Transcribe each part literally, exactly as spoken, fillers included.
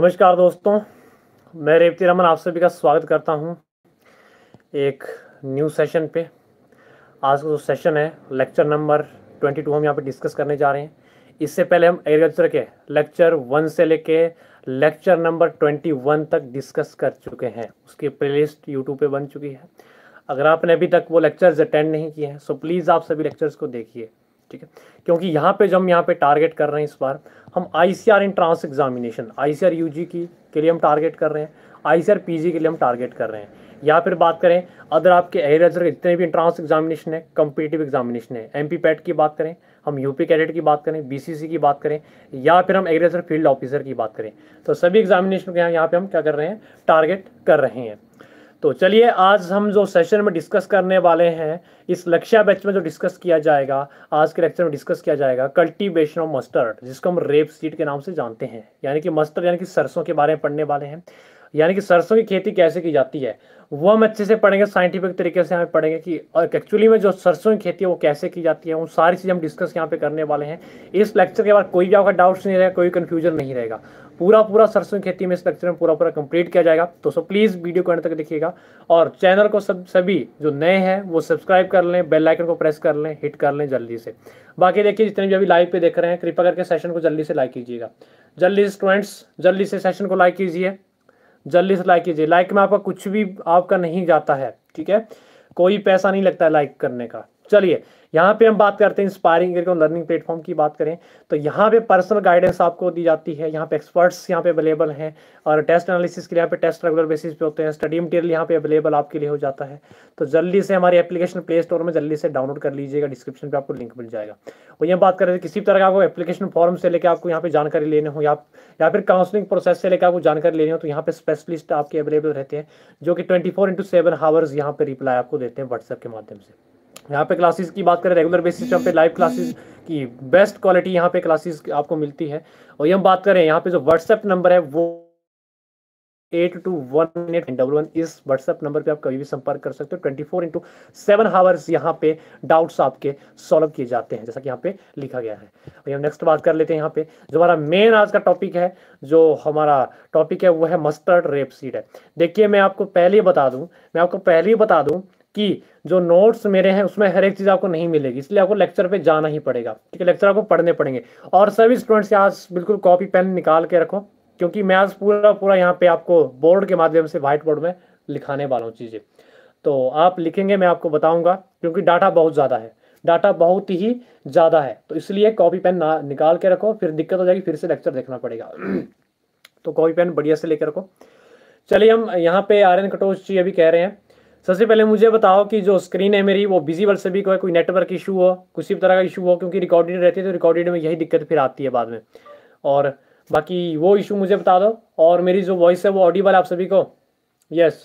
नमस्कार दोस्तों, मैं रेवती रमन आप सभी का स्वागत करता हूं एक न्यू सेशन पे। आज का जो सेशन है लेक्चर नंबर बाईस हम यहां पे डिस्कस करने जा रहे हैं। इससे पहले हम एग्रीकल्चर के लेक्चर वन से लेके लेक्चर नंबर इक्कीस तक डिस्कस कर चुके हैं। उसकी प्लेलिस्ट यूट्यूब पे बन चुकी है। अगर आपने अभी तक वो लेक्चर्स अटेंड नहीं किए हैं सो प्लीज़ आप सभी लेक्चर्स को देखिए, ठीक है। क्योंकि यहाँ पे जो हम यहाँ पे टारगेट कर रहे हैं इस बार हम ICR entrance examination, ICR UG की के लिए हम टारगेट कर रहे हैं, आईसीआर पीजी के लिए हम टारगेट कर रहे हैं। या फिर बात करें अदर आपके एग्रीकल्चर के जितने भी एंट्रेंस एग्जामिनेशन है, कम्पिटिटिव एग्जामिनेशन है, एमपी पैट की बात करें, हम यूपी कैडेट की बात करें, बीसीसी की बात करें, या फिर हम एग्रीकल्चर फील्ड ऑफिसर की बात करें, तो सभी एग्जामिनेशन के यहाँ यहाँ पे हम क्या कर रहे हैं, टारगेट कर रहे हैं। तो चलिए आज हम जो सेशन में डिस्कस करने वाले हैं, इस लक्ष्य बैच में जो डिस्कस किया जाएगा, आज के लेक्चर में डिस्कस किया जाएगा कल्टीवेशन ऑफ मस्टर्ड, जिसको हम रेप सीड के नाम से जानते हैं। यानी कि मस्टर्ड यानी कि सरसों के बारे में पढ़ने वाले हैं। यानी कि सरसों की खेती कैसे की जाती है वो हम अच्छे से पढ़ेंगे, साइंटिफिक तरीके से हमें पढ़ेंगे कि एक्चुअली में जो सरसों की खेती है वो कैसे की जाती है। वो सारी चीज़ हम डिस्कस यहाँ पे करने वाले हैं। इस लेक्चर के बाद कोई भी आपका डाउट्स नहीं रहेगा, कोई कंफ्यूजन नहीं रहेगा। पूरा पूरा सरसों की खेती में इस लेक्चर में पूरा पूरा कंप्लीट किया जाएगा। तो सो प्लीज़ वीडियो को अंत तक देखिएगा और चैनल को सब सभी जो नए हैं वो सब्सक्राइब कर लें, बेल आइकन को प्रेस कर लें, हिट कर लें जल्दी से। बाकी देखिए जितने भी अभी लाइव पे देख रहे हैं कृपया करके सेशन को जल्दी से लाइक कीजिएगा। जल्दी से स्टूडेंट्स जल्दी से सेशन को लाइक कीजिए, जल्दी से लाइक कीजिए। लाइक में आपका कुछ भी आपका नहीं जाता है, ठीक है, कोई पैसा नहीं लगता है लाइक करने का। चलिए यहाँ पे हम बात करते हैं इंस्पायरिंग लर्निंग प्लेटफॉर्म की बात करें तो यहाँ पे पर्सनल गाइडेंस आपको दी जाती है। यहाँ पे एक्सपर्ट्स यहाँ पे अवेलेबल हैं और टेस्ट एनालिसिस के लिए यहाँ पे टेस्ट रेगुलर बेसिस पे होते हैं। स्टडी मटेरियल यहाँ पे अवेलेबल आपके लिए हो जाता है। तो जल्दी से हमारी एप्लीकेशन प्ले स्टोर में जल्दी से डाउनलोड कर लीजिएगा, डिस्क्रिप्शन पे आपको लिंक मिल जाएगा। और यहाँ बात करें किसी तरह का आपको एप्लीकेशन फॉर्म से लेकर आपको यहाँ पे जानकारी लेने हो या या फिर काउंसलिंग प्रोसेस से लेकर आपको जानकारी लेनी हो तो यहाँ पे स्पेशलिस्ट आपके अवेलेबल रहते हैं जो कि twenty four into seven hours यहाँ पे रिप्लाई आपको देते हैं व्हाट्सएप के माध्यम से। यहाँ पे क्लासेस की बात करें रेगुलर बेसिस पे पे लाइव क्लासेस की बेस्ट क्वालिटी यहाँ पे क्लासेस आपको मिलती है। और ये हम बात करें यहाँ पे जो व्हाट्सएप नंबर है वो eight two one eight double one, इस व्हाट्सएप नंबर पे आप कभी भी संपर्क कर सकते हो। Twenty four into seven hours यहाँ पे डाउट्स आपके सॉल्व किए जाते हैं जैसा कि यहाँ पे लिखा गया है। और हम नेक्स्ट बात कर लेते हैं। यहाँ पे जो हमारा मेन आज का टॉपिक है, जो हमारा टॉपिक है वो है मस्टर्ड रेप सीड है। देखिए मैं आपको पहले ही बता दूं मैं आपको पहले ही बता दूं कि जो नोट्स मेरे हैं उसमें हर एक चीज़ आपको नहीं मिलेगी, इसलिए आपको लेक्चर पे जाना ही पड़ेगा, ठीक है। लेक्चर आपको पढ़ने पड़ेंगे और सभी स्टूडेंट्स आज बिल्कुल कॉपी पेन निकाल के रखो क्योंकि मैं आज पूरा पूरा यहाँ पे आपको बोर्ड के माध्यम से व्हाइट बोर्ड में लिखाने वाला हूँ चीज़ें। तो आप लिखेंगे, मैं आपको बताऊँगा क्योंकि डाटा बहुत ज़्यादा है, डाटा बहुत ही ज़्यादा है, तो इसलिए कॉपी पेन ना निकाल के रखो, फिर दिक्कत हो जाएगी, फिर से लेक्चर देखना पड़ेगा। तो कॉपी पेन बढ़िया से लेकर रखो। चलिए हम यहाँ पे आर्यन कटोच जी अभी कह रहे हैं, सबसे पहले मुझे बताओ कि जो स्क्रीन है मेरी वो विजिबल सभी को है, कोई नेटवर्क इशू हो, किसी भी तरह का इशू हो, क्योंकि रिकॉर्डेड रहती है तो रिकॉर्डेड में यही दिक्कत फिर आती है बाद में। और बाकी वो इशू मुझे बता दो। और मेरी जो वॉइस है वो ऑडिबल आप सभी को? यस।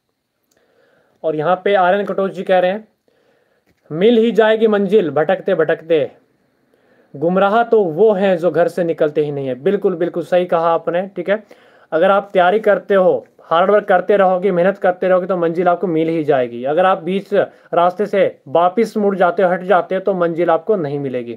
और यहाँ पे आर्यन कटोच जी कह रहे हैं मिल ही जाएगी मंजिल भटकते भटकते, गुमराह तो वो हैं जो घर से निकलते ही नहीं है। बिल्कुल बिल्कुल सही कहा आपने, ठीक है। अगर आप तैयारी करते हो, हार्डवर्क करते रहोगे, मेहनत करते रहोगे तो मंजिल आपको मिल ही जाएगी। अगर आप बीच रास्ते से वापिस मुड़ जाते हो, हट जाते हो तो मंजिल आपको नहीं मिलेगी।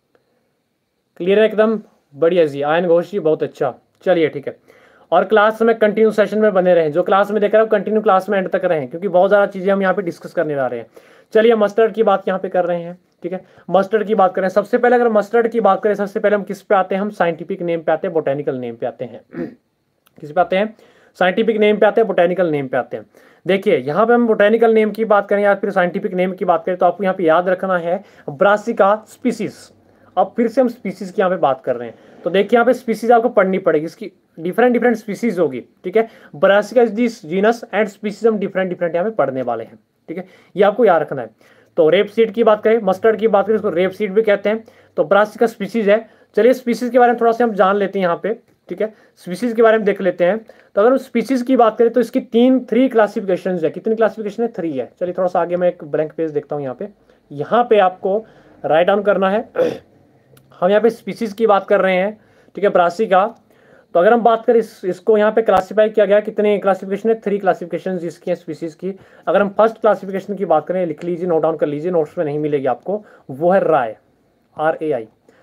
क्लियर है एकदम? बढ़िया जी, आयन घोष जी बहुत अच्छा। चलिए ठीक है। और क्लास में कंटिन्यू सेशन में बने रहें, जो क्लास में देख रहे हो कंटिन्यू क्लास में एंड तक रहें क्योंकि बहुत ज़्यादा चीज़ें हम यहाँ पे डिस्कस करने जा रहे हैं। चलिए मस्टर्ड की बात यहाँ पे कर रहे हैं, ठीक है। मस्टर्ड की बात करें सबसे पहले, अगर मस्टर्ड की बात करें सबसे पहले हम किस पे आते हैं, हम साइंटिफिक नेम पे आते हैं, बोटेनिकल नेम पे आते हैं। किस पे आते हैं? साइंटिफिक नेम पे आते हैं, बोटेनिकल नेम पे आते हैं। देखिए यहाँ पे हम बोटेनिकल नेम की बात करें या फिर साइंटिफिक नेम की बात करें तो आपको यहाँ पे याद रखना है ब्रासिका स्पीसीज। अब फिर से हम स्पीसीज की यहाँ पे बात कर रहे हैं तो देखिए यहाँ पे स्पीसीज आपको पढ़नी पड़ेगी, इसकी डिफरेंट डिफरेंट स्पीसीज होगी, ठीक है। Brassica is this genus and species हम डिफरेंट डिफरेंट यहाँ पे पढ़ने वाले हैं, ठीक है। ये आपको याद रखना है। तो रेप सीड की बात करें, मस्टर्ड की बात करें, इसको रेप सीड भी कहते हैं। तो ब्रासिका स्पीसीज है। चलिए स्पीसीज के बारे में थोड़ा सा हम जान लेते हैं यहाँ पे, ठीक है। स्पीसीज के बारे में देख लेते हैं। तो अगर हम स्पीसीज की बात करें तो इसकी तीन थ्री क्लासिफिकेशन है। कितनी क्लासिफिकेशन है? थ्री है। चलिए थोड़ा सा आगे मैं एक ब्लैंक पेज देखता हूँ यहाँ पे। यहाँ पे आपको राइट डाउन करना है। हम यहाँ पे स्पीसीज की बात कर रहे हैं, ठीक है, ब्रासिका। तो अगर हम बात करें इस, इसको यहाँ पे क्लासीफाई किया गया, कितने क्लासिफिकेशन है? थ्री क्लासिफिकेशन इसकी है स्पीसीज की। अगर हम फर्स्ट क्लासिफिकेशन की बात करें, लिख लीजिए, नोट डाउन कर लीजिए, नोट्स में नहीं मिलेगी आपको, वो है राय, आर ए आई।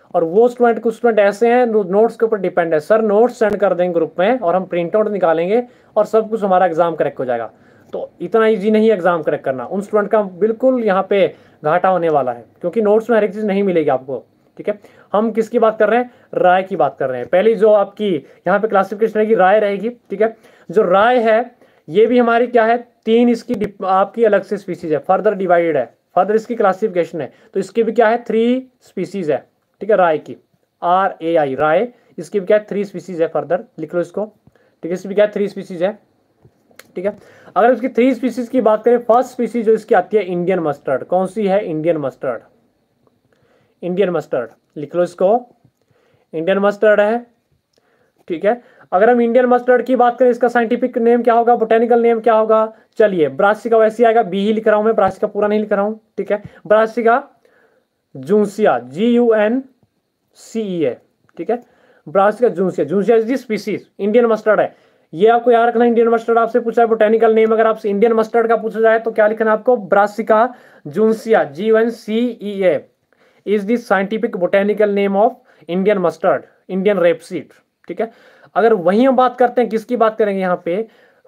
और वो स्टूडेंट कुछ स्टूडेंट ऐसे हैं नोट्स के ऊपर डिपेंड है, सर नोट्स सेंड कर देंगे ग्रुप में और हम प्रिंट आउट निकालेंगे और सब कुछ हमारा एग्जाम करेक्ट हो जाएगा। तो इतना ईजी नहीं है एग्जाम करेक्ट करना, उन स्टूडेंट का बिल्कुल यहाँ पे घाटा होने वाला है, क्योंकि नोट्स में हर एक चीज नहीं मिलेगी आपको। ठीक है, हम किसकी बात कर रहे हैं, राय की बात कर रहे हैं। पहली जो आपकी यहाँ पे क्लासिफिकेशन रहेगी राय रहेगी। ठीक है, जो राय है ये भी हमारी क्या है, तीन इसकी आपकी अलग से स्पीसीज है, फर्दर डिवाइडेड है, फर्दर इसकी क्लासिफिकेशन है, तो इसकी भी क्या है, थ्री स्पीसीज है। ठीक है, राय की आर ए आई राय, इसकी भी क्या है, थ्री स्पीसीज है, फर्दर लिख लो इसको। ठीक है, इसकी भी क्या है, थ्री स्पीसीज है। ठीक है, अगर इसकी थ्री स्पीसीज की बात करें, फर्स्ट स्पीसीज जो इसकी आती है इंडियन मस्टर्ड, कौन सी है, इंडियन मस्टर्ड, इंडियन मस्टर्ड लिख लो इसको, इंडियन मस्टर्ड है। ठीक है, अगर हम इंडियन मस्टर्ड की बात करें, इसका साइंटिफिक नेम क्या होगा, बोटेनिकल नेम क्या होगा, चलिए ब्रासिका वैसे आएगा, बी ही लिख रहा हूं मैं, ब्रासिका पूरा नहीं लिख रहा हूं। ठीक है, brassica juncea, G U N C E A. ठीक है, brassica juncea, juncea is the species, Indian mustard है, ये आपको याद रखना। इंडियन मस्टर्ड आपसे पूछा है बोटेनिकल नेम, अगर आपसे इंडियन मस्टर्ड का पूछा जाए तो क्या लिखना है आपको, brassica juncea, G U N C E A is the scientific botanical name of Indian mustard, Indian rapeseed. ठीक है, अगर वही हम बात करते हैं, किसकी बात करेंगे यहाँ पे,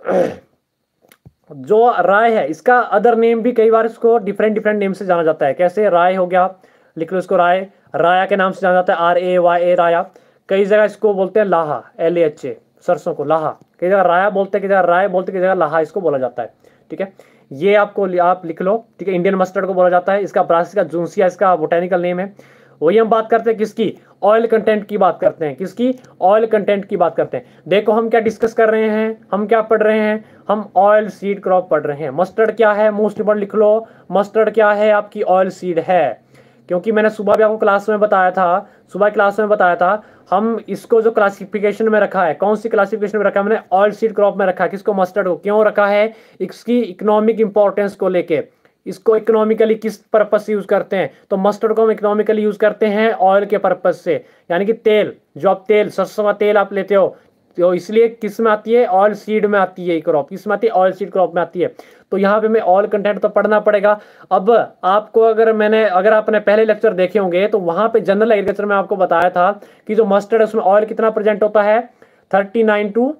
जो राय है, इसका अदर नेम भी कई बार इसको डिफरेंट डिफरेंट नेम से जाना जाता है। कैसे, राय हो गया, लिख लो इसको, राय, राया के नाम से जाना जाता है, आर ए वाई ए राया। कई जगह इसको बोलते हैं लाहा, एल ए एच ए, सरसों को लाहा, कई जगह राया बोलते हैं, कई जगह राय बोलते हैं, कई जगह लाहा इसको बोला जाता है। ठीक है, ये आपको आप लिख लो। ठीक है, इंडियन मस्टर्ड को बोला जाता है, इसका ब्रासिका जूंसिया इसका बोटेनिकल नेम है। वही हम बात करते हैं किसकी, ऑयल कंटेंट की बात करते हैं, किसकी, ऑयल कंटेंट की बात करते हैं। देखो हम क्या डिस्कस कर रहे हैं, हम क्या पढ़ रहे हैं, हम ऑयल सीड क्रॉप पढ़ रहे हैं। मस्टर्ड क्या है, मोस्ट इंपॉर्टेंट लिख लो, मस्टर्ड क्या है, आपकी ऑयल सीड है। क्योंकि मैंने सुबह भी आपको क्लास में बताया था, सुबह क्लास में बताया था, हम इसको जो क्लासिफिकेशन में रखा है, कौन सी क्लासिफिकेशन में रखा है, मैंने ऑयल सीड क्रॉप में रखा है, किसको, मस्टर्ड को। क्यों रखा है, इसकी इकोनॉमिक इंपॉर्टेंस को लेके, इसको इकोनॉमिकली किस पर्पस से यूज करते हैं, तो मस्टर्ड को हम इकोनॉमिकली यूज करते हैं ऑयल के पर्पस से, यानी कि तेल, जो आप तेल, सरसों का तेल आप लेते हो, तो इसलिए किस में आती है, ऑयल सीड में आती है क्रॉप, किस में आती है, ऑयल सीड क्रॉप में आती है। तो यहाँ पे मैं ऑयल कंटेंट तो पढ़ना पड़ेगा। अब आपको अगर मैंने अगर आपने पहले लेक्चर देखे होंगे तो वहां पे जनरल एग्रीकल्चर में आपको बताया था कि जो मस्टर्ड है उसमें ऑयल कितना प्रेजेंट होता है, थर्टी नाइन टू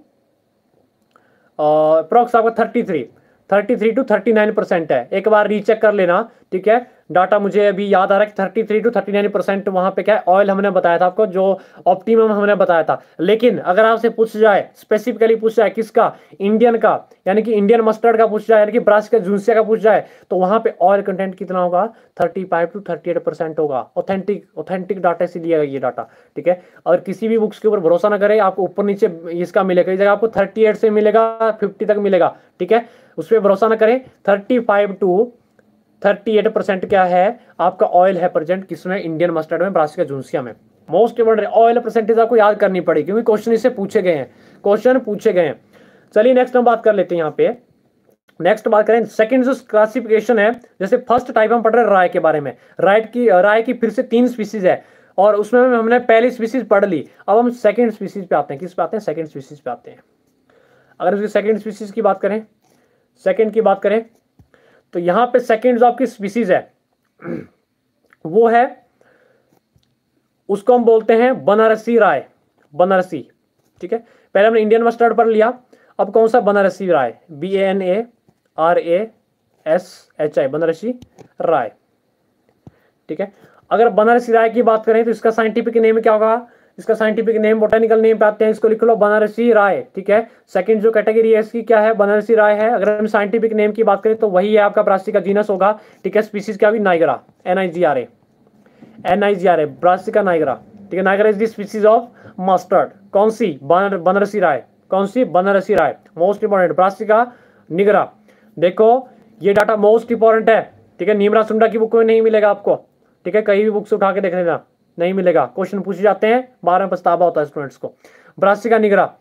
अप्रोक्स आपका thirty three thirty three to thirty nine percent है। एक बार रीचेक कर लेना। ठीक है, डाटा मुझे अभी याद आ रहा है कि thirty three to thirty nine percent वहां पे क्या है, ऑयल हमने बताया था आपको, जो ऑप्टिमम हमने बताया था। लेकिन अगर आपसे पूछ जाए, स्पेसिफिकली पूछ जाए किसका, इंडियन का, यानी कि इंडियन मस्टर्ड का पूछ जाए, यानी कि ब्रासिका जूंसिया का पूछ जाए, तो वहां पे ऑयल कंटेंट कितना होगा, thirty five to thirty eight percent होगा। ऑथेंटिक ऑथेंटिक डाटा से लिया गया ये डाटा। ठीक है, और किसी भी बुक्स के ऊपर भरोसा ना करें, आपको ऊपर नीचे इसका मिलेगा, कई जगह आपको थर्टी एट से मिलेगा, फिफ्टी तक मिलेगा। ठीक है, उस पर भरोसा ना करें। Thirty five to thirty eight percent क्या है आपका ऑयल है प्रेजेंट, किसमें, इंडियन मस्टर्ड में, ब्रासिका जूंसिया में। मोस्ट इंपोर्टेंट ऑयल परसेंटेज आपको याद करनी पड़ेगी, क्योंकि क्वेश्चन इससे पूछे गए हैं, क्वेश्चन पूछे गए हैं। चलिए नेक्स्ट हम बात कर लेते हैं। यहाँ पे नेक्स्ट बात करें, सेकंड जो क्लासिफिकेशन है, जैसे फर्स्ट टाइप हम पढ़ रहे हैं राय के बारे में, राय की राय की फिर से तीन स्पीसीज है, और उसमें हमने पहली स्पीसीज पढ़ ली। अब हम सेकंड स्पीसीज पे आते हैं, किस पे आते हैं, सेकंड स्पीसीज पे आते हैं। अगर उसकी सेकंड स्पीसीज की बात करें, सेकंड की बात करें तो यहां पे सेकंड जो आपकी स्पीसीज है वो है, उसको हम बोलते हैं बनारसी राय, बनारसी। ठीक है, पहले हमने इंडियन मस्टर्ड पढ़ लिया, अब कौन सा, बनारसी राय, B A N A R A S H I, Banarasi राय। ठीक है, अगर बनारसी राय की बात करें तो इसका साइंटिफिक नेम क्या होगा, इसका साइंटिफिक नेम, बोटेनिकल नेम पे आते हैं, इसको लिख लो बनारसी राय। ठीक है, सेकंड जो कैटेगरी है इसकी क्या है, बनारसी राय है। अगर हम साइंटिफिक नेम की बात करें तो वही है आपका ब्रासिका जीनस होगा। ठीक है, स्पीसीज क्या होगी, nigra, N I G R A, N I G R A, brassica nigra. ठीक है, nigra is the species of mustard. कौन सी, बनारसी राय, कौन सी, बनारसी राय। Most important, brassica nigra. देखो ये डाटा मोस्ट इंपॉर्टेंट है। ठीक है, नीमरा सुंडा की बुक में नहीं मिलेगा आपको। ठीक है, कहीं भी बुक से उठा के देख लेना, नहीं मिलेगा, क्वेश्चन पूछे जाते हैं, बारह में पछतावा होता है स्टूडेंट्स को। ब्रासिका निगरा,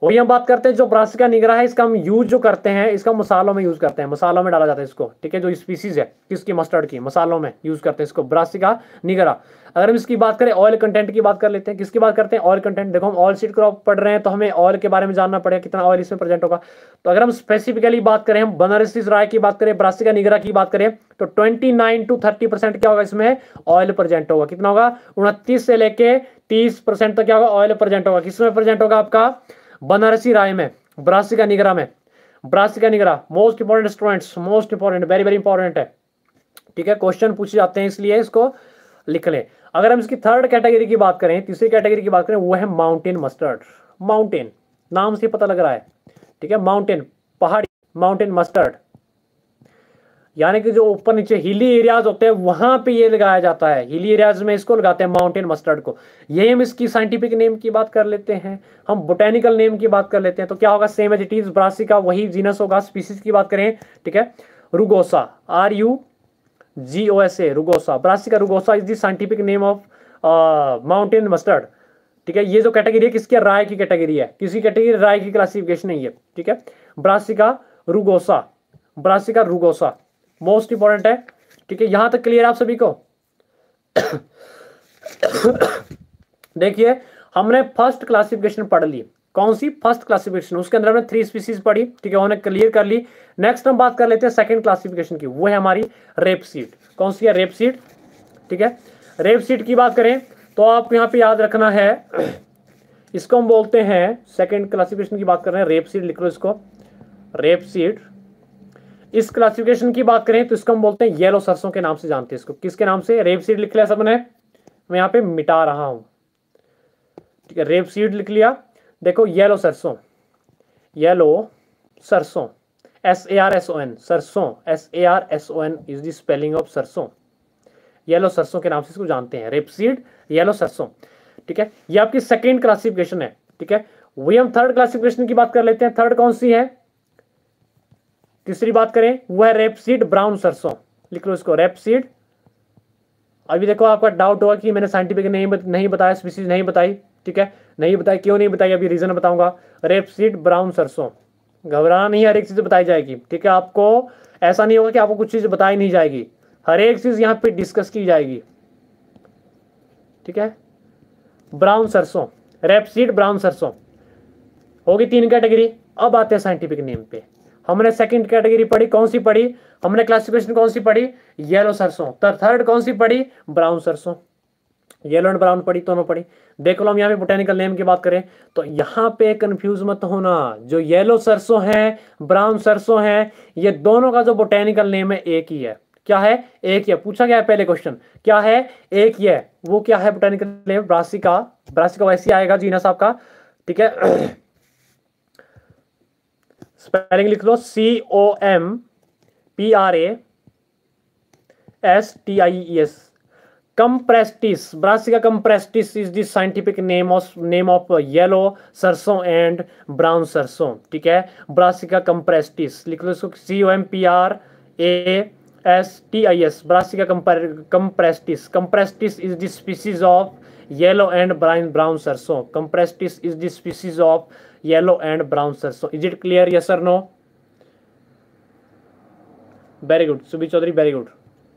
वही हम बात करते हैं जो ब्रासिका निगरा है, इसका हम यूज जो करते हैं, इसका मसालों में यूज करते हैं, मसालों में डाला जाता है इसको, ठीक है। जो स्पीसीज है किसकी, मस्टर्ड की, मसालों में यूज करते हैं इसको, ब्रासिका निगरा। अगर हम इसकी बात करें, ऑयल कंटेंट की बात कर लेते हैं। किसकी बात करते हैं, ऑयल कंटेंट। देखो हम ऑयल सीड क्रॉप पढ़ रहे हैं तो हमें ऑयल के बारे में जानना पड़ेगा, कितना ऑयल इसमें प्रेजेंट होगा। तो अगर हम स्पेसिफिकली बात करें, हम बनारसी राय की बात करें, ब्रासिका निगरा की बात करें, तो उनतीस टू तीस परसेंट क्या होगा इसमें, ऑयल प्रेजेंट होगा। कितना होगा, उनतीस से लेके तीस परसेंट तक क्या होगा, ऑयल प्रेजेंट होगा। किसमें प्रेजेंट होगा, आपका बनारसी राय में, ब्रासिका निगरा में। Brassica nigra most important students, most important, very very important है, ठीक है। क्वेश्चन पूछे जाते हैं इसलिए इसको लिख लें। अगर हम इसकी थर्ड कैटेगरी की बात करें, तीसरी कैटेगरी की बात करें, वो है माउंटेन मस्टर्ड। माउंटेन नाम से पता लग रहा है, ठीक है, माउंटेन, पहाड़ी, माउंटेन मस्टर्ड, यानी कि जो ऊपर नीचे हिली एरियाज होते हैं वहां पे ये लगाया जाता है, हिली एरियाज में इसको लगाते हैं माउंटेन मस्टर्ड को। यही हम इसकी साइंटिफिक नेम की बात कर लेते हैं, हम बोटेनिकल नेम की बात कर लेते हैं। तो क्या होगा, same as it is, brassica वही जीनस होगा। स्पीसीज की बात करें, ठीक है, rugosa, R U G O S A, rugosa, brassica rugosa is the scientific name of mountain mustard, ठीक है। ये जो कैटेगरी है किसकी, राय की कैटेगरी है, किसी कैटेगरी राय की क्लासिफिकेशन नहीं है, ठीक है। Brassica rugosa, brassica rugosa most important है, ठीक है। यहां तक क्लियर आप सभी को। देखिए हमने फर्स्ट क्लासिफिकेशन पढ़ ली, कौन सी, फर्स्ट क्लासिफिकेशन, उसके अंदर हमने थ्री स्पीसीज पढ़ी, ठीक है, उन्हें क्लियर कर ली। नेक्स्ट हम बात कर लेते हैं सेकंड क्लासिफिकेशन की, वो है हमारी रेपसीड। कौन सी है, रेपसीड, ठीक है। रेपसीड की बात करें तो आपको यहां पे याद रखना है, इसको हम बोलते हैं, सेकंड क्लासिफिकेशन की बात कर रहे हैं, रेपसीड लिख लो इसको, रेपसीड। इस क्लासिफिकेशन की बात करें तो इसको हम बोलते हैं येलो सरसों के नाम से जानते हैं इसको। किसके नाम से, रेपसीड लिख लिया सबने, मैं यहाँ पे मिटा रहा हूं, ठीक है, रेपसीड लिख लिया। देखो येलो सरसों, येलो सरसों, S A R S O N, सरसों, S A R S O N is the spelling of सरसों। येलो सरसों के नाम से इसको जानते हैं, रेपसीड, येलो सरसों, ठीक है। ये आपकी सेकेंड क्लासिफिकेशन है, ठीक है। वही हम थर्ड क्लासिफिकेशन की बात कर लेते हैं। थर्ड कौन सी है, तीसरी बात करें, वो है रेपसीड ब्राउन सरसों, लिख लो इसको, रेपसीड। अभी देखो आपका डाउट होगा कि मैंने साइंटिफिक नहीं नहीं बताया, स्पीसीज नहीं बताई, ठीक है, नहीं बताई, क्यों नहीं बताई, अभी रीजन बताऊंगा। रेपसीड ब्राउन सरसों, घबराना नहीं, हर एक चीज बताई जाएगी, ठीक है। आपको ऐसा नहीं होगा कि आपको कुछ चीज बताई नहीं जाएगी, हर एक चीज यहाँ पे डिस्कस की जाएगी, ठीक है। ब्राउन सरसों, रेपसीड ब्राउन सरसों, होगी तीन कैटेगरी। अब आते हैं साइंटिफिक नेम पे। हमने सेकंड कैटेगरी पढ़ी, कौन सी पढ़ी, हमने क्लासिफिकेशन कौन सी पढ़ी, येलो सरसों। थर्ड कौन सी पढ़ी, ब्राउन सरसों, येलो एंड ब्राउन पढ़ी, दोनों पढ़ी। देख लो हम यहाँ पे बोटेनिकल नेम की बात करें तो यहाँ पे कंफ्यूज मत होना, जो येलो सरसों है, ब्राउन सरसों है, ये दोनों का जो बोटेनिकल नेम है एक ही है। क्या है, एक ही है। पूछा गया है पहले क्वेश्चन, क्या है, एक ही है। वो क्या है बोटेनिकल नेम, ब्रासिका, ब्रासिका वैसे आएगा जीनस आपका, ठीक है। स्पेलिंग लिख लो, C O M P R A S T I E S, campestris, brassica campestris is the scientific name of name of yellow सरसों एंड ब्राउन सरसों, ठीक है। ब्रासिका कंप्रेस्टिस लिख लो इसको, C O M P R A S T I S, brassica campestris. Campestris is the species of yellow and brown brown सरसों, campestris is the species of yellow and brown सरसों। Is it clear, yes और no? Very good Subi Chaudhary, very good.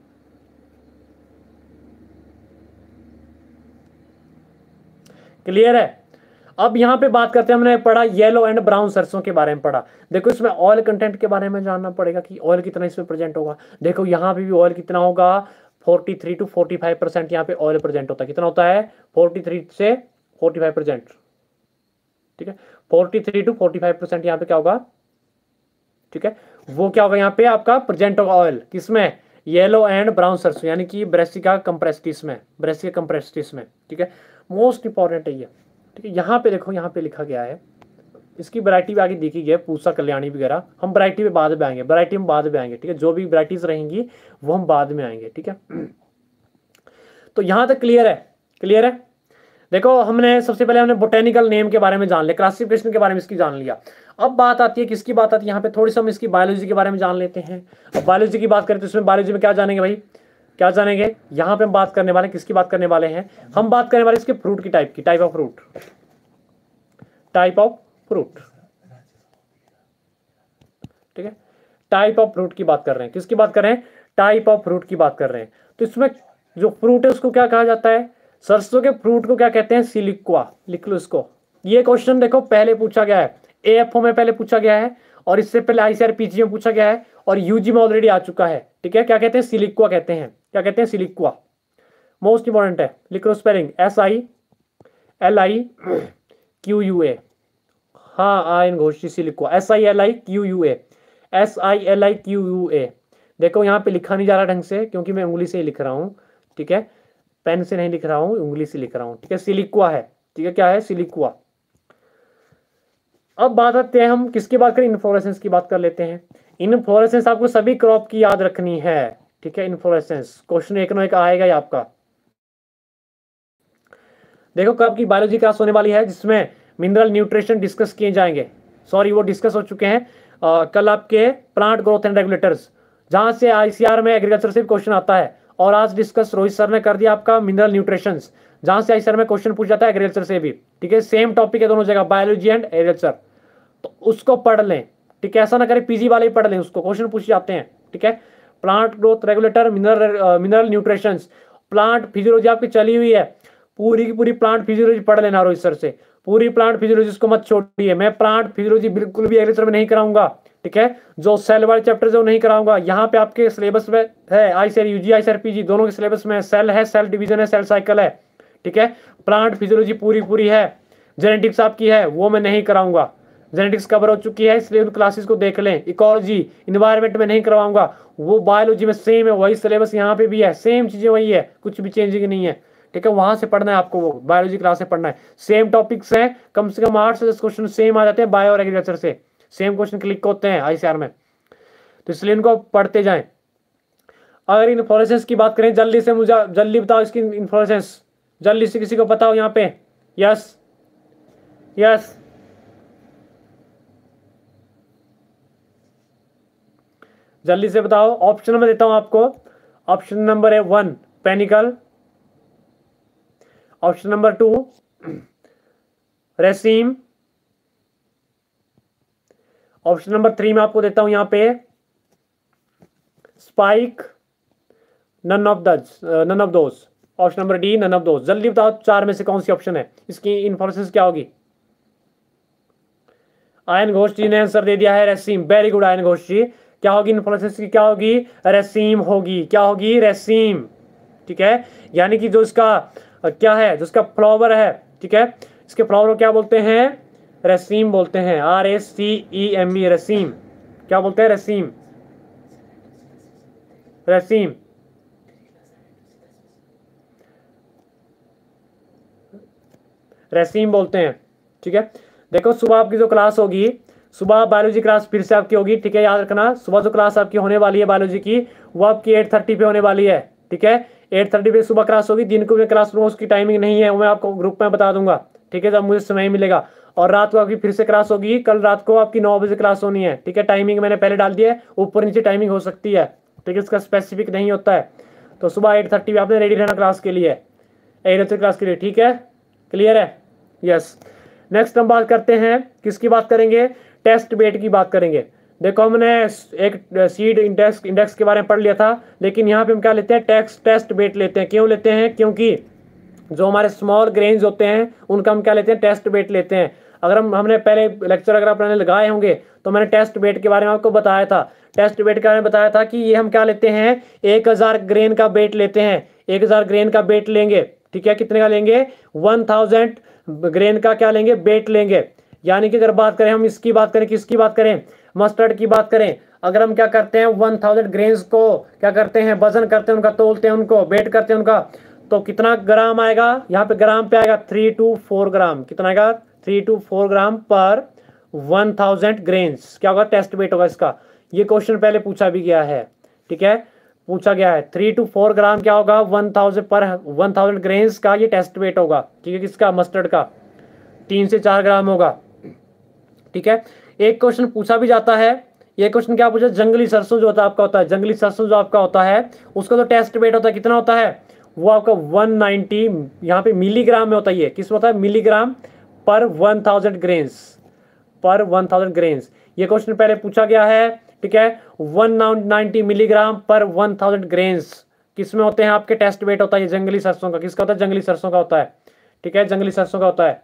Clear है। अब यहां पे बात करते हैं, हमने पढ़ा येलो एंड ब्राउन सरसों के बारे में पढ़ा। देखो इसमें ऑयल कंटेंट के बारे में जानना पड़ेगा कि ऑयल कितना इसमें प्रेजेंट होगा। देखो यहां पे भी ऑयल कितना होगा, तैंतालीस टू पैंतालीस परसेंट यहाँ पे ऑयल प्रेजेंट होता है। कितना होता है, तैंतालीस से पैंतालीस परसेंट, ठीक है। तैंतालीस टू पैंतालीस परसेंट यहाँ पे क्या होगा, ठीक है, वो क्या होगा यहाँ पे आपका प्रेजेंट होगा ऑयल, किसमें, येलो एंड ब्राउन सरसों, यानी कि ब्रासिका कंप्रेस्टिस में, ब्रासिका कंप्रेस्टिस में, ठीक है। मोस्ट इंपॉर्टेंट है ये, ठीक है। यहाँ पे देखो, यहाँ पे लिखा गया है, इसकी वैरायटी भी आगे देखी गई है, पूसा कल्याणी वगैरह, हम वैरायटी में बाद में आएंगे, वैरायटी में बाद में आएंगे, ठीक है। जो भी वैरायटीज रहेंगी वो हम बाद में आएंगे, ठीक है। तो यहाँ तक क्लियर है, क्लियर है। देखो हमने सबसे पहले हमने बोटेनिकल नेम के बारे में जान लिया, क्लासिफिकेशन के बारे में इसकी जान लिया। अब बात आती है, किसकी बात आती है यहाँ पे, थोड़ी सी हम इसकी बायोलॉजी के बारे में जान लेते हैं। अब बायोलॉजी की बात करें तो इसमें बायोलॉजी में क्या जानेंगे भाई, क्या जानेंगे, यहाँ पे हम बात करने वाले, किसकी बात करने वाले हैं, हम बात करने वाले इसके फ्रूट की टाइप की, type of fruit, type of fruit, ठीक है, टाइप ऑफ फ्रूट की बात कर रहे हैं। किसकी बात कर रहे हैं? टाइप ऑफ फ्रूट की बात कर रहे हैं। तो इसमें जो फ्रूट है उसको क्या कहा जाता है? सरसों के फ्रूट को क्या कहते हैं? सिलिक्वा। लिख लो इसको। ये क्वेश्चन देखो पहले पूछा गया है, एएफओ में पहले पूछा गया है, और इससे पहले आईसीआरपीजी में पूछा गया है, और यूजी में ऑलरेडी आ चुका है। ठीक है, क्या कहते हैं? सिलिक्वा कहते हैं। क्या कहते हैं? सिलिक्वा। मोस्ट इंपॉर्टेंट है, लिख लो spelling, S I L I Q U A. हाँ, Ayan Ghosh siliqua, S I L I Q U A, S I L I Q U A. देखो यहाँ पे लिखा नहीं जा रहा ढंग से, क्योंकि मैं उंगली से ही लिख रहा हूँ। ठीक है, पेन से नहीं लिख रहा हूँ, उंगली से लिख रहा हूँ। ठीक है, सिलिक्वा है। ठीक है, क्या है? सिलिक्वा। अब बात आते हैं, हम किसकी बात करें? इन्फ्लोरेसेंस की बात कर लेते हैं। इन्फ्लोरेसेंस आपको सभी क्रॉप की याद रखनी है। ठीक है, इन्फ्लोरेसेंस क्वेश्चन एक ना एक आएगा ही आपका। देखो कब की बायोलॉजी क्लास होने वाली है जिसमें मिनरल न्यूट्रिशन डिस्कस किए जाएंगे। सॉरी, वो डिस्कस हो चुके हैं आ, कल आपके प्लांट ग्रोथ एंड रेगुलेटर्स, जहां से आईसीआर में एग्रीकल्चर से क्वेश्चन आता है। और आज डिस्कस रोहित सर ने कर दिया आपका मिनरल न्यूट्रिशन, जहां से आईसीआर में क्वेश्चन पूछ जाता है एग्रीकल्चर से भी। ठीक है, सेम टॉपिक है दोनों जगह, बायोलॉजी एंड एग्रीकल्चर। तो उसको पढ़ लें। ठीक है, ऐसा ना करें पीजी वाले ही पढ़ लें, उसको क्वेश्चन पूछ जाते हैं। ठीक है, plant growth regulator, mineral mineral nutrition, plant physiology आपकी चली हुई है, पूरी की पूरी प्लांट फिजियोलॉजी पढ़ लेना रोहित सर से। पूरी प्लांट फिजियोलॉजी को मत छोड़िए। मैं प्लांट फिजियोलॉजी बिल्कुल भी एग्रीकल्चर में नहीं कराऊंगा। ठीक है, जो सेल वाले चैप्टर है वो नहीं कराऊंगा। यहाँ पे आपके सिलेबस में है आईसीआर यूजी आईसीआर पीजी दोनों के सिलेबस में सेल है, सेल डिवीजन है, सेल साइकिल है। ठीक है, प्लांट फिजियोलॉजी पूरी पूरी है। जेनेटिक्स आपकी है, वो मैं नहीं कराऊंगा। जेनेटिक्स कवर हो चुकी है, इसलिए उन क्लासेस को देख लें। इकोलॉजी इन्वायरमेंट में नहीं करवाऊंगा, वो बायोलॉजी में सेम है, वही सिलेबस यहाँ पे भी है, सेम चीजें वही है, कुछ भी चेंजिंग नहीं है। ठीक है, वहां से पढ़ना है आपको, वो बायोलॉजी क्लास से पढ़ना है। सेम टॉपिक्स हैं, कम से कम आठ से दस क्वेश्चन सेम आ जाते हैं बायो और एग्रीकल्चर से, सेम क्वेश्चन क्लिक होते हैं आईसीआर में, तो इसलिए इनको पढ़ते जाएं। अगर इन्फ्लोरेसेंस की बात करें, जल्दी से मुझे जल्दी बताओ इसकी इन्फ्लोरेसेंस, जल्दी से किसी को बताओ यहाँ पे। यस यस, जल्दी से बताओ। ऑप्शन में देता हूं आपको। ऑप्शन नंबर है one panicle, option number two raceme, option number three में आपको देता हूं यहां पे spike, none of the none of those, option number D none of those. जल्दी बताओ चार में से कौन सी ऑप्शन है, इसकी इन्फॉर्मेशन क्या होगी? आयन घोष जी ने आंसर दे दिया है raceme. Very good Ayan Ghosh ji. क्या होगी इन्फ्लोरेसेंस की? क्या होगी? रेसीम होगी। क्या होगी? रेसीम। ठीक है, यानी कि जो इसका क्या है, जो इसका फ्लावर है, ठीक है, इसके फ्लावर को क्या बोलते हैं? रेसीम बोलते हैं। R S C E M E, raceme. क्या बोलते हैं? रेसीम। रेसीम रेसीम बोलते हैं। ठीक है, देखो सुबह आपकी जो क्लास होगी, सुबह बायोलॉजी क्लास फिर से आपकी होगी। ठीक है, याद रखना, सुबह जो क्लास आपकी होने वाली है बायोलॉजी की, वो आपकी एट थर्टी पे होने वाली है। ठीक है, एट थर्टी पे सुबह क्लास होगी। दिन को मैं क्लास लूँगा, उसकी टाइमिंग नहीं है, वो मैं आपको ग्रुप में बता दूंगा। ठीक है, जब मुझे समय मिलेगा। और रात को आपकी फिर से क्लास होगी, कल रात को आपकी नौ बजे क्लास होनी है। ठीक है, टाइमिंग मैंने पहले डाल दिया है, ऊपर नीचे टाइमिंग हो सकती है। ठीक है, इसका स्पेसिफिक नहीं होता है। तो सुबह एट थर्टी पे आपने रेडी रहना क्लास के लिए, एग्रीकल्चर क्लास के लिए। ठीक है, क्लियर है? यस। नेक्स्ट हम बात करते हैं, किसकी बात करेंगे? टेस्ट बेट की बात करेंगे। देखो हमने एक सीड इंडेक्स इंडेक्स के बारे में पढ़ लिया था, लेकिन यहाँ पे हम क्या लेते हैं? टेक्स्ट टेस्ट बेट लेते हैं। क्यों लेते हैं? क्योंकि जो हमारे स्मॉल ग्रेन्स होते हैं उनका हम क्या लेते हैं? टेस्ट बेट लेते हैं। अगर हम हमने पहले लेक्चर अगर आपने लगाए होंगे तो मैंने टेस्ट बेट के बारे में आपको बताया था। टेस्ट बेट के बारे में बताया था कि ये हम क्या लेते हैं? एक हजार ग्रेन का बेट लेते हैं। एक हजार ग्रेन का बेट लेंगे। ठीक है, कितने का लेंगे? वन थाउजेंड ग्रेन का क्या लेंगे? बेट लेंगे। यानी कि अगर बात करें, हम इसकी बात करें, किसकी बात करें? मस्टर्ड की बात करें। अगर हम क्या करते हैं? वन थाउजेंड ग्रेन्स को क्या करते हैं? वजन करते हैं उनका, तोलते हैं उनको, बेट करते हैं उनका, तो कितना ग्राम आएगा? यहाँ पे ग्राम पे आएगा थ्री टू फोर ग्राम। कितना आएगा? थ्री टू फोर ग्राम पर वन थाउजेंड ग्रेन्स। क्या होगा? टेस्ट वेट होगा इसका। ये क्वेश्चन पहले पूछा भी गया है। ठीक है, पूछा गया है थ्री टू फोर ग्राम क्या होगा? One thousand per one thousand grains का ये टेस्ट वेट होगा। ठीक है, किसका? मस्टर्ड का। तीन से चार ग्राम होगा। ठीक है, एक क्वेश्चन पूछा भी जाता है। ये क्वेश्चन क्या पूछा? जंगली सरसों जो होता है आपका होता है, जंगली सरसों जो आपका होता है, उसका जो टेस्ट वेट होता है कितना होता है? वो आपका वन नाइंटी यहाँ पे मिलीग्राम में होता है। ये किस होता है? Milligram per one thousand grains. Per one thousand grains. ये क्वेश्चन पहले पूछा गया है, ठीक है। One ninety milligram per one thousand grains किसमें होते हैं आपके टेस्ट वेट होता है, ये जंगली सरसों का। किसका होता है? जंगली सरसों का होता है, ठीक है, जंगली सरसों का होता है,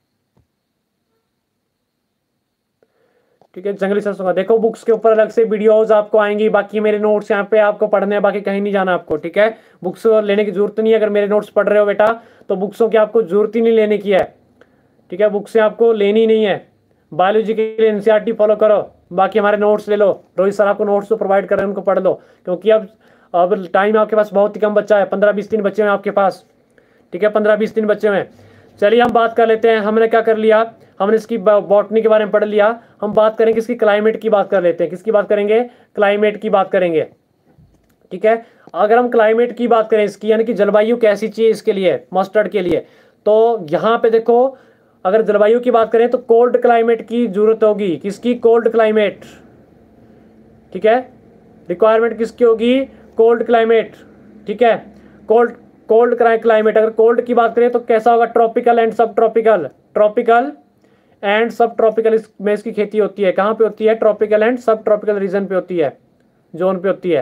ठीक है, जंगली सरसों का। देखो बुक्स के ऊपर अलग से वीडियोस आपको आएंगी, बाकी मेरे नोट्स यहाँ पे आपको पढ़ने हैं, बाकी कहीं नहीं जाना आपको, ठीक है। बुक्स लेने की जरूरत नहीं है, अगर मेरे नोट्स पढ़ रहे हो बेटा तो बुक्सों की आपको जरूरत ही नहीं लेने की है, ठीक है, बुक्स से आपको लेनी नहीं है। बायोलॉजी के लिए एनसीईआरटी फॉलो करो, बाकी हमारे नोट्स ले लो, रोहित सर आपको नोट्स तो प्रोवाइड कर रहे हैं, उनको पढ़ लो, क्योंकि अब अब टाइम आपके पास बहुत ही कम बच्चा है, पंद्रह बीस दिन बच्चे हैं आपके पास, ठीक है, पंद्रह बीस दिन बच्चे हैं। चलिए हम बात कर लेते हैं, हमने क्या कर लिया, हमने इसकी बॉटनी के बारे में पढ़ लिया, हम बात करेंगे इसकी क्लाइमेट की बात कर लेते हैं। किसकी बात करेंगे? क्लाइमेट की बात करेंगे, ठीक है। अगर हम क्लाइमेट की बात करें इसकी, यानी कि जलवायु कैसी चाहिए इसके लिए, मस्टर्ड के लिए, तो यहाँ पे देखो अगर जलवायु की बात करें तो कोल्ड क्लाइमेट की जरूरत होगी। किसकी? कोल्ड क्लाइमेट, ठीक है, रिक्वायरमेंट किसकी होगी? कोल्ड क्लाइमेट, ठीक है, कोल्ड कोल्ड क्लाइमेट। अगर कोल्ड की बात करें तो कैसा होगा? Tropical and subtropical, tropical and subtropical में इसकी खेती होती है। कहाँ पे होती है? Tropical and subtropical region पे होती है, जोन पे होती है,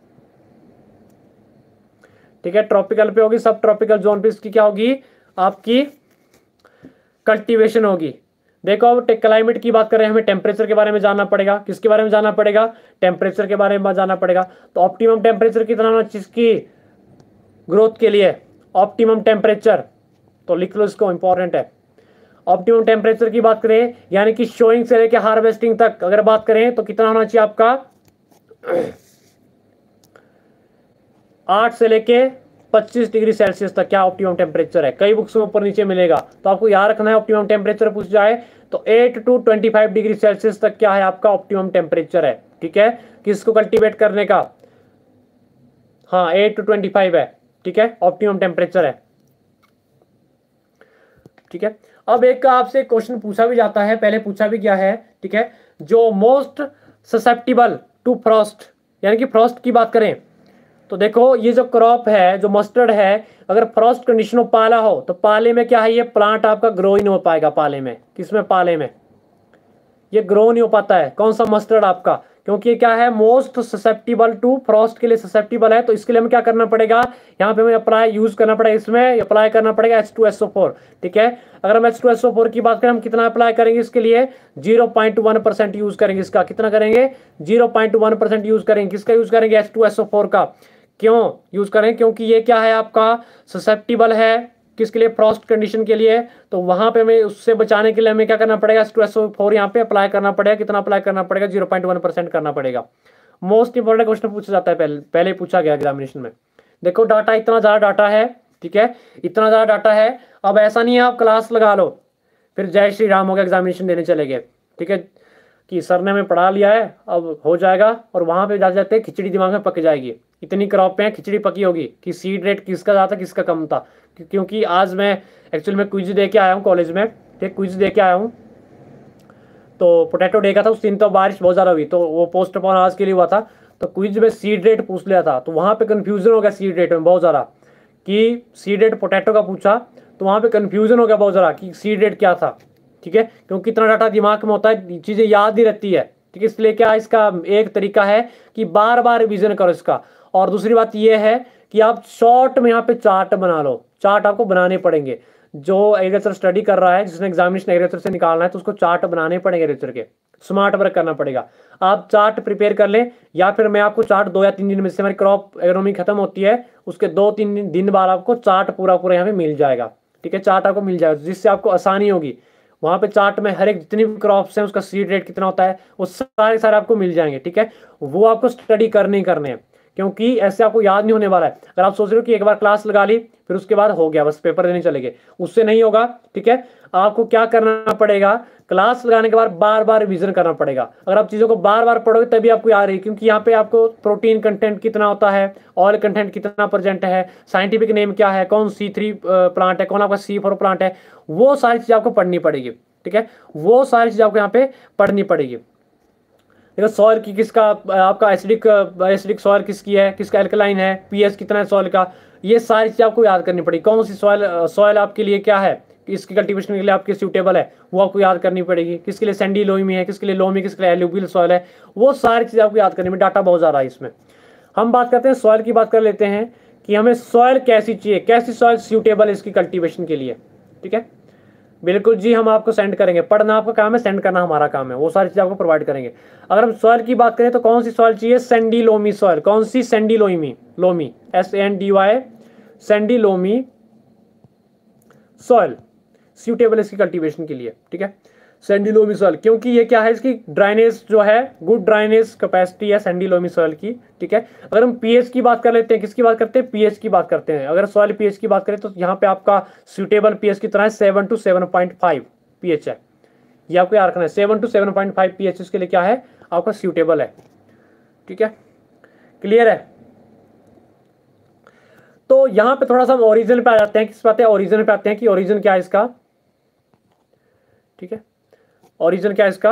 ठीक है, ट्रॉपिकल पे होगी, सब ट्रॉपिकल जोन पे इसकी क्या होगी? आपकी कल्टीवेशन होगी। देखो अब क्लाइमेट की बात करें, हमें टेम्परेचर के बारे में जानना पड़ेगा। किसके बारे में जानना पड़ेगा? टेम्परेचर के बारे में जानना पड़ेगा। तो ऑप्टिमम टेम्परेचर कितना होना चाहिए इसकी ग्रोथ के लिए? ऑप्टिमम टेम्परेचर तो लिख लो, इसको इंपॉर्टेंट है। ऑप्टिमम टेम्परेचर की बात करें यानी कि शोइंग से लेकर हार्वेस्टिंग तक अगर बात करें तो कितना होना चाहिए आपका? आठ से लेके पच्चीस डिग्री सेल्सियस तक क्या ऑप्टिमम टेम्परेचर है। कई बुक्स में ऊपर नीचे मिलेगा, तो आपको याद रखना है ऑप्टिमम टेम्परेचर पूछ जाए तो eight to twenty five degree Celsius तक क्या है आपका ऑप्टिमम टेम्परेचर है, ठीक है, किसको कल्टीवेट करने का? हाँ, एट टू ट्वेंटी फाइव है, ठीक है, ऑप्टिमम टेम्परेचर है, ठीक है। अब एक आपसे क्वेश्चन पूछा भी जाता है, पहले पूछा भी गया है, ठीक है, जो मोस्ट ससेप्टिबल टू फ्रॉस्ट, यानी कि फ्रॉस्ट की बात करें तो देखो ये जो क्रॉप है, जो मस्टर्ड है, अगर फ्रॉस्ट कंडीशन में पाला हो तो पाले में क्या है, ये प्लांट आपका ग्रो ही नहीं हो पाएगा। पाले में, किसमें? पाले में ये ग्रो नहीं हो पाता है। कौन सा? मस्टर्ड आपका, क्योंकि ये क्या है? मोस्ट ससेप्टिबल टू फ्रॉस्ट के लिए ससेप्टिबल है। तो इसके लिए हमें क्या करना पड़ेगा? यहाँ पे हमें अप्लाई यूज करना पड़ेगा, इसमें अप्लाई करना पड़ेगा H two S O four, ठीक है। अगर हम H two S O four की बात करें, हम कितना अप्लाई करेंगे इसके लिए? Zero point one percent use करेंगे इसका। कितना करेंगे? Zero point one percent use करेंगे। किसका यूज करेंगे? H two S O four का। क्यों यूज करें? क्योंकि ये क्या है आपका? ससेप्टिबल है किसके लिए? फ्रॉस्ट कंडीशन के लिए। तो वहां पे हमें उससे बचाने के लिए हमें क्या करना पड़ेगा? H two S O four यहाँ पे अप्लाई करना पड़ेगा। कितना अप्लाई करना पड़ेगा? जीरो पॉइंट वन परसेंट करना पड़ेगा। मोस्ट इंपॉर्टेंट क्वेश्चन पूछा जाता है, पहले पहले पूछा गया एग्जामिनेशन में। देखो डाटा, इतना ज्यादा डाटा है, ठीक है, इतना ज्यादा डाटा है। अब ऐसा नहीं है आप क्लास लगा लो फिर जय श्री राम हो गया एग्जामिनेशन देने चले गए, ठीक है, कि सर ने हमें पढ़ा लिया है अब हो जाएगा, और वहां पे जाते जाते खिचड़ी दिमाग में पक जाएगी। इतनी क्रॉप पे खिचड़ी पकी होगी कि सीड रेट किसका ज़्यादा किसका कम था। क्योंकि आज मैं एक्चुअली में क्विज दे के आया हूँ कॉलेज में, ठीक, क्विज दे के आया हूँ। तो पोटैटो डे का था, उस दिन तो बारिश बहुत ज़्यादा हुई तो वो पोस्टपोन आज के लिए हुआ था। तो क्विज में सीड रेट पूछ लिया था, तो वहाँ पे कन्फ्यूजन हो गया सीड रेट में बहुत ज़्यादा, कि सीड रेट पोटैटो का पूछा तो वहाँ पे कन्फ्यूजन हो गया बहुत ज़्यादा कि सीड रेट क्या था, ठीक है, क्योंकि इतना डाटा दिमाग में होता है, चीज़ें याद ही रहती है, ठीक है। इसलिए क्या इसका एक तरीका है कि बार बार रिविजन करो इसका। और दूसरी बात यह है कि आप शॉर्ट में यहाँ पे चार्ट बना लो, चार्ट आपको बनाने पड़ेंगे। जो एग्रीकल्चर स्टडी कर रहा है, जिसने एग्जामिनेशन एग्रीकल्चर से निकालना है, तो उसको चार्ट बनाने पड़ेंगे एग्रीकल्चर के, स्मार्ट वर्क करना पड़ेगा। आप चार्ट प्रिपेयर कर लें, या फिर मैं आपको चार्ट दो या तीन दिन में, से हमारी क्रॉप एग्रोनॉमी खत्म होती है उसके दो तीन दिन बाद आपको चार्ट पूरा पूरा यहाँ पे मिल जाएगा, ठीक है, चार्ट आपको मिल जाएगा, जिससे आपको आसानी होगी। वहाँ पे चार्ट में हर एक जितनी भी क्रॉप्स हैं उसका सीड रेट कितना होता है वो सारे सारे आपको मिल जाएंगे, ठीक है। वो आपको स्टडी करने ही करने हैं, क्योंकि ऐसे आपको याद नहीं होने वाला है। अगर आप सोच रहे हो कि एक बार क्लास लगा ली फिर उसके बाद हो गया बस पेपर देने चले गए, उससे नहीं होगा, ठीक है। आपको क्या करना पड़ेगा? क्लास लगाने के बाद बार बार रिवीजन करना पड़ेगा। अगर आप चीज़ों को बार बार पढ़ोगे तभी आपको याद रही, क्योंकि यहाँ पे आपको प्रोटीन कंटेंट कितना होता है, ऑयल कंटेंट कितना प्रेजेंट है, साइंटिफिक नेम क्या है, कौन सी थ्री प्लांट है, कौन आपका सी फोर प्लांट है, वो सारी चीज़ें आपको पढ़नी पड़ेगी, ठीक है। वो सारी चीज़ें आपको यहाँ पे पढ़नी पड़ेगी। देखो सॉइल की किसका, आपका एसिडिक एसिडिक सॉइल किसकी है, किसका एल्कलाइन है, पीएच कितना है सॉइल का, ये सारी चीज़ आपको याद करनी पड़ेगी। कौन सी सॉइल सॉइल आपके लिए क्या है, इसकी कल्टीवेशन के लिए आपके सूटेबल है वो आपको याद करनी पड़ेगी। किसके लिए सैंडी लोमी है, किसके लिए लोमी, किसके लिए एल्यूवियल सॉइल है, वो सारी चीज़ें आपको याद करनी है। डाटा बहुत ज़्यादा है इसमें। हम बात करते हैं सॉइल की, बात कर लेते हैं कि हमें सॉइल कैसी चाहिए, कैसी सॉइल सूटेबल है इसकी कल्टीवेशन के लिए। ठीक है, बिल्कुल जी, हम आपको सेंड करेंगे। पढ़ना आपका काम है, सेंड करना हमारा काम है, वो सारी चीज़ आपको प्रोवाइड करेंगे। अगर हम सॉइल की बात करें तो कौन सी सॉइल चाहिए, सैंडी लोमी सॉइल। कौन सी, sandy loamy, loamy S N D Y, sandy loamy soil suitable इसकी कल्टीवेशन के लिए। ठीक है, सैंडी लोमी सॉइल, क्योंकि ये क्या है, इसकी ड्राइनेज जो है, गुड ड्राइनेज कैपेसिटी है सैंडी लोमी सॉइल की। ठीक है, अगर हम पीएच की बात कर लेते हैं, किसकी बात करते हैं, पीएच की बात करते हैं। अगर सॉइल पीएच की बात करें तो यहाँ पे आपका सूटेबल पीएच कितना है, seven to seven point five pH है। ये आपको याद रखना है, seven to seven point five pH इसके लिए क्या है, आपका सूटेबल है। ठीक है, क्लियर है। तो यहाँ पे थोड़ा सा हम ओरिजिन पे आ जाते हैं। किस बात है, ओरिजिन पे आते हैं कि ओरिजिन क्या है इसका। ठीक है, ओरिजिन क्या है इसका।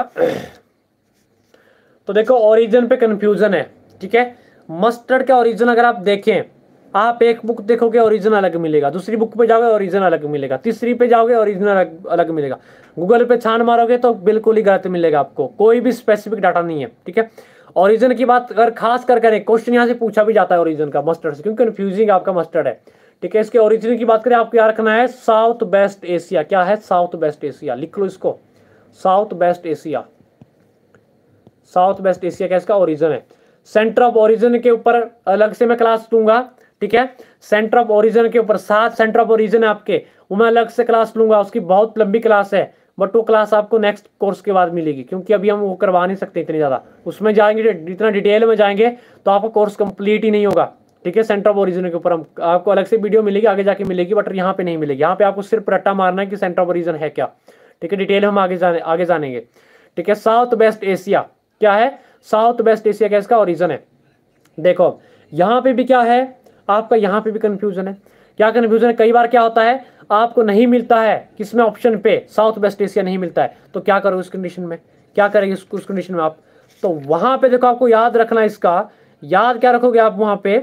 तो देखो ओरिजिन पे कंफ्यूजन है। ठीक है, मस्टर्ड का ओरिजिन अगर आप देखें, आप एक बुक देखोगे ओरिजिन अलग मिलेगा, दूसरी बुक पे जाओगे ओरिजिन अलग मिलेगा, तीसरी पे जाओगे ओरिजिन अलग अलग मिलेगा, गूगल पे छान मारोगे तो बिल्कुल ही गलत मिलेगा आपको, कोई भी स्पेसिफिक डाटा नहीं है। ठीक है, ओरिजिन की बात अगर खास कर करें, क्वेश्चन यहाँ से पूछा भी जाता है ओरिजिन का मस्टर्ड से, क्योंकि कंफ्यूजिंग आपका मस्टर्ड है। ठीक है, इसके ओरिजिन की बात करें, आपको याद रखना है साउथ वेस्ट एशिया। क्या है, साउथ वेस्ट एशिया, लिख लो इसको, south west Asia. South west Asia का इसका ओरिजिन है। सेंटर ऑफ ओरिजिन के ऊपर अलग से मैं क्लास लूंगा। ठीक है, सेंटर ऑफ ओरिजिन के ऊपर सात सेंटर ऑफ ओरिजिन है आपके, वो मैं अलग से क्लास लूंगा, उसकी बहुत लंबी क्लास है, बट वो क्लास आपको नेक्स्ट कोर्स के बाद मिलेगी, क्योंकि अभी हम वो करवा नहीं सकते इतनी ज़्यादा। उसमें जाएंगे, जितना डिटेल में जाएंगे तो आपका कोर्स कंप्लीट ही नहीं होगा। ठीक है, सेंटर ऑफ ओरिजिन के ऊपर हम आपको अलग से वीडियो मिलेगी, आगे जाके मिलेगी, बट यहाँ पे नहीं मिलेगी। यहाँ पे आपको सिर्फ रट्टा मारना है कि सेंटर ऑफ ओरिजिन है क्या। ठीक है, डिटेल हम आगे जाने आगे जानेंगे। ठीक है, साउथ वेस्ट एशिया क्या है, साउथ वेस्ट एशिया का इसका ओरिजिन है। देखो यहाँ पे भी क्या है आपका, यहाँ पे भी कंफ्यूजन है। क्या कंफ्यूजन है, कई बार क्या होता है आपको नहीं मिलता है, किसमें ऑप्शन पे साउथ वेस्ट एशिया नहीं मिलता है, तो क्या करोगे उस कंडीशन में, क्या करेंगे उस कंडीशन में आप। तो वहां पे देखो आपको याद रखना, इसका याद क्या रखोगे आप वहां पे,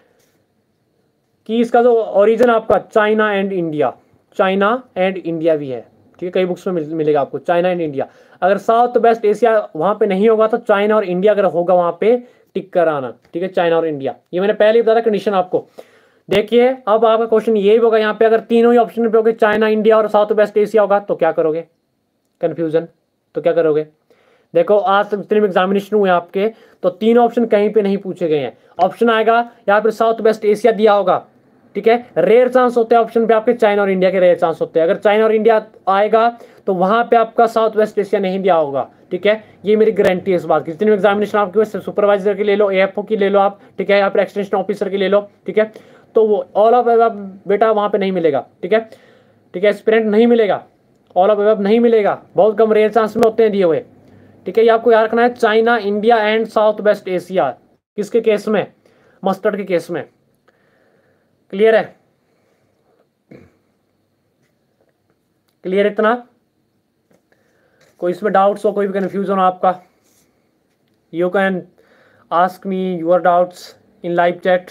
कि इसका जो ओरिजिन आपका China and India, China and India भी है। ठीक है, कई बुक्स में मिल, मिलेगा आपको चाइना एंड इंडिया। अगर साउथ वेस्ट एशिया वहां पे नहीं होगा तो चाइना और इंडिया अगर होगा वहां पे टिक कर आना। ठीक है, चाइना और इंडिया, ये मैंने पहले ही बताया कंडीशन आपको। देखिए अब आपका क्वेश्चन ये भी होगा यहाँ पे, अगर तीनों ही ऑप्शन पे होगे, चाइना, इंडिया और साउथ वेस्ट एशिया होगा, तो क्या करोगे, कंफ्यूजन, तो क्या करोगे। देखो आज तक जितने भी एग्जामिनेशन हुए आपके, तो तीन ऑप्शन कहीं पे नहीं पूछे गए हैं। ऑप्शन आएगा यहाँ पे साउथ वेस्ट एशिया दिया होगा। ठीक है, रेयर चांस होते हैं ऑप्शन पे आपके चाइना और इंडिया के, रेयर चांस होते हैं। अगर चाइना और इंडिया आएगा तो वहां पे आपका साउथ वेस्ट एशिया नहीं दिया होगा। ठीक है, ये मेरी गारंटी है इस बात की। जितने एग्जामिनेशन आपके सुपरवाइजर की ले लो, एएफओ की ले लो आप, ठीक है, या फिर एक्सटेंशन ऑफिसर की ले लो, ठीक है, तो वो ऑल ऑफ एबव बेटा वहां पे नहीं मिलेगा। ठीक है, ठीक है, एस्पिरेंट नहीं मिलेगा, ऑल ऑफ एबव नहीं मिलेगा, बहुत कम रेयर चांस में होते हैं दिए हुए। ठीक है, ये आपको याद रखना है, China, India and south west Asia, किसके केस में, मस्टर्ड के केस में। क्लियर है, क्लियर इतना, कोई इसमें डाउट्स हो, कोई भी कंफ्यूजन हो आपका, you can ask me your doubts in live chat.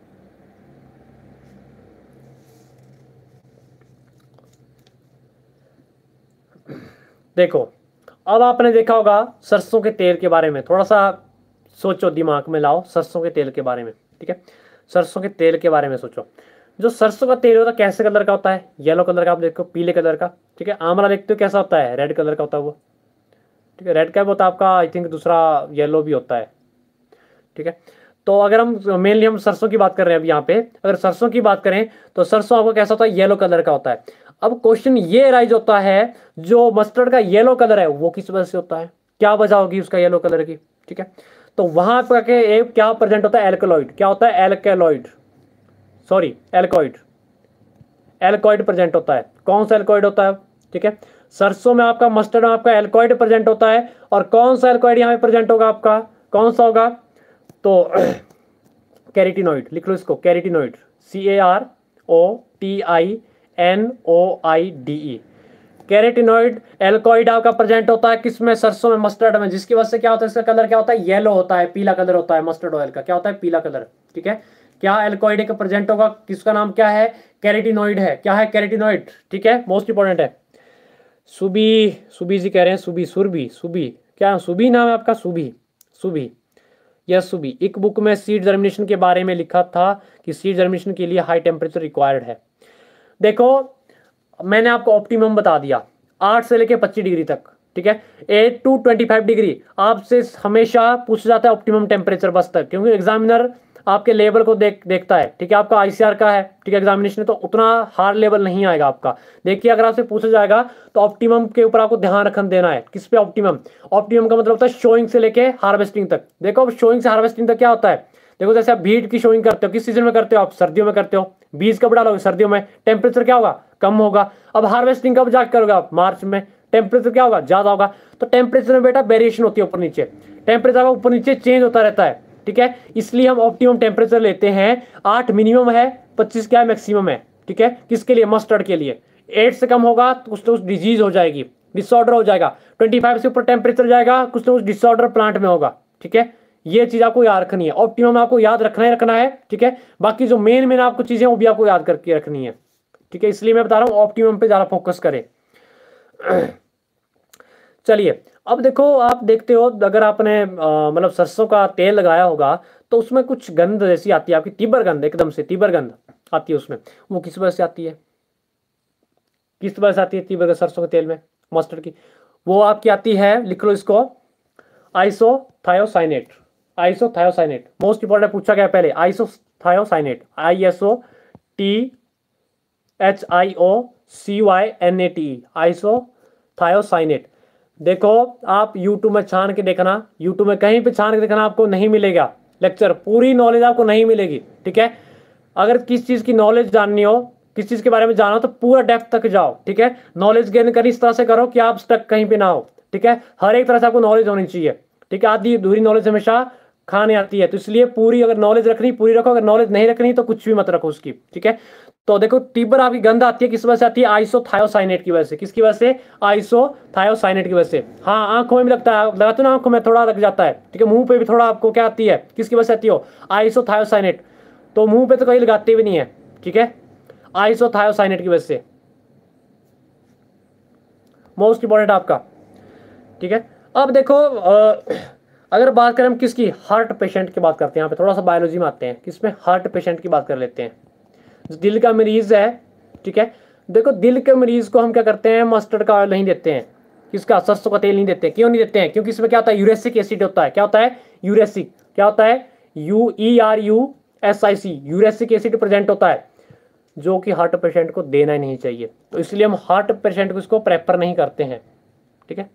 देखो अब आपने देखा होगा सरसों के तेल के बारे में, थोड़ा सा सोचो, दिमाग में लाओ सरसों के तेल के बारे में। ठीक है, सरसों के तेल के बारे में सोचो। जो सरसों का तेल होता है कैसे कलर का होता है, येलो कलर का, आप देखो पीले कलर का। ठीक है, आंवला देखते हो कैसा होता है, रेड कलर का होता है वो। ठीक है, रेड का होता है आपका, आई थिंक दूसरा येलो भी होता है। ठीक है, तो अगर हम मेनली हम सरसों की बात कर रहे हैं अब यहाँ पे, अगर सरसों की बात करें तो सरसों आपको कैसा होता है, येलो कलर का होता है। अब क्वेश्चन ये राइज होता है, जो मस्टर्ड का येलो कलर है वो किस वजह से होता है, क्या वजह होगी उसका येलो कलर की। ठीक है, तो वहां पर एक क्या प्रेजेंट होता है, एल्कलॉइड, क्या होता है, एल्केलॉइड, सॉरी एल्कॉइड, एल्कॉइड प्रेजेंट होता है। कौन सा एल्कॉइड होता है, ठीक है, सरसों में आपका, मस्टर्ड में आपका एल्कॉइड प्रेजेंट होता है। और कौन सा एल्कॉइड यहाँ पे प्रेजेंट होगा आपका, कौन सा होगा, तो कैरेटिनॉइड, लिख लो इसको, carotenoid, C A R O T I N O I D E, carotenoid एल्कॉइड आपका प्रेजेंट होता है किसमें, सरसों में, मस्टर्ड में, जिसकी वजह से क्या होता है, इसका कलर क्या होता है, येलो होता है, पीला कलर होता है, मस्टर्ड ऑयल का क्या होता है, पीला कलर। ठीक है, क्या एल्कॉइड का प्रेजेंट होगा, किसका नाम क्या है, कैरेटिनॉइड है। क्या है? कैरेटिनॉइड, ठीक है, मोस्ट इंपॉर्टेंट है। सुबी, सुबी जी कह रहे हैं, सुबी, सुरभि, सुबी, क्या सुबी नाम है आपका? सुबी, सुबी, यस सुबी। एक बुक में सीड जर्मिनेशन के बारे में लिखा था कि सीड जर्मिनेशन के लिए हाई टेम्परेचर रिक्वायर्ड है। देखो मैंने आपको ऑप्टिमम बता दिया, आठ से लेके पच्चीस डिग्री तक, ठीक है, eight to twenty five degree आपसे हमेशा पूछा जाता है ऑप्टिमम टेम्परेचर बस तक, क्योंकि एग्जामिनर आपके लेवल को देख देखता है, ठीक है, आपका आईसीआर का है, ठीक है, एग्जामिनेशन, तो उतना हार्ड लेवल नहीं आएगा आपका। देखिए अगर आपसे पूछा जाएगा तो ऑप्टिमम के ऊपर आपको ध्यान रखना देना है। किस पे? ऑप्टिमम। ऑप्टिमम का मतलब होता है शोइंग से लेके हार्वेस्टिंग तक। देखो अब शोइंग से हार्वेस्टिंग तक क्या होता है? देखो जैसे आप बीट की शोइंग करते हो, किस सीजन में करते हो आप? सर्दियों में करते हो। बीज कब डालोगे? सर्दियों में। टेम्परेचर क्या होगा? कम होगा। अब हार्वेस्टिंग कब जाकर करोगे आप? मार्च में। टेम्परेचर क्या होगा? ज्यादा होगा। तो टेम्परेचर में बेटा वेरिएशन होती है ऊपर नीचे, टेम्परेचर का ऊपर नीचे चेंज होता रहता है, ठीक है, इसलिए हम ऑप्टिमम टेम्परेचर लेते हैं। आठ मिनिमम है, पच्चीस क्या है? मैक्सिमम है, ठीक है। किसके लिए? मस्टर्ड के लिए। एट से कम होगा तो कुछ तो कुछ डिजीज हो जाएगी, डिसऑर्डर हो जाएगा। ट्वेंटी फाइव से ऊपर टेम्परेचर जाएगा, कुछ तो कुछ डिसऑर्डर प्लांट में होगा, ठीक है। ये चीज आपको याद रखनी है, ऑप्टिमम आपको याद रखना ही रखना है, ठीक है। बाकी जो मेन मेन आपको चीजें वो भी आपको याद करके रखनी है, ठीक है, इसलिए मैं बता रहा हूँ ऑप्टिमम पे ज्यादा फोकस करें। चलिए अब देखो, आप देखते हो अगर आपने मतलब सरसों का तेल लगाया होगा तो उसमें कुछ गंध जैसी आती है आपकी, तीबर गंध, एकदम से तीबर गंध आती है उसमें। वो किस वजह से आती है? किस वजह से आती है तीबर गंध सरसों के तेल में, मस्टर्ड की? वो आपकी आती है, लिख लो इसको, आइसोथायोसाइनेट। आइसोथायोसाइनेट मोस्ट इंपॉर्टेंट पूछा गया पहले, isothiocyanate, I S O T H I O C Y N A T, isothiocyanate. देखो आप यूट्यूब में छान के देखना, यूट्यूब में कहीं पे छान के देखना, आपको नहीं मिलेगा लेक्चर, पूरी नॉलेज आपको नहीं मिलेगी, ठीक है। अगर किस चीज की नॉलेज जाननी हो, किस चीज के बारे में जाना हो तो पूरा डेप्थ तक जाओ, ठीक है। नॉलेज गेन करनी इस तरह से करो कि आप स्टक कहीं पे ना हो, ठीक है। हर एक तरह से आपको नॉलेज होनी चाहिए, ठीक है। आधी अधूरी नॉलेज हमेशा खाने आती है, तो इसलिए पूरी अगर नॉलेज रखनी पूरी रखो, अगर नॉलेज नहीं रखनी तो कुछ भी मत रखो उसकी, ठीक है। तो देखो तीबर आपकी गंध आती है, किस वजह से आती है? आइसोथायोसाइनेट की वजह से। किसकी वजह से? आइसोथायोसाइनेट की वजह से। हाँ आंखों में भी लगता है, लगाते हो ना आंखों में थोड़ा लग जाता है, ठीक है। मुंह पे भी थोड़ा आपको क्या आती है? किसकी वजह से आती हो? आइसोथायोसाइनेट। तो मुंह पे तो कहीं लगाते भी नहीं है, ठीक है, आइसोथायोसाइनेट की वजह से, मोस्ट इंपॉर्टेंट आपका, ठीक है। अब देखो आ, अगर बात करें हम किसकी, हार्ट पेशेंट की बात करते हैं, यहाँ पे थोड़ा सा बायोलॉजी में आते हैं, किसमें? हार्ट पेशेंट की बात कर लेते हैं। दिल का मरीज है, ठीक है। देखो दिल के मरीज को हम क्या करते हैं? मस्टर्ड का ऑयल नहीं देते हैं, किसका? सरसों का तेल नहीं देते। क्यों नहीं देते हैं? क्योंकि इसमें क्या होता है? यूरेसिक एसिड होता है। क्या होता है? यूरेसिक। क्या होता है? U E R U S I C, erucic acid present होता है, जो कि हार्ट पेशेंट को देना ही नहीं चाहिए, तो इसलिए हम हार्ट पेशेंट को इसको प्रेफर नहीं करते हैं, ठीक है,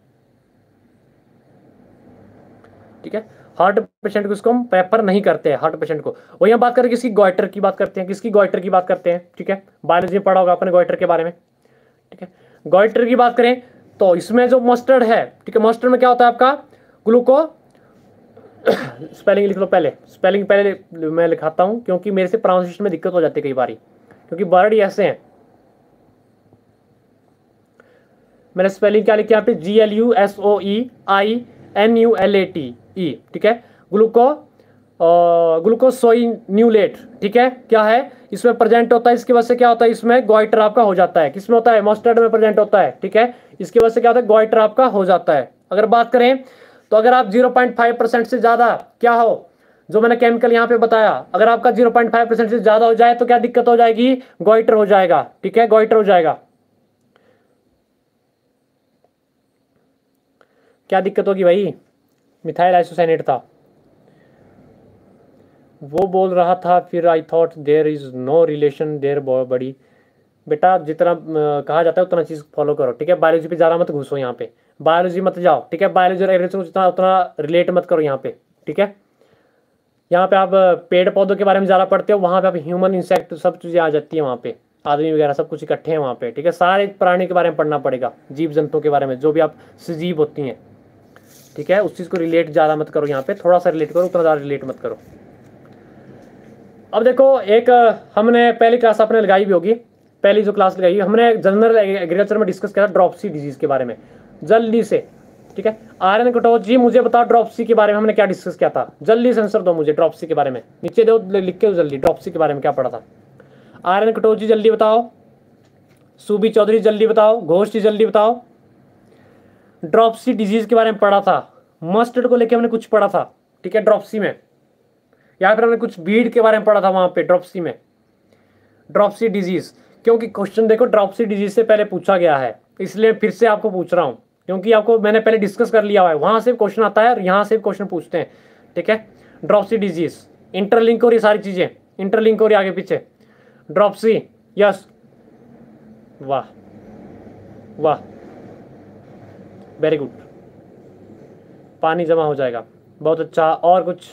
ठीक है। हार्ट पेशेंट को इसको हम प्रेफर नहीं करते हैं, हार्ट पेशेंट को। वही हम बात करें किसकी? गॉइटर की बात करते हैं। किसकी? गॉइटर की बात करते हैं, ठीक है। बायोलॉजी में पढ़ा होगा आपने गॉइटर के बारे में, ठीक है। गॉइटर की बात करें तो इसमें जो मस्टर्ड है, ठीक है, मस्टर्ड में क्या होता है आपका? ग्लूको स्पेलिंग लिख लो पहले, स्पेलिंग पहले मैं लिखाता हूं क्योंकि मेरे से प्रोनाउंसिएशन में दिक्कत हो जाती है कई बारी, क्योंकि वर्ड ऐसे हैं। मैंने स्पेलिंग क्या लिखी यहाँ पे? G L U S O E I N U L A T E, ठीक है। ग्लूको ग्लूकोसोइन्यूलेट, ठीक है, क्या है? इसमें प्रेजेंट होता है, इसकी वजह से क्या होता है? इसमें गॉइटर आपका हो जाता है। किसमें होता है? मस्टर्ड में प्रेजेंट होता है, ठीक है। इसकी वजह से क्या होता है? गॉइटर आपका हो जाता है। अगर बात करें तो अगर आप ज़ीरो पॉइंट फाइव परसेंट से ज्यादा क्या हो, जो मैंने केमिकल यहाँ पे बताया, अगर आपका ज़ीरो पॉइंट फाइव परसेंट से ज्यादा हो जाए तो क्या दिक्कत हो जाएगी? गॉइटर हो जाएगा, ठीक है, गॉइटर हो जाएगा। क्या दिक्कत होगी भाई? मिथाइल आइसोसाइनेट था, वो बोल रहा था, फिर I thought there is no relation their body. बेटा जितना कहा जाता है उतना चीज़ फॉलो करो, ठीक है। बायोलॉजी पे ज़्यादा मत घुसो, यहाँ पे बायोलॉजी मत जाओ, ठीक है। बायोलॉजी और एग्रीकल्चर को जितना उतना रिलेट मत करो यहाँ पे, ठीक है। यहाँ पे आप पेड़ पौधों के बारे में ज़्यादा पढ़ते हो, वहाँ पे आप ह्यूमन इंसेक्ट सब चीज़ें आ जाती है, वहाँ पे आदमी वगैरह सब कुछ इकट्ठे हैं वहाँ पे, ठीक है। सारे प्राणी के बारे में पढ़ना पड़ेगा, जीव जंतुओं के बारे में, जो भी आप सजीव होती हैं, ठीक है। उस चीज़ को रिलेट ज़्यादा मत करो यहाँ पे, थोड़ा सा रिलेट करो, उतना ज़्यादा रिलेट मत करो। अब देखो एक हमने पहली क्लास आपने लगाई भी होगी, पहली जो क्लास लगाई हमने जनरल एग्रीकल्चर में डिस्कस किया ड्रॉपसी डिजीज के बारे में, जल्दी से, ठीक है। आर एन कटोच जी मुझे बताओ ड्रॉपसी के बारे में हमने क्या डिस्कस किया था? जल्दी से आंसर दो मुझे ड्रॉपसी के बारे में, नीचे दो लिख के दो जल्दी, ड्रॉपसी के बारे में क्या पढ़ा था? आर्यन कटोच जी जल्दी बताओ, सुबी चौधरी जल्दी बताओ, घोष जी जल्दी बताओ। ड्रॉपसी डिजीज के बारे में पढ़ा था, मस्टर्ड को लेके हमने कुछ पढ़ा था, ठीक है, ड्रॉपसी में, या फिर हमने कुछ बीड के बारे में पढ़ा था वहां पे ड्रॉपसी में, ड्रॉपसी डिजीज। क्योंकि क्वेश्चन देखो ड्रॉपसी डिजीज से पहले पूछा गया है, इसलिए फिर से आपको पूछ रहा हूं, क्योंकि आपको मैंने पहले डिस्कस कर लिया है, वहां से क्वेश्चन आता है और यहाँ से क्वेश्चन पूछते हैं, ठीक है। ड्रॉपसी डिजीज इंटरलिंक हो रही सारी चीजें, इंटरलिंक हो रही आगे पीछे। ड्रॉपसी, यस, वाह वाह, वेरी गुड, पानी जमा हो जाएगा, बहुत अच्छा। और कुछ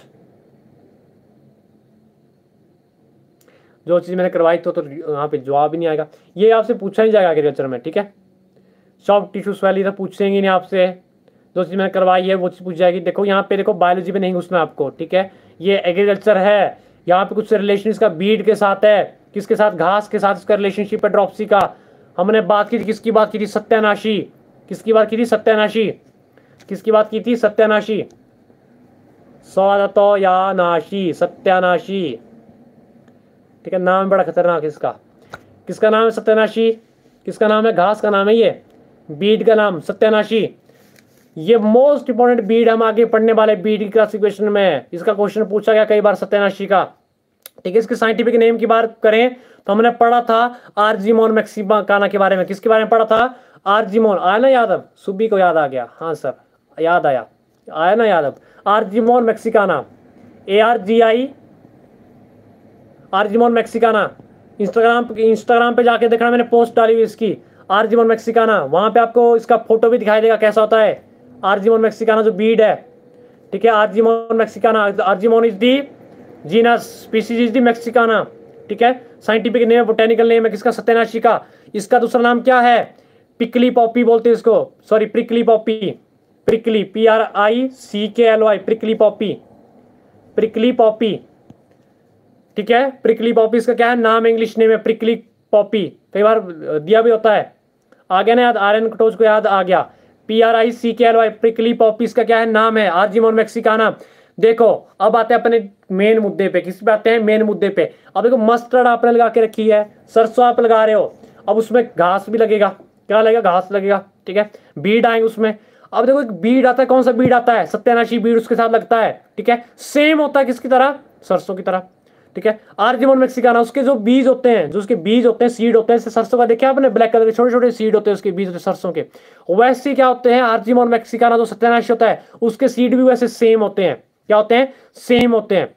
जो चीज़ मैंने करवाई तो तो यहाँ पे जवाब ही नहीं आएगा, ये आपसे पूछा नहीं जाएगा एग्रीकल्चर में, ठीक है। सॉफ्ट टिश्यू स्वैली तो पूछेंगे नहीं आपसे, जो चीज़ मैंने करवाई है वो चीज़ पूछ जाएगी। देखो यहाँ पे देखो बायोलॉजी में नहीं घुसना आपको, ठीक है, ये एग्रीकल्चर है, यहाँ पे कुछ रिलेशन इसका बीड के साथ है, किसके साथ, घास के साथ इसका रिलेशनशिप है ड्रॉपसी का। हमने बात की थी, किसकी बात की थी, सत्यानाशी, किसकी बात की थी, सत्यानाशी, किसकी बात की थी, सत्यानाशी, सौ या नाशी, सत्यानाशी, ठीक है, नाम बड़ा खतरनाक है इसका। किसका नाम है सत्यानाशी, किसका नाम है, घास का नाम है, ये बीड का नाम सत्यानाशी। ये मोस्ट इंपॉर्टेंट बीड हम आगे पढ़ने वाले बीड की क्लासिफिकेशन में, इसका क्वेश्चन पूछा गया कई बार सत्यानाशी का, ठीक है। इसके साइंटिफिक नेम की बात करें तो हमने पढ़ा था आर्जीमोन मैक्सिकाना के बारे में, किसके बारे में पढ़ा था, आर्जीमोन, आया ना याद, अब सुबी को याद आ गया, हाँ सर याद आया, आया ना याद अब, Argemone mexicana, A R G I, Argemone mexicana. Instagram Instagram पे जाके देखना, मैंने पोस्ट डाली हुई इसकी, आर्जीमोन मैक्सिकाना, वहां पे आपको इसका फोटो भी दिखाई देगा कैसा होता है आर्जीमोन मैक्सिकाना जो बीड है, ठीक है। Argemone mexicana, Argemone is the genus, species is the mexicana, ठीक है। साइंटिफिक नेम, बोटेनिकल नेम है किसका, सत्यानाशी का। इसका दूसरा नाम क्या है, पिकली पॉपी बोलते हैं इसको, sorry prickly poppy, prickly, P R I C K L Y, prickly poppy, prickly poppy, ठीक है। प्रिकली पॉपी इसका क्या है नाम, इंग्लिश नेम है प्रिकली पॉपी, कई बार दिया भी होता है, आ गया ना याद, आर्यन कटोच को याद आ गया, P R I C K L Y, prickly poppy इसका क्या है नाम है, आर्जीमोन मैक्सिकाना। देखो अब आते हैं अपने मेन मुद्दे पे, किस पे आते हैं, मेन मुद्दे पे। अब देखो मस्टर्ड आपने लगा के रखी है, सरसों आप लगा रहे हो, अब उसमें घास भी लगेगा, क्या लगेगा, घास लगेगा, ठीक है, बीड आएंगे उसमें। अब देखो एक बीड आता है, कौन सा बीड आता है, सत्यानाशी बीड उसके साथ लगता है, ठीक है, सेम होता है किसकी तरह, सरसों की तरह, ठीक है। आर्जीमोन मैक्सिकाना, उसके जो बीज होते हैं, जो उसके बीज होते हैं, सीड होते हैं, सरसों का देखिए आपने ब्लैक कलर के छोटे छोटे सीड होते हैं उसके बीज होते हैं सरसों के, वैसे क्या होते हैं आर्जीमोन मैक्सिकाना जो सत्यानाशी होता है उसके सीड भी वैसे सेम होते हैं, क्या होते हैं, सेम होते हैं।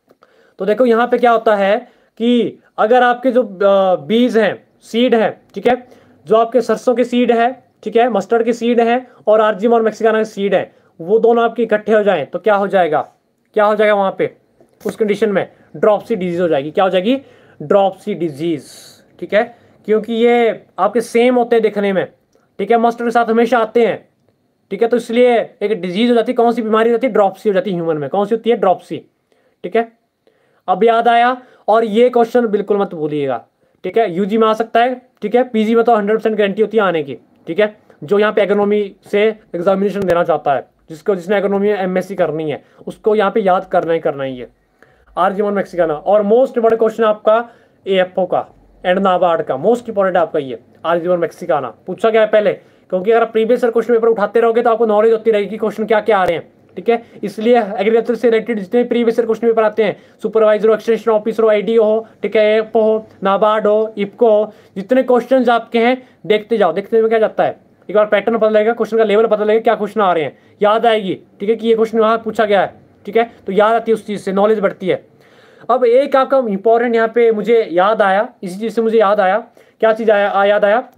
तो देखो यहाँ पे क्या होता है कि अगर आपके जो बीज हैं, सीड है, ठीक है, जो आपके सरसों के सीड है, ठीक है, मस्टर्ड के सीड है और आर्जीमोन मैक्सिकाना के सीड है, वो दोनों आपके इकट्ठे हो जाएं तो क्या हो जाएगा, क्या हो जाएगा वहां पे, उस कंडीशन में ड्रॉपसी डिजीज हो जाएगी, क्या हो जाएगी, ड्रॉपसी डिजीज, ठीक है। क्योंकि ये आपके सेम होते हैं देखने में, ठीक है, मस्टर्ड के साथ हमेशा आते हैं, ठीक है, तो इसलिए एक डिजीज हो जाती है, कौन सी बीमारी हो जाती है, ड्रॉपसी हो जाती है ह्यूमन में, कौन सी होती है, ड्रॉपसी, ठीक है। अब याद आया, और ये क्वेश्चन बिल्कुल मत भूलिएगा, ठीक है, यूजी में आ सकता है, ठीक है, पीजी में तो हंड्रेड परसेंट गारंटी होती है आने की, ठीक है। जो यहाँ पे एग्रोनॉमी से एग्जामिनेशन देना चाहता है, जिसको जिसने एग्रोनॉमी में एमएससी करनी है उसको यहाँ पे याद करना ही करना ही है आर्जीमोन मैक्सिकाना। और मोस्ट इंपॉर्टेंट क्वेश्चन आपका एएफओ का एंड नाबार्ड का, मोस्ट इंपॉर्टेंट आपका ये आर्जीमोन मैक्सिकाना पूछा गया है पहले, क्योंकि अगर प्रीवियस ईयर क्वेश्चन पेपर उठाते रहोगे तो आपको नॉलेज होती रहेगी कि क्वेश्चन क्या क्या आ रहे हैं, ठीक है। इसलिए एग्रीकल्चर से रिलेटेड जितने प्रीवियस ईयर क्वेश्चन पेपर आते हैं, सुपरवाइजर हो, एक्सटेंशन ऑफिसर हो, आईडीओ हो, ठीक है, एएफओ हो, नाबार्ड हो, इफको हो, जितने क्वेश्चन आपके हैं देखते जाओ, देखते में क्या जाता है, एक बार पैटर्न पता लगेगा, क्वेश्चन का लेवल पता लगेगा, क्या क्वेश्चन आ रहे हैं, याद आएगी, ठीक है, कि ये क्वेश्चन वहां पूछा गया है, ठीक है, तो याद आती है, उस चीज से नॉलेज बढ़ती है। अब एक आपका इंपॉर्टेंट यहाँ पे मुझे याद आया, इसी चीज से मुझे याद आया, क्या चीज आया आ, याद आया,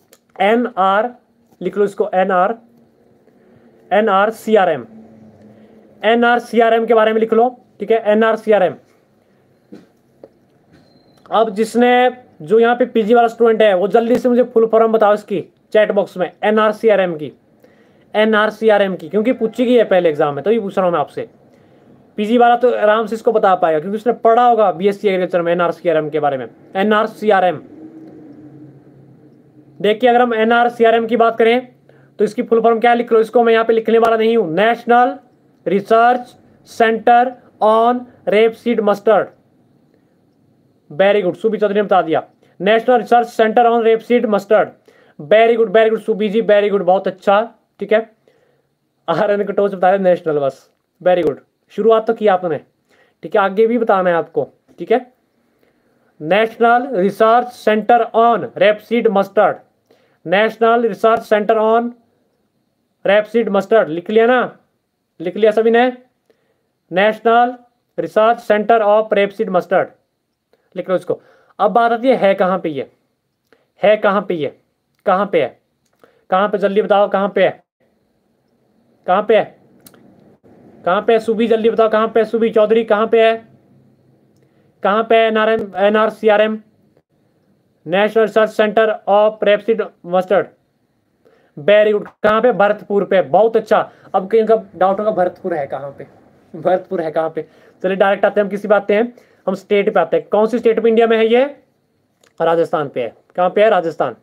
एन आर लिख लो इसको, N R N R C R M, N R C R M के बारे में लिख लो, ठीक है, N R C R M. अब जिसने जो यहाँ पे पीजी वाला स्टूडेंट है वो जल्दी से मुझे फुल फॉर्म बताओ इसकी चैट बॉक्स में, N R C R M की, N R C R M की, क्योंकि पूछी गई है पहले एग्जाम में, तभी तो पूछ रहा हूं मैं आपसे। पीजी वाला तो आराम से इसको बता पाएगा क्योंकि उसने पढ़ा होगा बीएससी एग्रीकल्चर में एनआर सीआरएम के बारे में, एनआर सीआरएम। देखिए अगर हम एनआर सीआरएम की बात करें तो इसकी फुल फॉर्म क्या लिख लो, इसको मैं यहाँ पे लिखने वाला नहीं हूं, national research centre on rapeseed mustard, very good, Subi Chaudhary ने बता दिया। National research centre on rapeseed mustard, very good very good Subi ji, very good, बहुत अच्छा। ठीक है, आर एन कटोच बताया नेशनल, बस वेरी गुड, शुरुआत तो की आपने। ठीक है, आगे भी बताना है आपको। ठीक है, national research centre on rapeseed mustard, national research centre on rapeseed mustard, लिख लिया ना, लिख लिया सभी ने? National research centre of rapeseed mustard, लिख लो इसको। अब बात आती है, है कहाँ पे ये, है कहाँ पे ये, कहाँ पे है, कहाँ पे, जल्दी बताओ कहाँ पे है, कहाँ पे है, कहाँ पे है सुबी, जल्दी बताओ कहाँ पे है सुबी चौधरी, कहाँ पे है, कहाँ पे है? NRM, NRCRM, national research centre of rapeseed mustard, very good. कहाँ पे? भरतपुर पे, बहुत अच्छा। अब कहीं का डाउट होगा भरतपुर है कहाँ पे, भरतपुर है कहाँ पे। चलिए डायरेक्ट आते हैं हम, किसी बात हैं हम स्टेट पे आते हैं। कौन सी स्टेट पे इंडिया में है ये? राजस्थान पे है। कहाँ पे है? राजस्थान।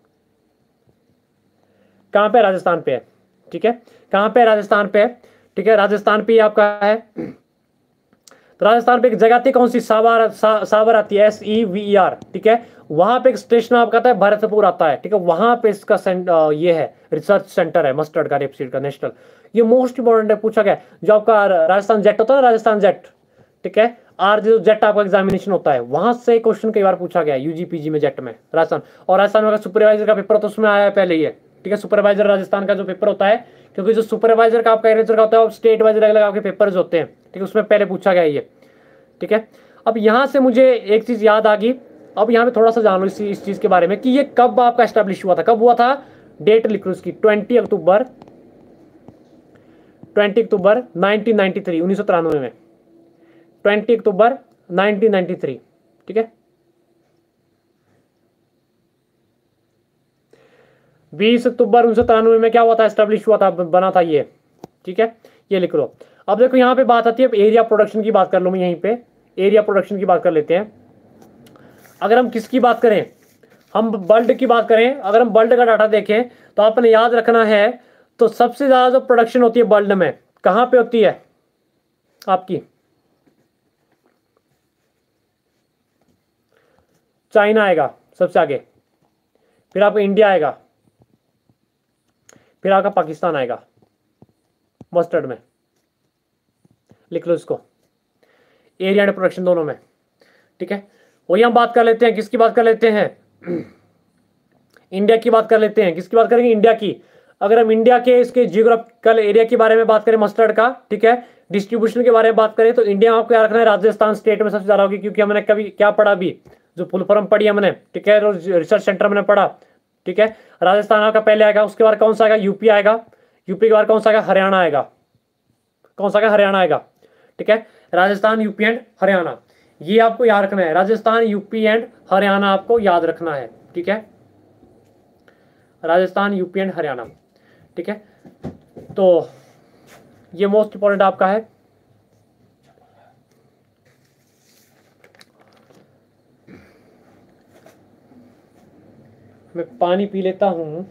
कहाँ पे? राजस्थान पे है। ठीक है, कहाँ पे? राजस्थान पे है। ठीक है, राजस्थान पे आपका है। तो राजस्थान पे एक जगह आती है, कौन सी? सावर, सा, सावर आती है, S E V E R. ठीक है, वहां पे एक स्टेशन आपका आता है भरतपुर आता है। ठीक है, वहां पे इसका सेंट, ये है रिसर्च सेंटर है मस्टर्ड का, रेपसीड का, नेशनल। ये मोस्ट इंपॉर्टेंट है, पूछा गया जो आपका राजस्थान जेट होता है ना, राजस्थान जेट। ठीक है, आर जो जेट आपका एग्जामिनेशन होता है, वहां से क्वेश्चन कई बार पूछा गया यूजीपीजी में, जेट में, राजस्थान। और राजस्थान में सुपरवाइजर का पेपर होता है, उसमें आया है पहले ये। ठीक है, सुपरवाइजर राजस्थान का जो पेपर होता है, क्योंकि जो सुपरवाइजर का आपका एग्रीकल्चर का होता है, स्टेट वाइज अलग अलग आपके पेपर्स होते हैं। ठीक है, उसमें पहले पूछा गया ये। ठीक है, अब यहां से मुझे एक चीज याद आ गई, अब यहाँ पे थोड़ा सा जान लो इस, इस चीज के बारे में कि ये कब आपका एस्टेब्लिश हुआ था, कब हुआ था, डेट लिख लो इसकी, twenty October twenty October nineteen ninety three, उन्नीस सौ तिरानवे में, twenty October nineteen ninety three. ठीक है, बीस अक्टूबर उन्नीस सौ तिरानवे में क्या हुआ था, एस्टेब्लिश हुआ था, बना था ये। ठीक है, ये लिख लो। अब देखो यहाँ पे बात आती है, एरिया प्रोडक्शन की बात कर लो, मैं यहीं पे एरिया प्रोडक्शन की बात कर लेते हैं। अगर हम किसकी बात करें, हम वर्ल्ड की बात करें, अगर हम वर्ल्ड का डाटा देखें तो आपने याद रखना है, तो सबसे ज्यादा जो प्रोडक्शन होती है वर्ल्ड में, कहां पे होती है आपकी? चाइना आएगा सबसे आगे, फिर आपका इंडिया आएगा, फिर आपका पाकिस्तान आएगा मस्टर्ड में। लिख लो इसको, एरिया एंड प्रोडक्शन दोनों में। ठीक है, वही हम बात कर लेते हैं, किसकी बात कर लेते हैं? इंडिया की बात कर लेते हैं। किसकी बात करेंगे? इंडिया की। अगर हम इंडिया के इसके जियोग्राफिकल एरिया के बारे में बात करें मस्टर्ड का, ठीक है, डिस्ट्रीब्यूशन के बारे में बात करें, तो इंडिया में आपको याद रखना है राजस्थान स्टेट में सबसे ज्यादा होगी, क्योंकि हमने कभी क्या पढ़ा अभी, जो फुल फॉर्म पढ़ी हमने, ठीक है, रिसर्च सेंटर मैंने पढ़ा। ठीक है, राजस्थान आपका पहले आएगा, उसके बाद कौन सा आएगा? यूपी आएगा, यूपी के बाद कौन सा आएगा? हरियाणा आएगा। कौन सा आएगा? हरियाणा आएगा। ठीक है, राजस्थान, यूपी एंड हरियाणा, ये आपको याद रखना है, राजस्थान, यूपी एंड हरियाणा आपको याद रखना है। ठीक है, राजस्थान, यूपी एंड हरियाणा। ठीक है, तो ये मोस्ट इंपॉर्टेंट आपका है। मैं पानी पी लेता हूं।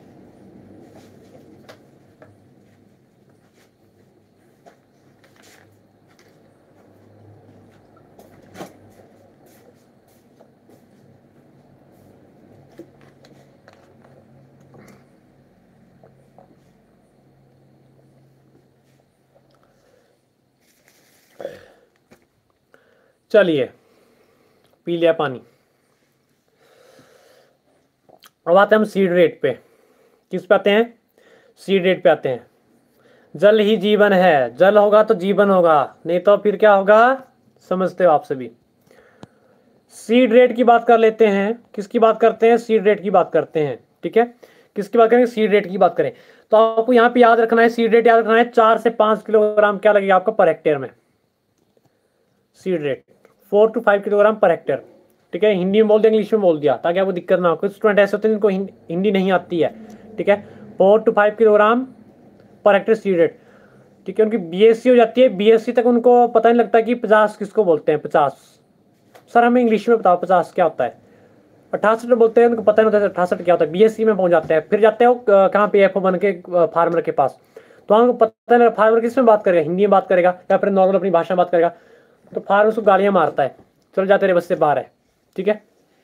चलिए, पी लिया पानी। अब आते हैं हम सीड रेट पे। किस पे आते हैं? सीड रेट पे आते हैं। जल ही जीवन है, जल होगा तो जीवन होगा, नहीं तो फिर क्या होगा, समझते हो आप सभी। सीड रेट की बात कर लेते हैं। किसकी बात करते हैं? सीड रेट की बात करते हैं। ठीक है, किसकी बात करेंगे? सीड रेट की बात करें तो आपको यहाँ पे याद रखना है, सीड रेट याद रखना है, चार से पांच किलोग्राम क्या लगेगा आपका पर हेक्टेयर में। Seed rate four to five kilogram per hectare. ठीक है, हिंदी में बोल दिया, इंग्लिश में बोल दिया, ताकि आपको दिक्कत ना हो। कुछ स्टूडेंट ऐसे होते हैं जिनको हिंदी नहीं आती है। ठीक है, four to five kilogram per hectare seed rate. ठीक है, उनकी बीएससी हो जाती है, बीएससी तक उनको पता नहीं लगता कि पचास किसको बोलते हैं। पचास सर हमें इंग्लिश में बताओ, पचास क्या होता है? अठासठ बोलते हैं, उनको पता नहीं होता है अठासठ क्या होता है। बीएससी में पहुंच जाते हैं, फिर जाते हो कहाँ पे? एफ ओ बन के फार्मर के पास। तो हमको पता नहीं फार्मर किस में बात करेगा, हिंदी में बात करेगा या फिर नॉर्मल अपनी भाषा में बात करेगा, तो फार्मर उसको गालियाँ मारता है, चल जाते रहे बस से बाहर है। ठीक है।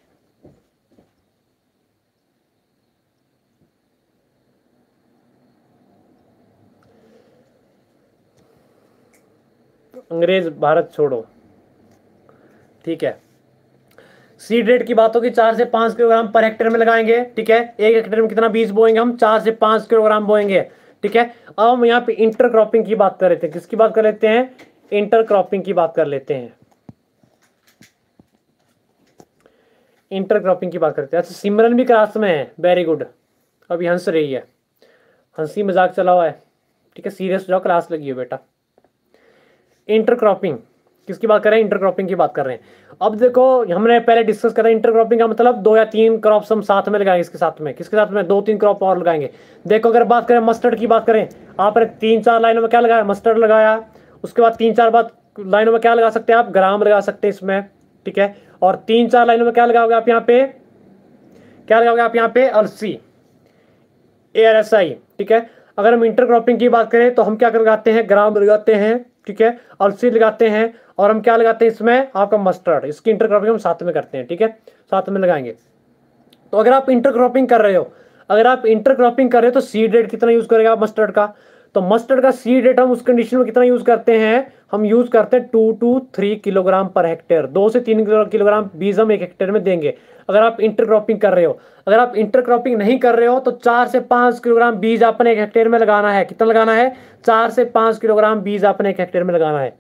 अंग्रेज भारत छोड़ो, ठीक है। सीड रेट की बात होगी, चार से पांच किलोग्राम पर हेक्टेयर में लगाएंगे, ठीक है। एक हेक्टेयर में कितना बीज बोएंगे हम, चार से पांच किलोग्राम बोएंगे, ठीक है। अब हम यहाँ पे इंटर क्रॉपिंग की बात कर लेते हैं। किसकी बात कर लेते हैं, इंटर क्रॉपिंग की बात कर लेते हैं। इंटर क्रॉपिंग की बात करते हैं। अच्छा, सिमरन भी क्लास में है, वेरी गुड। अभी हंस रही है, हंसी मजाक चला हुआ है, ठीक है। सीरियस हो जाओ, क्लास लगी है बेटा। इंटर क्रॉपिंग किसकी बात कर रहे हैं, इंटर क्रॉपिंग की बात कर रहे हैं। अब देखो, हमने पहले डिस्कस करा इंटर क्रॉपिंग का मतलब दो या तीन क्रॉप्स हम साथ में लगाएंगे, इसके साथ में किसके साथ में, दो तीन क्रॉप और लगाएंगे। देखो अगर बात करें मस्टर्ड की बात करें, आपने तीन चार लाइनों में क्या लगाया, मस्टर्ड लगाया। उसके बाद तीन चार बात लाइनों में क्या लगा सकते हैं आप, ग्राम लगा सकते हैं इसमें, ठीक है। और तीन चार लाइनों में क्या लगाओगे आप यहाँ पे, क्या लगाओगे आप यहाँ पे, अलसी, ए आर एस आई, ठीक है। अगर हम इंटर क्रॉपिंग की बात करें तो हम क्या लगाते हैं, ग्राम लगाते हैं, ठीक है, अलसी लगाते हैं, और हम क्या लगाते हैं इसमें, आपका मस्टर्ड। इसकी इंटर क्रॉपिंग हम साथ में करते हैं, ठीक है, साथ में लगाएंगे। तो अगर आप इंटर क्रॉपिंग कर रहे हो, अगर आप इंटर क्रॉपिंग कर रहे हो तो सीड रेट कितना यूज करेगा आप मस्टर्ड का, तो मस्टर्ड का सीड रेट हम उस कंडीशन में कितना यूज करते हैं, हम यूज करते हैं two to three kilogram per hectare, दो से तीन किलोग्राम बीज हम एक हेक्टेयर में देंगे अगर आप इंटर क्रॉपिंग कर रहे हो। अगर आप इंटर क्रॉपिंग नहीं कर रहे हो तो चार से पांच किलोग्राम बीज आपने एक हेक्टेयर में लगाना है। कितना लगाना है, चार से पांच किलोग्राम बीज आपने एक हेक्टेयर में लगाना है।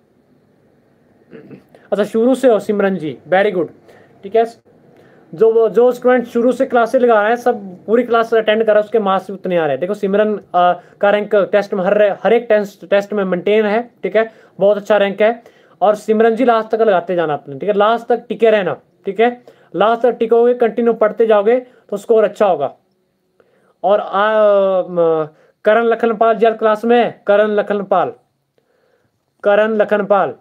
अच्छा, शुरू से हो सिमरन जी, वेरी गुड, ठीक है। जो जो स्टूडेंट शुरू से क्लासेस लगा रहे हैं, सब पूरी क्लास अटेंड कर रहा है, उसके मार्क्स उतने आ रहे हैं। देखो सिमरन आ, का रैंक टेस्ट में हर हर एक टेस्ट टेस्ट में मेंटेन है, ठीक है, बहुत अच्छा रैंक है। और सिमरन जी लास्ट तक लगाते जाना अपने, ठीक है, लास्ट तक टिके रहना, ठीक है, लास्ट तक टिकोगे, कंटिन्यू पढ़ते जाओगे तो स्कोर अच्छा होगा। और आ, करण लखनपाल जी क्लास में, करण लखनपाल, करण लखनपाल,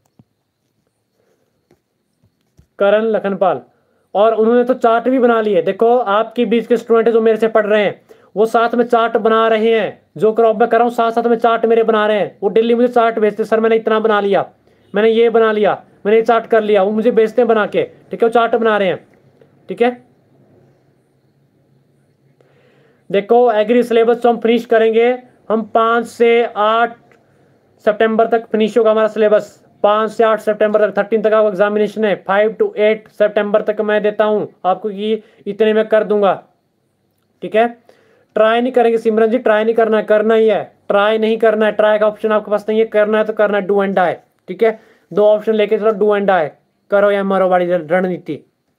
करण लखनपाल, और उन्होंने तो चार्ट भी बना लिए। देखो आपकी बीच के स्टूडेंट जो मेरे से पढ़ रहे हैं वो साथ में चार्ट बना रहे हैं, जो क्रॉप में कर रहा हूँ साथ साथ में चार्ट मेरे बना रहे हैं। वो डेली मुझे चार्ट भेजते, सर मैंने इतना बना लिया, मैंने ये बना लिया, मैंने ये चार्ट कर लिया, वो मुझे भेजते हैं बना के, ठीक है, वो चार्ट बना रहे हैं, ठीक है। देखो एग्री सिलेबस तो हम फिनिश करेंगे, हम पाँच से आठ सितंबर तक फिनिश होगा हमारा सिलेबस, पाँच से आठ सितंबर तक, थर्टीन तक आपका एग्जामिनेशन है, फाइव टू एट सितंबर तक मैं देता हूं आपको कि इतने में कर दूंगा, ठीक है। ट्राई नहीं करेंगे सिमरन जी, ट्राई नहीं करना है, करना ही है, ट्राई नहीं करना है, ट्राई का ऑप्शन आपके पास नहीं है, करना है तो करना है, डू एंड डाई, ठीक है। दो ऑप्शन लेके चलो, डू एंड डाई, करो या मरो वाली रणनीति।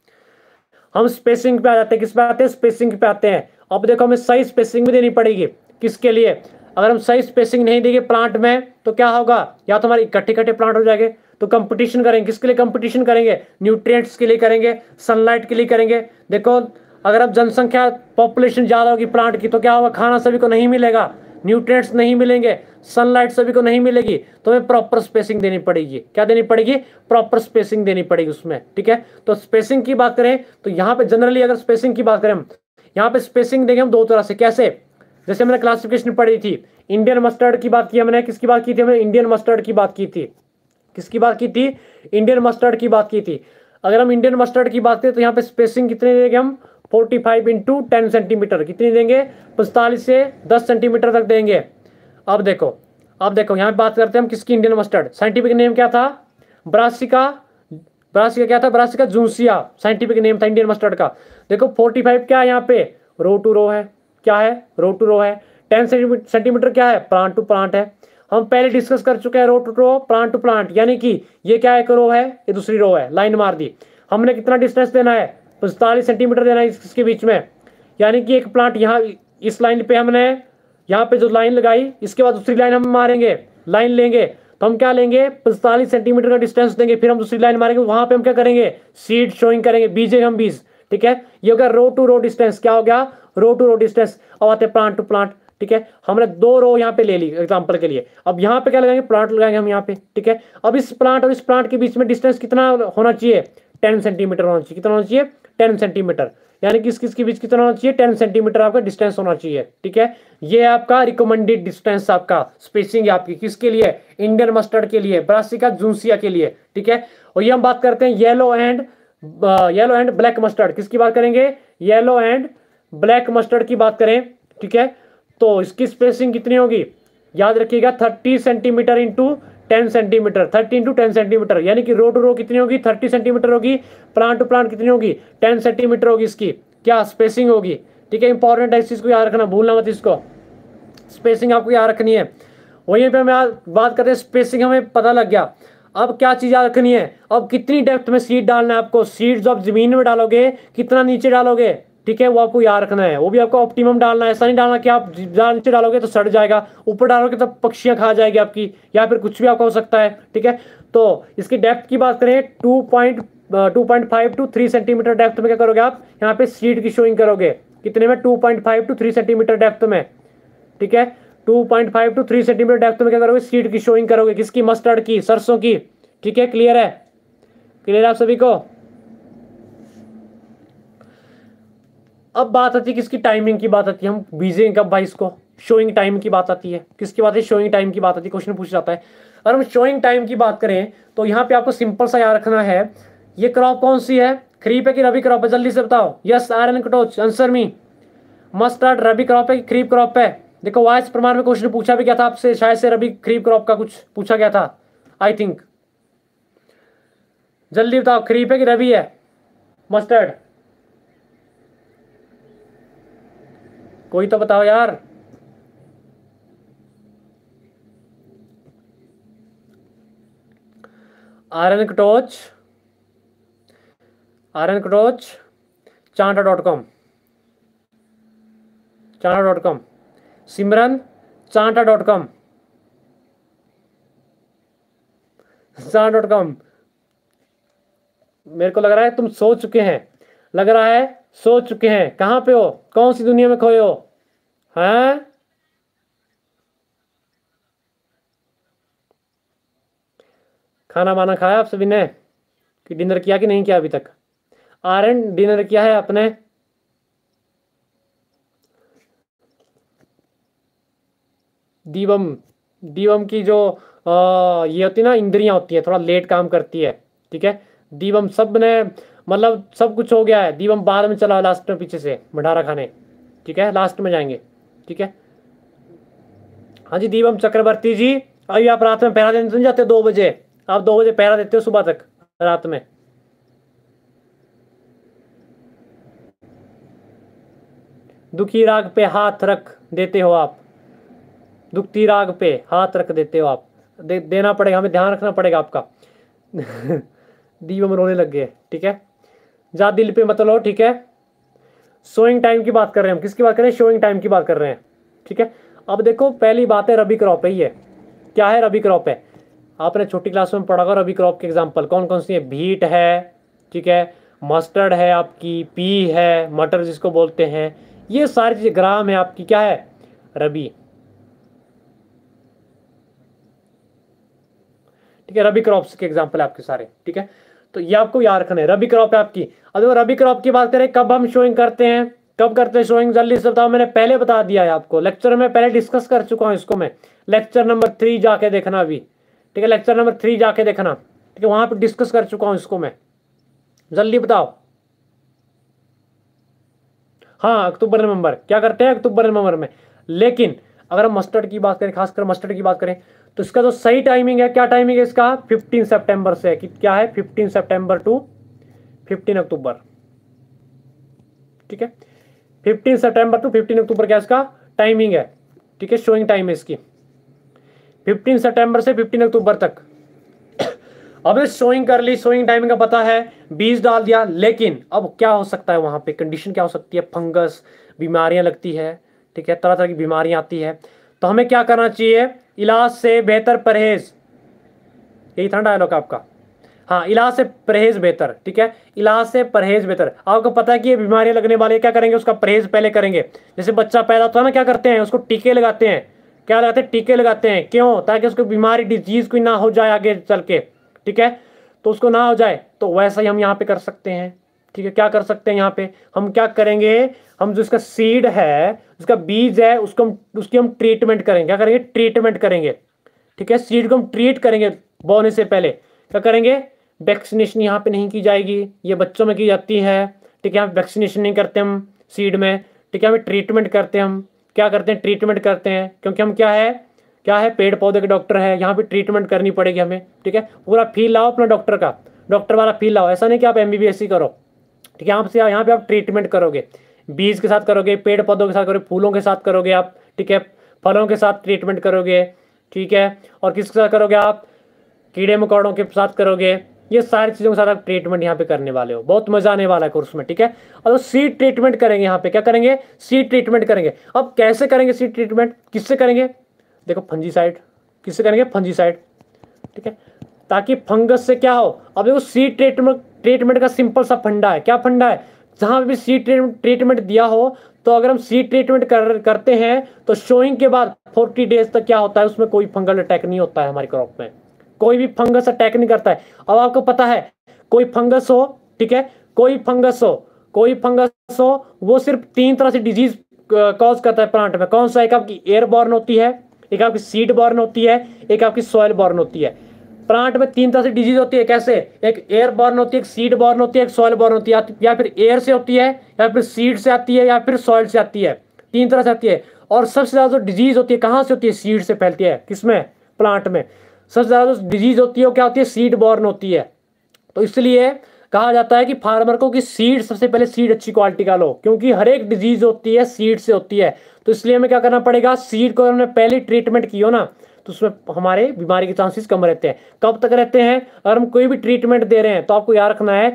हम स्पेसिंग पे आ जाते हैं, किस पे आते हैं, स्पेसिंग पे आते हैं। अब देखो हमें सही स्पेसिंग भी देनी पड़ेगी, किसके लिए, अगर हम सही स्पेसिंग नहीं देंगे प्लांट में तो क्या होगा, या तो हमारे इकट्ठे इकट्ठे प्लांट हो जाएंगे, तो कंपटीशन करेंगे, किसके लिए कंपटीशन करेंगे, न्यूट्रिएंट्स के लिए करेंगे, सनलाइट के लिए करेंगे। देखो अगर अब जनसंख्या पॉपुलेशन ज्यादा होगी प्लांट की तो क्या होगा, खाना सभी को नहीं मिलेगा, न्यूट्रिएंट्स नहीं मिलेंगे, सनलाइट सभी को नहीं मिलेगी, तो हमें प्रॉपर स्पेसिंग देनी पड़ेगी। क्या देनी पड़ेगी, प्रॉपर स्पेसिंग देनी पड़ेगी उसमें, ठीक है। तो स्पेसिंग की बात करें तो यहाँ पे जनरली अगर स्पेसिंग की बात करें हम, यहाँ पे स्पेसिंग देंगे हम दो तरह से, कैसे, जैसे मैंने क्लासिफिकेशन पढ़ी थी, इंडियन मस्टर्ड की बात की हमने, किसकी बात की थी हमने, इंडियन मस्टर्ड की बात की थी, किसकी बात की थी, इंडियन मस्टर्ड की बात की थी। अगर हम इंडियन मस्टर्ड की बात करें तो यहाँ पे स्पेसिंग कितने देंगे हम, forty five into ten centimetre, कितनी देंगे, पैंतालीस से दस सेंटीमीटर तक देंगे। अब देखो, अब देखो यहाँ पे बात करते हैं हम किसकी, इंडियन मस्टर्ड, साइंटिफिक नेम क्या था, ब्रासिका, ब्रासिका क्या था, ब्रासिका जूसिया साइंटिफिक नेम था इंडियन मस्टर्ड का। देखो फोर्टी फाइव क्या है यहाँ पे, रो टू रो है, क्या है, रो टू रो है, टेन सेंटीमीटर क्या है, प्लांट टू प्लांट है। हम पहले डिस्कस कर चुके हैं row to row, plant to plant, यानी कि ये क्या एक रो है, ये दूसरी रो है, लाइन मार दी। हमने कितना डिस्टेंस देना है, पैंतालीस सेंटीमीटर देना है इसके बीच में, यानी कि एक प्लांट यहाँ इस लाइन पे हमने यहाँ पे जो लाइन लगाई, इसके बाद दूसरी लाइन हम मारेंगे, लाइन लेंगे तो हम क्या लेंगे, पैंतालीस सेंटीमीटर का डिस्टेंस देंगे, फिर हम दूसरी लाइन मारेंगे, वहां पे हम क्या करेंगे, सीड शोइंग करेंगे, बीजे हम बीज, ठीक है। ये हो गया रो टू रो डिस्टेंस, क्या हो गया, रो टू रो डिस्टेंस। अब आते हैं प्लांट टू प्लांट, ठीक है, हमने दो रो यहाँ पे ले ली एग्जांपल के लिए, अब यहाँ पे क्या लगाएंगे, प्लांट लगाएंगे हम यहाँ पे, ठीक है। अब इस प्लांट और इस प्लांट के बीच में डिस्टेंस कितना होना चाहिए, टेन सेंटीमीटर होना चाहिए, कितना होना चाहिए, टेन सेंटीमीटर, यानी कि किस के बीच कितना होना चाहिए, टेन सेंटीमीटर आपका डिस्टेंस होना चाहिए, ठीक है। ये आपका रिकमेंडेड डिस्टेंस, आपका स्पेसिंग है आपकी, किसके लिए, इंडियन मस्टर्ड के लिए, ब्रासिका जूसिया के लिए, ठीक है। और ये हम बात करते हैं yellow and yellow and black mustard, किसकी बात करेंगे, येलो एंड ब्लैक मस्टर्ड की बात करें, ठीक है। तो इसकी स्पेसिंग कितनी होगी, याद रखिएगा thirty centimetre into ten centimetre, thirty into ten centimetre, यानी कि रो टू रो कितनी होगी, थर्टी सेंटीमीटर होगी, प्लांट टू प्लांट कितनी होगी, टेन सेंटीमीटर होगी इसकी क्या स्पेसिंग होगी, ठीक है। इंपॉर्टेंट है, इस चीज को याद रखना, भूलना मत इसको, स्पेसिंग आपको याद रखनी है। वहीं पे मैं बात करते हैं स्पेसिंग, हमें पता लग गया। अब क्या चीज याद रखनी है, अब कितनी डेप्थ में सीड डालना है आपको, सीड जो आप जमीन में डालोगे कितना नीचे डालोगे, ठीक है, वो आपको याद रखना है, वो भी आपको ऑप्टिमम डालना है। ऐसा नहीं डालना कि आप ज़्यादा नीचे डालोगे तो सड़ जाएगा, ऊपर डालोगे तो पक्षियां खा जाएगी आपकी, या फिर कुछ भी आपका हो सकता है, ठीक है। तो इसकी डेप्थ की बात करें two point two point five to three centimetre depth में क्या करोगे आप, यहाँ पे सीड की शोइंग करोगे कितने में, two point five to three centimetre depth में, ठीक है। Two point five to three centimetre depth में क्या करोगे, सीड की शोइंग करोगे, किसकी, मस्टर्ड की, सरसों की, ठीक है। क्लियर है, क्लियर है आप सभी को। अब बात आती है किसकी, टाइमिंग की बात आती है, हम बीजेंगे कब भाई इसको, शोइंग टाइम की बात आती है, किसकी बात है, शोइंग टाइम की बात आती है, क्वेश्चन पूछ जाता है। अगर हम शोइंग टाइम की बात करें तो यहाँ पे आपको सिंपल सा याद रखना है, ये क्रॉप कौन सी है, खरीफ है कि रबी क्रॉप है, जल्दी से बताओ, yes Aryan Katoch answer me, mustard rabi crop है कि खरीफ क्रॉप है। देखो वाइस प्रमाण में क्वेश्चन पूछा भी गया था आपसे, शायद से रबी खरीफ क्रॉप का कुछ पूछा गया था आई थिंक, जल्दी बताओ खरीफ है कि रबी है, मस्टर्ड, कोई तो बताओ यार। Aryan Katoch, Aryan Katoch, Chanta dot com, Chanta dot com, Simran Chanta dot com, Chanta dot com. मेरे को लग रहा है तुम सो चुके हैं, लग रहा है सो चुके हैं, कहाँ पे हो, कौन सी दुनिया में खोए हो, हैं? खाना वाना खाया आप सभी ने, कि डिनर किया कि नहीं किया अभी तक, आर्यन डिनर किया है आपने, दीवम, दीवम की जो आ, ये होती है ना इंद्रियां होती है, थोड़ा लेट काम करती है, ठीक है। दीवम सब ने मतलब सब कुछ हो गया है, दीवम बाद में चला लास्ट में पीछे से भंडारा खाने, ठीक है, लास्ट में जाएंगे, ठीक है। हाँ जी दीवम चक्रवर्ती जी, अभी आप रात में पहरा देने नहीं जाते, दो बजे आप दो बजे पहरा देते हो सुबह तक रात में, दुखी राग पे हाथ रख देते हो आप, दुखती राग पे हाथ रख देते हो आप, दे, देना पड़ेगा, हमें ध्यान रखना पड़ेगा आपका। दीवम रोने लग गए, ठीक है, जा दिल पे मत लो, ठीक है। सोइंग टाइम की बात कर रहे हैं हम, किसकी बात कर रहे हैं, शोइंग टाइम की बात कर रहे हैं, ठीक है। अब देखो पहली बात है रबी क्रॉप है, ये क्या है, रबी क्रॉप है, आपने छोटी क्लास में पढ़ा होगा रबी क्रॉप के एग्जांपल कौन कौन सी है, बीट है, ठीक है, मस्टर्ड है आपकी, पी है, मटर जिसको बोलते हैं, ये सारी चीजें, ग्राम है आपकी, क्या है, रबी, ठीक है। रबी क्रॉप्स के एग्जांपल है आपके सारे, ठीक है। तो ये आपको याद रखना है, रबी क्रॉप है आपकी। अब रबी क्रॉप की बात करें कब हम शोइंग करते हैं, कब करते हैं शोइंग, जल्दी से बताओ, मैंने पहले बता दिया है आपको, लेक्चर में पहले डिस्कस कर चुका हूं इसको मैं, लेक्चर नंबर थ्री जाके देखना अभी, ठीक है, लेक्चर नंबर थ्री जाके देखना, ठीक है, वहां पर डिस्कस कर चुका हूं इसको मैं, जल्दी बताओ। हाँ अक्टूबर नवंबर क्या करते हैं, अक्टूबर नवंबर में। लेकिन अगर हम मस्टर्ड की बात करें, खासकर मस्टर्ड की बात करें, तो इसका जो सही टाइमिंग है, क्या टाइमिंग है इसका, फिफ्टीन सितंबर से, कि क्या है, fifteen September to fifteen October, ठीक है, fifteen September to fifteen October क्या इसका टाइमिंग है, ठीक है, शोइंग टाइम है इसकी, फिफ्टीन सितंबर से फिफ्टीन अक्टूबर तक। अब शोइंग कर ली, शोइंग टाइमिंग का पता है, बीज डाल दिया, लेकिन अब क्या हो सकता है वहां पे, कंडीशन क्या हो सकती है, फंगस, बीमारियां लगती है, ठीक है, तरह तरह की बीमारियां आती है, तो हमें क्या करना चाहिए, इलाज से बेहतर परहेज, यही था डायलॉग आपका, हाँ इलाज से परहेज बेहतर, ठीक है, इलाज से परहेज बेहतर। आपको पता है कि ये बीमारियां लगने वाली है, क्या करेंगे, उसका परहेज पहले करेंगे। जैसे बच्चा पैदा होता है ना, क्या करते हैं, उसको टीके लगाते हैं, क्या लगाते हैं, टीके लगाते हैं, क्यों, ताकि उसको बीमारी डिजीज कोई ना हो जाए आगे चल के, ठीक है, तो उसको ना हो जाए। तो वैसा ही हम यहाँ पे कर सकते हैं, ठीक है, क्या कर सकते हैं यहाँ पे, हम क्या करेंगे, हम जो इसका सीड है, उसका बीज है, उसको हम उसकी हम ट्रीटमेंट करेंगे, क्या करेंगे, ट्रीटमेंट करेंगे, ठीक है, सीड को हम ट्रीट करेंगे बोने से पहले, क्या करेंगे, वैक्सीनेशन यहाँ पे नहीं की जाएगी, ये बच्चों में की जाती है। ठीक है, यहाँ वैक्सीनेशन नहीं करते हम सीड में। ठीक है, हमें ट्रीटमेंट करते हैं, हम क्या करते हैं, ट्रीटमेंट करते हैं, क्योंकि हम क्या है क्या है पेड़ पौधे के डॉक्टर है, यहाँ पे ट्रीटमेंट करनी पड़ेगी हमें। ठीक है, पूरा फील लाओ अपना डॉक्टर का, डॉक्टर वाला फील लाओ। ऐसा नहीं कि आप एम बी बी एस ही करो। ठीक है, यहाँ से यहाँ पे आप ट्रीटमेंट करोगे, बीज के साथ करोगे, पेड़ पौधों के साथ करोगे, फूलों के साथ करोगे आप। ठीक है, फलों के साथ ट्रीटमेंट करोगे। ठीक है, और किसके साथ करोगे आप, कीड़े मकोड़ों के साथ करोगे। ये सारी चीज़ों के साथ आप ट्रीटमेंट यहाँ पे करने वाले हो। बहुत मजा आने वाला है कोर्स में। ठीक है, और सीड ट्रीटमेंट करेंगे यहाँ पे, क्या करेंगे, सीड ट्रीटमेंट करेंगे। अब कैसे करेंगे सीड ट्रीटमेंट, किससे करेंगे, देखो फंजीसाइड, किससे करेंगे, फंजीसाइड। ठीक है, ताकि फंगस से क्या हो। अब देखो सीड ट्रीटमेंट ट्रीटमेंट का सिंपल सा फंडा है, क्या फंडा है, जहां भी सीड ट्रीटमेंट दिया हो तो अगर हम सीड ट्रीटमेंट कर, करते हैं तो शोइंग के बाद फोर्टी डेज तक क्या होता है, उसमें कोई फंगल अटैक नहीं होता है, हमारी क्रॉप में कोई भी फंगस अटैक नहीं करता है। अब आपको पता है कोई फंगस हो, ठीक है, कोई फंगस हो कोई फंगस हो वो सिर्फ तीन तरह से डिजीज कॉज करता है प्लांट में। कौन सा, एक आपकी एयर बॉर्न होती है, एक आपकी सीड बॉर्न होती है, एक आपकी सॉइल बॉर्न होती है। प्लांट में तीन तरह से डिजीज होती है, कैसे, एक एयर बॉर्न होती है, एक सीड बॉर्न होती है, एक सॉइल बॉर्न होती है। या फिर एयर से होती है, या फिर सीड से आती है, या फिर सॉइल से आती है, तीन तरह से आती है। और सबसे ज्यादा जो डिजीज होती है कहाँ से होती है, सीड से फैलती है। किसमें, प्लांट में सबसे ज्यादा जो डिजीज होती है वो क्या होती है, सीड बॉर्न होती है। तो इसलिए कहा जाता है कि फार्मर को कि सीड सबसे पहले सीड अच्छी क्वालिटी का लो, क्योंकि हर एक डिजीज होती है सीड से होती है। तो इसलिए हमें क्या करना पड़ेगा, सीड को हमने पहले ट्रीटमेंट की हो ना तो उसमें हमारे बीमारी के चांसेस कम रहते हैं। कब तक रहते हैं, अगर हम कोई भी ट्रीटमेंट दे रहे हैं तो आपको याद रखना है,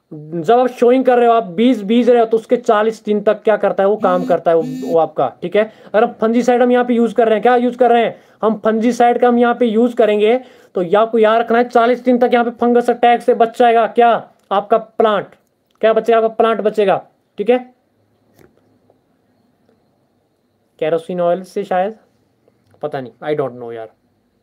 जब आप शोइंग कर रहे हो, आप बीज बीज रहे हो तो उसके चालीस दिन तक क्या करता है, वो काम करता है वो, वो आपका। ठीक है, अगर हम फंजीसाइड हम यहाँ पे यूज कर रहे हैं, क्या यूज कर रहे हैं हम, फंजीसाइड का हम यहाँ पे यूज करेंगे तो आपको याद रखना है चालीस दिन तक यहाँ पे फंगस अटैक से बच जाएगा क्या, आपका प्लांट, क्या बचेगा, आपका प्लांट बचेगा। ठीक है, केरोसिन ऑयल से शायद, पता नहीं, आई डोंट नो यार।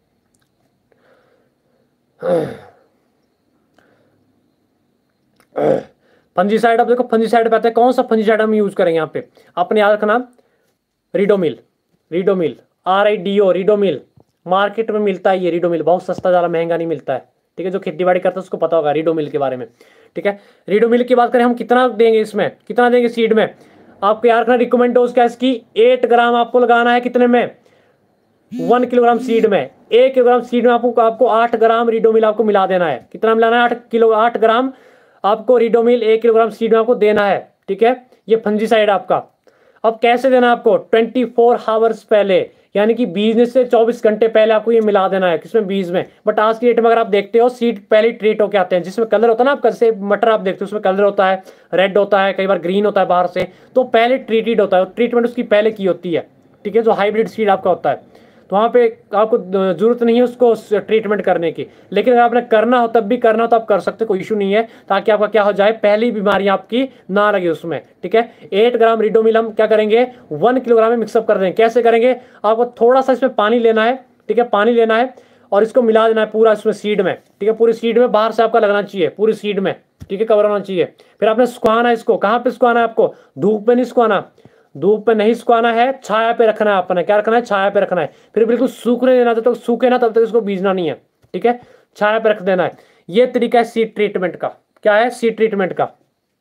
फंजीसाइड, अब देखो फंजीसाइड पे आता है, कौन सा फंजीसाइड हम यूज करेंगे यहाँ पे, आपने याद रखना, Ridomil, Ridomil, R I D O, Ridomil. Market में मिलता है ये रीडोमिल, बहुत सस्ता, ज़्यादा महंगा नहीं मिलता है। ठीक है, जो खेती बाड़ी करता है उसको पता होगा रीडोमिल के बारे में। ठीक है, रीडोमिल की बात करें हम, कितना देंगे इसमें, कितना देंगे सीड में, आपको याद रखना रिकमेंड डोज क्या है इसकी, एट ग्राम आपको लगाना है, कितने में, वन किलोग्राम सीड में। एक किलोग्राम सीड में आपको आपको आठ ग्राम रीडोमिल आपको मिला देना है। कितना मिलाना है, आठ किलो आठ ग्राम आपको रीडोमिल एक किलोग्राम सीड में आपको देना है। ठीक है, ये फंजीसाइड आपका। अब कैसे देना है आपको, ट्वेंटी फोर आवर्स पहले, यानी कि बीजने से चौबीस घंटे पहले आपको ये मिला देना है, किसमें, बीज में। बट आज की डेट में अगर आप देखते हो सीड पहले ट्रीट होकर आते हैं, जिसमें कलर होता है ना आपका, जैसे मटर आप देखते हो उसमें कलर होता है, रेड होता है, कई बार ग्रीन होता है बाहर से, तो पहले ट्रीटेड होता है, ट्रीटमेंट उसकी पहले की होती है। ठीक है, जो हाइब्रिड सीड आपका होता है तो वहाँ पे आपको जरूरत नहीं है उसको ट्रीटमेंट करने की, लेकिन अगर आपने करना हो तब भी करना हो तो आप कर सकते हो, कोई इशू नहीं है, ताकि आपका क्या हो जाए, पहली बीमारी आपकी ना लगे उसमें। ठीक है, एट ग्राम रीडोमिल हम क्या करेंगे, वन किलोग्राम में मिक्सअप कर देंगे। कैसे करेंगे, आपको थोड़ा सा इसमें पानी लेना है। ठीक है, पानी लेना है और इसको मिला देना है पूरा इसमें सीड में। ठीक है, पूरी सीड में, बाहर से आपका लगना चाहिए पूरी सीड में। ठीक है, कवर होना चाहिए। फिर आपने सुखाना है इसको, कहाँ पे सुखाना है आपको, धूप में नहीं सुखाना, धूप पे नहीं सुखाना है, छाया पे रखना है आपने, क्या रखना है, छाया पे रखना है। फिर बिल्कुल सूखने देना, जब तक सूखे ना तब तक इसको बीजना नहीं है। ठीक है, छाया पे रख देना है। ये तरीका है सीड ट्रीटमेंट का। क्या है सीड ट्रीटमेंट का,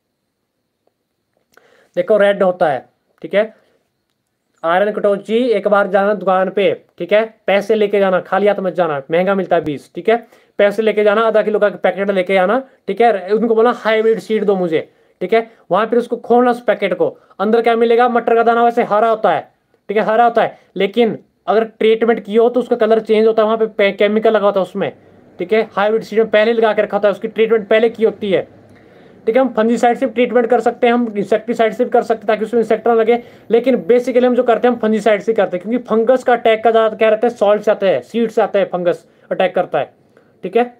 देखो रेड होता है। ठीक है, आयरन कटोची, एक बार जाना दुकान पे, ठीक है, पैसे लेके जाना, खाली हाथ मत जाना, महंगा मिलता है बीज। ठीक है, पैसे लेके जाना, आधा किलो का पैकेट लेके आना। ठीक है, उनको बोला हाइब्रिड सीड दो मुझे। ठीक है, वहां फिर उसको खोलना उस पैकेट को, अंदर क्या मिलेगा, मटर का दाना वैसे हरा होता है। ठीक है, हरा होता है, लेकिन अगर ट्रीटमेंट किया हो तो उसका कलर चेंज होता है, वहां पे केमिकल लगा होता है उसमें। ठीक है, हाइब्रिड सीड में पहले लगा के रखा होता है, उसकी ट्रीटमेंट पहले की होती है। ठीक है, हम फंजीसाइड से ट्रीटमेंट कर सकते हैं, हम इंसेक्टिसाइड से भी कर सकते हैं ताकि उसमें इंसेक्ट ना लगे, लेकिन बेसिकली हम जो करते हैं हम फंजीसाइड से करते हैं, क्योंकि फंगस का अटैक का ज्यादा क्या रहता है, सॉल्ट से आता है, सीड से आता है, फंगस अटैक करता है। ठीक है,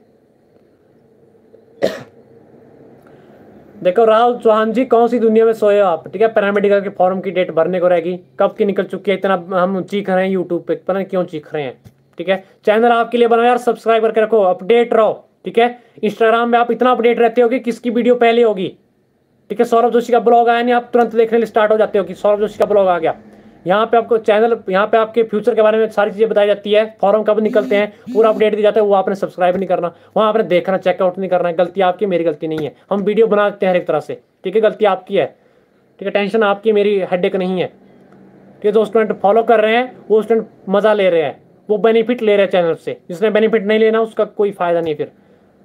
देखो राहुल चौहान जी, कौन सी दुनिया में सोए हो आप। ठीक है, पैरामेडिकल के फॉर्म की डेट भरने को रहेगी, कब की निकल चुकी है, इतना हम चीख रहे हैं यूट्यूब पे, पता नहीं क्यों चीख रहे हैं। ठीक है, चैनल आपके लिए बनाओ यार, सब्सक्राइब करके रखो, अपडेट रहो। ठीक है, इंस्टाग्राम में आप इतना अपडेट रहते हो कि किसकी वीडियो पहले होगी। ठीक है, सौरभ जोशी का ब्लॉग आया नहीं, आप तुरंत देखने स्टार्ट हो जाते हो कि सौरभ जोशी का ब्लॉग आ गया। यहाँ पे आपको चैनल, यहाँ पे आपके फ्यूचर के बारे में सारी चीज़ें बताई जाती है, फॉर्म कब निकलते हैं पूरा अपडेट दिया जाता है। वो आपने सब्सक्राइब नहीं करना, वहाँ आपने देखना, चेकआउट नहीं करना है। गलती आपकी, मेरी गलती नहीं है। हम वीडियो बना देते हैं हर एक तरह से, ठीक है, गलती आपकी है, ठीक है, टेंशन आपकी, मेरी हेडेक नहीं है। ठीक है, जो स्टूडेंट फॉलो कर रहे हैं वो स्टूडेंट मज़ा ले रहे हैं, वो बेनिफिट ले रहे हैं चैनल से। जिसने बेनिफिट नहीं लेना उसका कोई फायदा नहीं। फिर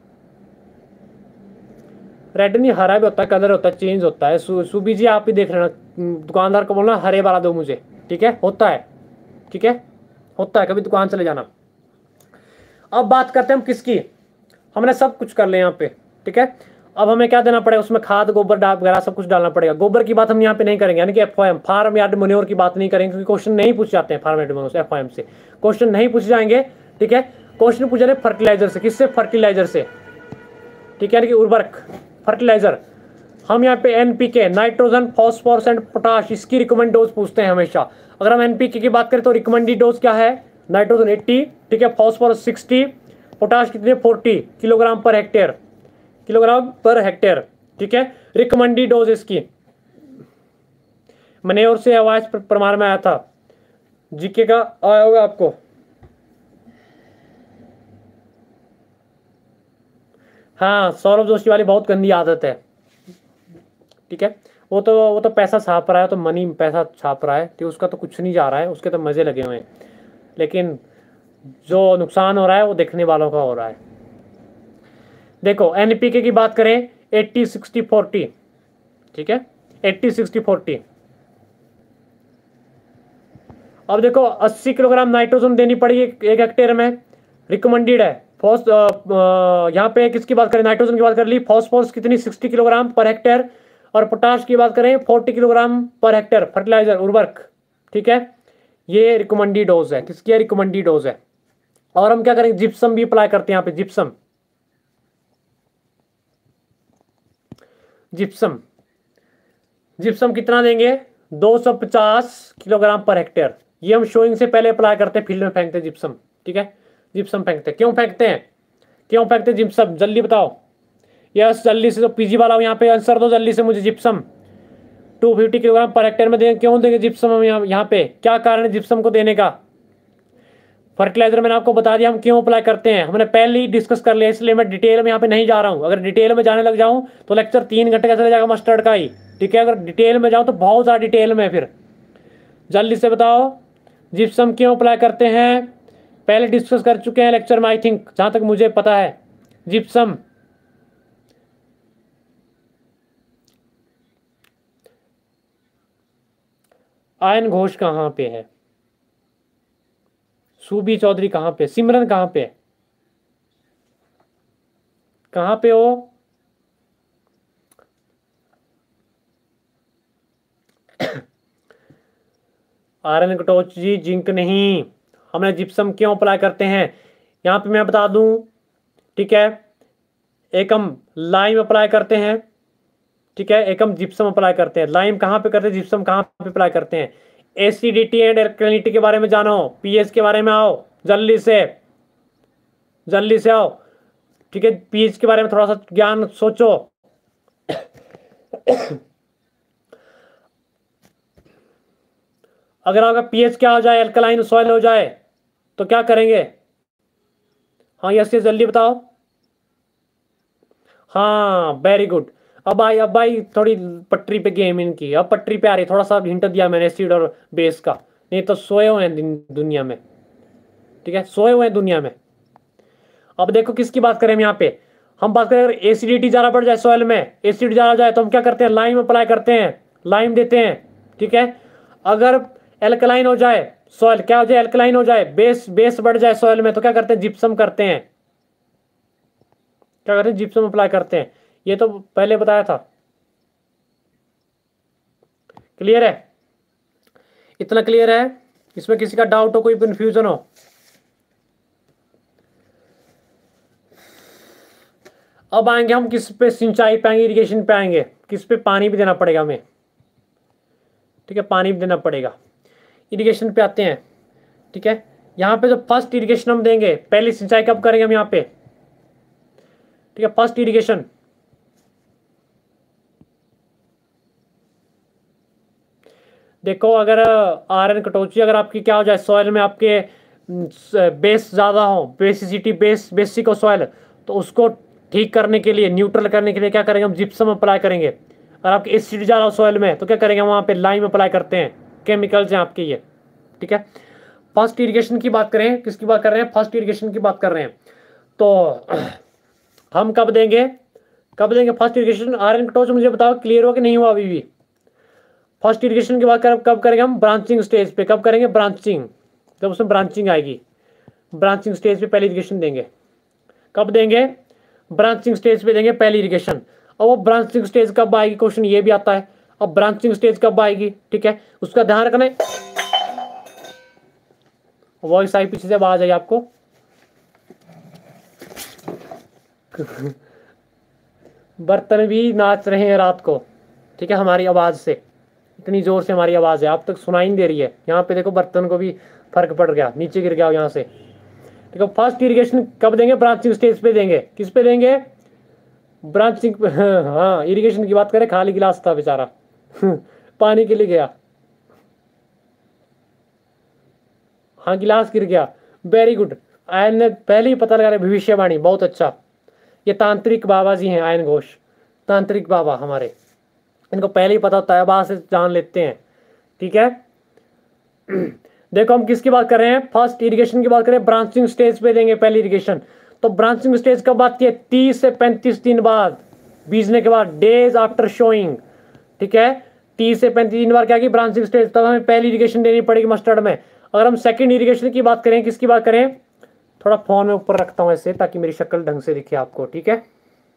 रेड नहीं, हरा भी होता है, कलर होता है, चेंज होता है। सु, सुबी जी आप भी देख लेना, दुकानदार को बोलना हरे वाला दो मुझे, ठीक है, होता है, ठीक है, होता है, कभी दुकान चले जाना। अब बात करते हैं हम किसकी, हमने सब कुछ कर लिया यहाँ पे, ठीक है। अब हमें क्या देना पड़ेगा, उसमें खाद, गोबर डाल वगैरह सब कुछ डालना पड़ेगा। गोबर की बात हम यहाँ पे नहीं करेंगे, यानी कि F O M, farm yard manure की बात नहीं करेंगे, क्योंकि क्वेश्चन नहीं पूछ जाते हैं फार्म यार्ड मनोर से, एफ ओ एम से क्वेश्चन नहीं पूछ जाएंगे, ठीक है। क्वेश्चन पूछ रहे फर्टिलाइजर से, किससे, फर्टिलाइजर से, ठीक है, यानी कि उर्वरक, फर्टिलाइजर। हम यहाँ पे NPK, nitrogen, phosphorus and potash, इसकी रिकमेंड डोज पूछते हैं हमेशा। अगर हम एनपीके की बात करें तो रिकमेंडेड डोज क्या है, नाइट्रोजन अस्सी, ठीक है, फॉस्फोरस साठ, पोटाश कितने चालीस kilogram per hectare, kilogram per hectare, ठीक है। रिकमेंडेड डोज इसकी मैन्योर से आवाज प्रमाण में आया था, जीके का आया होगा आपको। हाँ, सौरभ जोशी वाली बहुत गंदी आदत है, ठीक है। वो तो वो तो पैसा छाप रहा है, तो मनी पैसा छाप रहा है, तो उसका तो कुछ नहीं जा रहा है, उसके तो मजे लगे हुए हैं, लेकिन जो नुकसान हो रहा है वो देखने वालों का हो रहा है। देखो एनपीके की बात करें, अस्सी साठ चालीस, ठीक है, अस्सी साठ चालीस। अब देखो अस्सी किलोग्राम नाइट्रोजन देनी पड़ेगी एक हेक्टेयर में, रिकमेंडेड है। फॉस यहाँ पे किसकी बात करें, नाइट्रोजन की बात कर ली, फॉस्फोरस कितनी साठ किलोग्राम पर हेक्टेयर, और पोटाश की बात करें चालीस किलोग्राम पर हेक्टेयर, फर्टिलाइजर, उर्वरक, ठीक है। ये रिकमेंडेड डोज है, किसकी है, रिकमेंडेड डोज है। और हम क्या करेंगे, जिप्सम भी अप्लाई करते हैं यहाँ पे, जिप्सम, जिप्सम, जिप्सम कितना देंगे, दो सौ पचास किलोग्राम पर हेक्टेयर। ये हम शोइंग से पहले अप्लाई करते हैं, फील्ड में फेंकते हैं जिप्सम, ठीक है, जिप्सम फेंकते हैं। क्यों फेंकते हैं, क्यों फेंकते हैं जिप्सम, जल्दी बताओ। यस, जल्दी से, तो पीजी वाला यहाँ पे आंसर दो जल्दी से मुझे। जिप्सम दो सौ पचास किलोग्राम पर हेक्टेयर में देंगे, क्यों देंगे जिप्सम हम यहाँ यहाँ पे, क्या कारण है जिप्सम को देने का। फर्टिलाइजर मैंने आपको बता दिया हम क्यों अप्लाई करते हैं, हमने पहले ही डिस्कस कर लिया, इसलिए मैं डिटेल में यहाँ पे नहीं जा रहा हूँ। अगर डिटेल में जाने लग जाऊँ तो लेक्चर तीन घंटे का चले जाएगा मस्टर्ड का ही, ठीक है। अगर डिटेल में जाऊँ तो बहुत ज़्यादा डिटेल में, फिर जल्दी से बताओ जिप्सम क्यों अप्लाई करते हैं, पहले डिस्कस कर चुके हैं लेक्चर में, आई थिंक, जहाँ तक मुझे पता है। जिप्सम, आयन घोष कहाँ पे है, सूबी चौधरी कहाँ पे, सिमरन कहाँ पे, कहाँ पे हो, आयरन कटोच जी, जिंक नहीं। हमने जिप्सम क्यों अप्लाई करते हैं यहाँ पे मैं बता दूं, ठीक है। एक हम लाइम अप्लाई करते हैं, ठीक है, एक हम जिप्सम अप्लाई करते हैं। लाइम कहाँ पे करते हैं, जिप्सम कहाँ पे अप्लाई करते हैं। एसिडिटी एंड एल्कलिनिटी के बारे में जानो, पीएच के बारे में आओ, जल्दी से जल्दी से आओ, ठीक है। पीएच के बारे में थोड़ा सा ज्ञान सोचो। अगर आपका पीएच क्या हो जाए, एल्कलाइन सॉइल हो जाए तो क्या करेंगे। हाँ यस यस, जल्दी बताओ। हाँ वेरी गुड। अब आई अब आई थोड़ी पटरी पे गेम इनकी, अब पटरी पे आ रही, थोड़ा सा हिंट दिया मैंने एसिड और बेस का, नहीं तो सोए हुए हैं दुनिया में, ठीक है, सोए हुए हैं दुनिया में। अब देखो किसकी बात करें हम यहाँ पे, हम बात करें अगर एसिडिटी ज़्यादा बढ़ जाए सॉइल में, एसिड ज़्यादा हो जाए तो हम क्या करते हैं, लाइम अप्लाई करते हैं, लाइम देते हैं, ठीक है। अगर एल्कलाइन हो जाए सॉइल, क्या हो जाए, एल्कलाइन हो जाए, बेस बेस बढ़ जाए सॉइल में, तो क्या करते हैं, जिप्सम करते हैं, क्या करते हैं, जिप्सम अप्लाई करते हैं। ये तो पहले बताया था, क्लियर है, इतना क्लियर है, इसमें किसी का डाउट हो, कोई कंफ्यूजन हो। अब आएंगे हम किस पे, सिंचाई पे आएंगे, इरिगेशन पे आएंगे, किस पे पानी भी देना पड़ेगा हमें, ठीक है, पानी भी देना पड़ेगा। इरिगेशन पे आते हैं, ठीक है। यहाँ पे जो फर्स्ट इरिगेशन हम देंगे, पहली सिंचाई कब करेंगे हम यहाँ पे, ठीक है, फर्स्ट इरिगेशन, देखो अगर आयरन कटौती अगर आपकी क्या हो जाए सॉइल में, आपके बेस ज़्यादा हो, बेसिसिटी बेस बेसिक हो सॉइल, तो उसको ठीक करने के लिए, न्यूट्रल करने के लिए क्या करेंगे हम, जिप्सम अप्लाई करेंगे। अगर आपकी एसिड ज़्यादा हो सॉइल में तो क्या करेंगे वहाँ पे लाइम अप्लाई करते हैं, केमिकल्स हैं आपके ये, ठीक है। फर्स्ट इरिगेशन की बात करें, किसकी बात कर रहे हैं, फर्स्ट इरिगेशन की बात कर रहे हैं। तो हम कब देंगे, कब देंगे फर्स्ट इरिगेशन। आयरन कटौती मुझे बताओ क्लियर हुआ कि नहीं हुआ अभी भी। फर्स्ट इरिगेशन की बात कर कब करेंगे हम, ब्रांचिंग स्टेज पे। कब करेंगे, ब्रांचिंग, जब उसमें ब्रांचिंग आएगी, ब्रांचिंग स्टेज पे पहली इरिगेशन देंगे। कब देंगे, ब्रांचिंग स्टेज पे देंगे पहली इरिगेशन। और वो ब्रांचिंग स्टेज कब आएगी, क्वेश्चन ये भी आता है। अब ब्रांचिंग स्टेज कब आएगी, ठीक है, उसका ध्यान रखना है। वॉइस आई पीछे से आवाज आई आपको बर्तन भी नाच रहे हैं रात को, ठीक है, हमारी आवाज से, इतनी जोर से हमारी आवाज है, आप तक सुनाई नहीं दे रही है। यहाँ पे देखो बर्तन को भी फर्क पड़ गया, नीचे गिर गया यहाँ से। देखो फर्स्ट इरिगेशन कब देंगे, ब्रांचिंग स्टेज पे देंगे। किस पे देंगे, ब्रांचिंग। हाँ इरिगेशन की बात करें, खाली गिलास था बेचारा पानी के लिए गया, हाँ गिलास गिर गया, वेरी गुड। आयन ने पहले ही पता लगा रहे, भविष्यवाणी, बहुत अच्छा। ये तांत्रिक बाबा जी हैं, आयन घोष, तांत्रिक बाबा हमारे, इनको पहले ही पता होता है, बात से जान लेते हैं, ठीक है। देखो हम किसकी बात कर रहे हैं, फर्स्ट इरिगेशन की बात करें, ब्रांचिंग स्टेज पे देंगे पहली इरिगेशन। तो ब्रांचिंग स्टेज कब आती है, तीस से पैंतीस दिन बाद, बीजने के बाद, डेज आफ्टर शोइंग, ठीक है। तीस से पैंतीस दिन बाद क्या की ब्रांचिंग स्टेज, तब हमें पहली इरिगेशन देनी पड़ेगी मस्टर्ड में। अगर हम सेकंड इरिगेशन की बात करें, किसकी बात करें, थोड़ा फोन में ऊपर रखता हूं ऐसे ताकि मेरी शक्ल ढंग से दिखे आपको, ठीक है।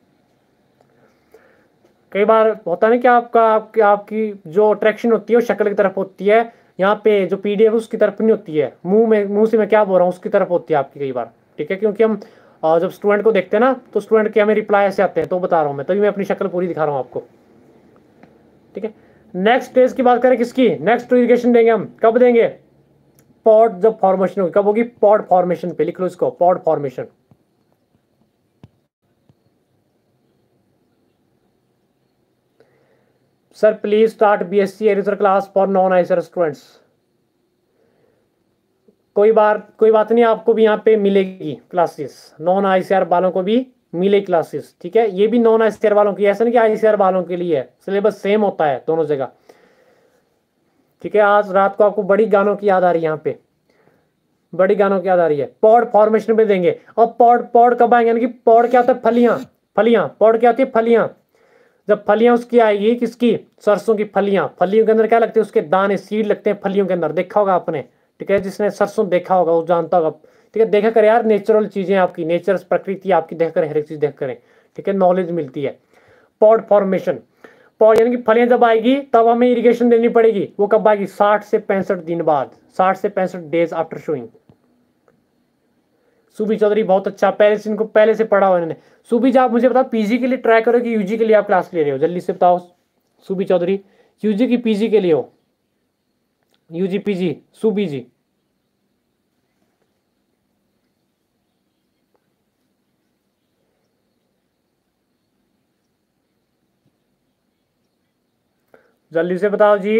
कई बार होता है ना कि आपका आपकी आपकी जो अट्रैक्शन होती है वो शक्ल की तरफ होती है, यहाँ पे जो पीडीएफ उसकी तरफ नहीं होती है, मुंह में मुंह से मैं क्या बोल रहा हूँ उसकी तरफ होती है आपकी कई बार, ठीक है। क्योंकि हम अ, जब स्टूडेंट को देखते हैं ना तो स्टूडेंट के हमें रिप्लाई ऐसे आते हैं, तो बता रहा हूँ मैं, तभी मैं अपनी शक्ल पूरी दिखा रहा हूँ आपको, ठीक है। नेक्स्ट स्टेज की बात करें किसकी, नेक्स्ट इरिगेशन देंगे हम, कब देंगे, पॉड जब फॉर्मेशन होगी, कब होगी, पॉड फॉर्मेशन पे, लिख लो इसको, pod formation. Sir please start BSc agriculture class for non ICR students. कोई बात कोई बात नहीं, आपको भी यहाँ पे मिलेगी क्लासेस, नॉन आईसीआर वालों को भी मिले क्लासेस, ठीक है। ये भी नॉन आईसीआर वालों की, ऐसा नहीं कि आईसीआर वालों के लिए है, सिलेबस सेम होता है दोनों जगह, ठीक है। आज रात को आपको बड़ी गानों की याद आ रही है, यहाँ पे बड़ी गानों की याद आ रही है। पॉड फॉर्मेशन पे देंगे। और पॉड पॉड कब आएंगे, यानी कि पॉड क्या होता है, फलियां, फलियां, पॉड क्या होती है, फलियां। जब फलियां उसकी आएगी, किसकी, सरसों की फलियां, फलियों के अंदर क्या लगते हैं, उसके दाने, सीड लगते हैं फलियों के अंदर, देखा होगा आपने, ठीक है। जिसने सरसों देखा होगा वो जानता होगा, ठीक है। देखा करे यार, नेचुरल चीजें आपकी, नेचर प्रकृति आपकी देख करें, हर एक चीज देख करें, ठीक है, नॉलेज मिलती है। पॉड फॉर्मेशन, पॉड यानी कि फलियां जब आएगी तब हमें इरिगेशन देनी पड़ेगी। वो कब आएगी, साठ से पैंसठ दिन बाद, साठ से पैंसठ डेज आफ्टर शोइंग। सुबी चौधरी बहुत अच्छा, पहले से इनको पहले से पढ़ा हुआ इन्होंने। सुबी जी आप मुझे बताओ, पीजी के लिए ट्राई करो कि यूजी के लिए आप क्लास ले रहे हो, जल्दी से बताओ सुबी चौधरी, यूजी की पीजी के लिए हो, यूजी पीजी, सुबी जी। जल्दी से बताओ जी,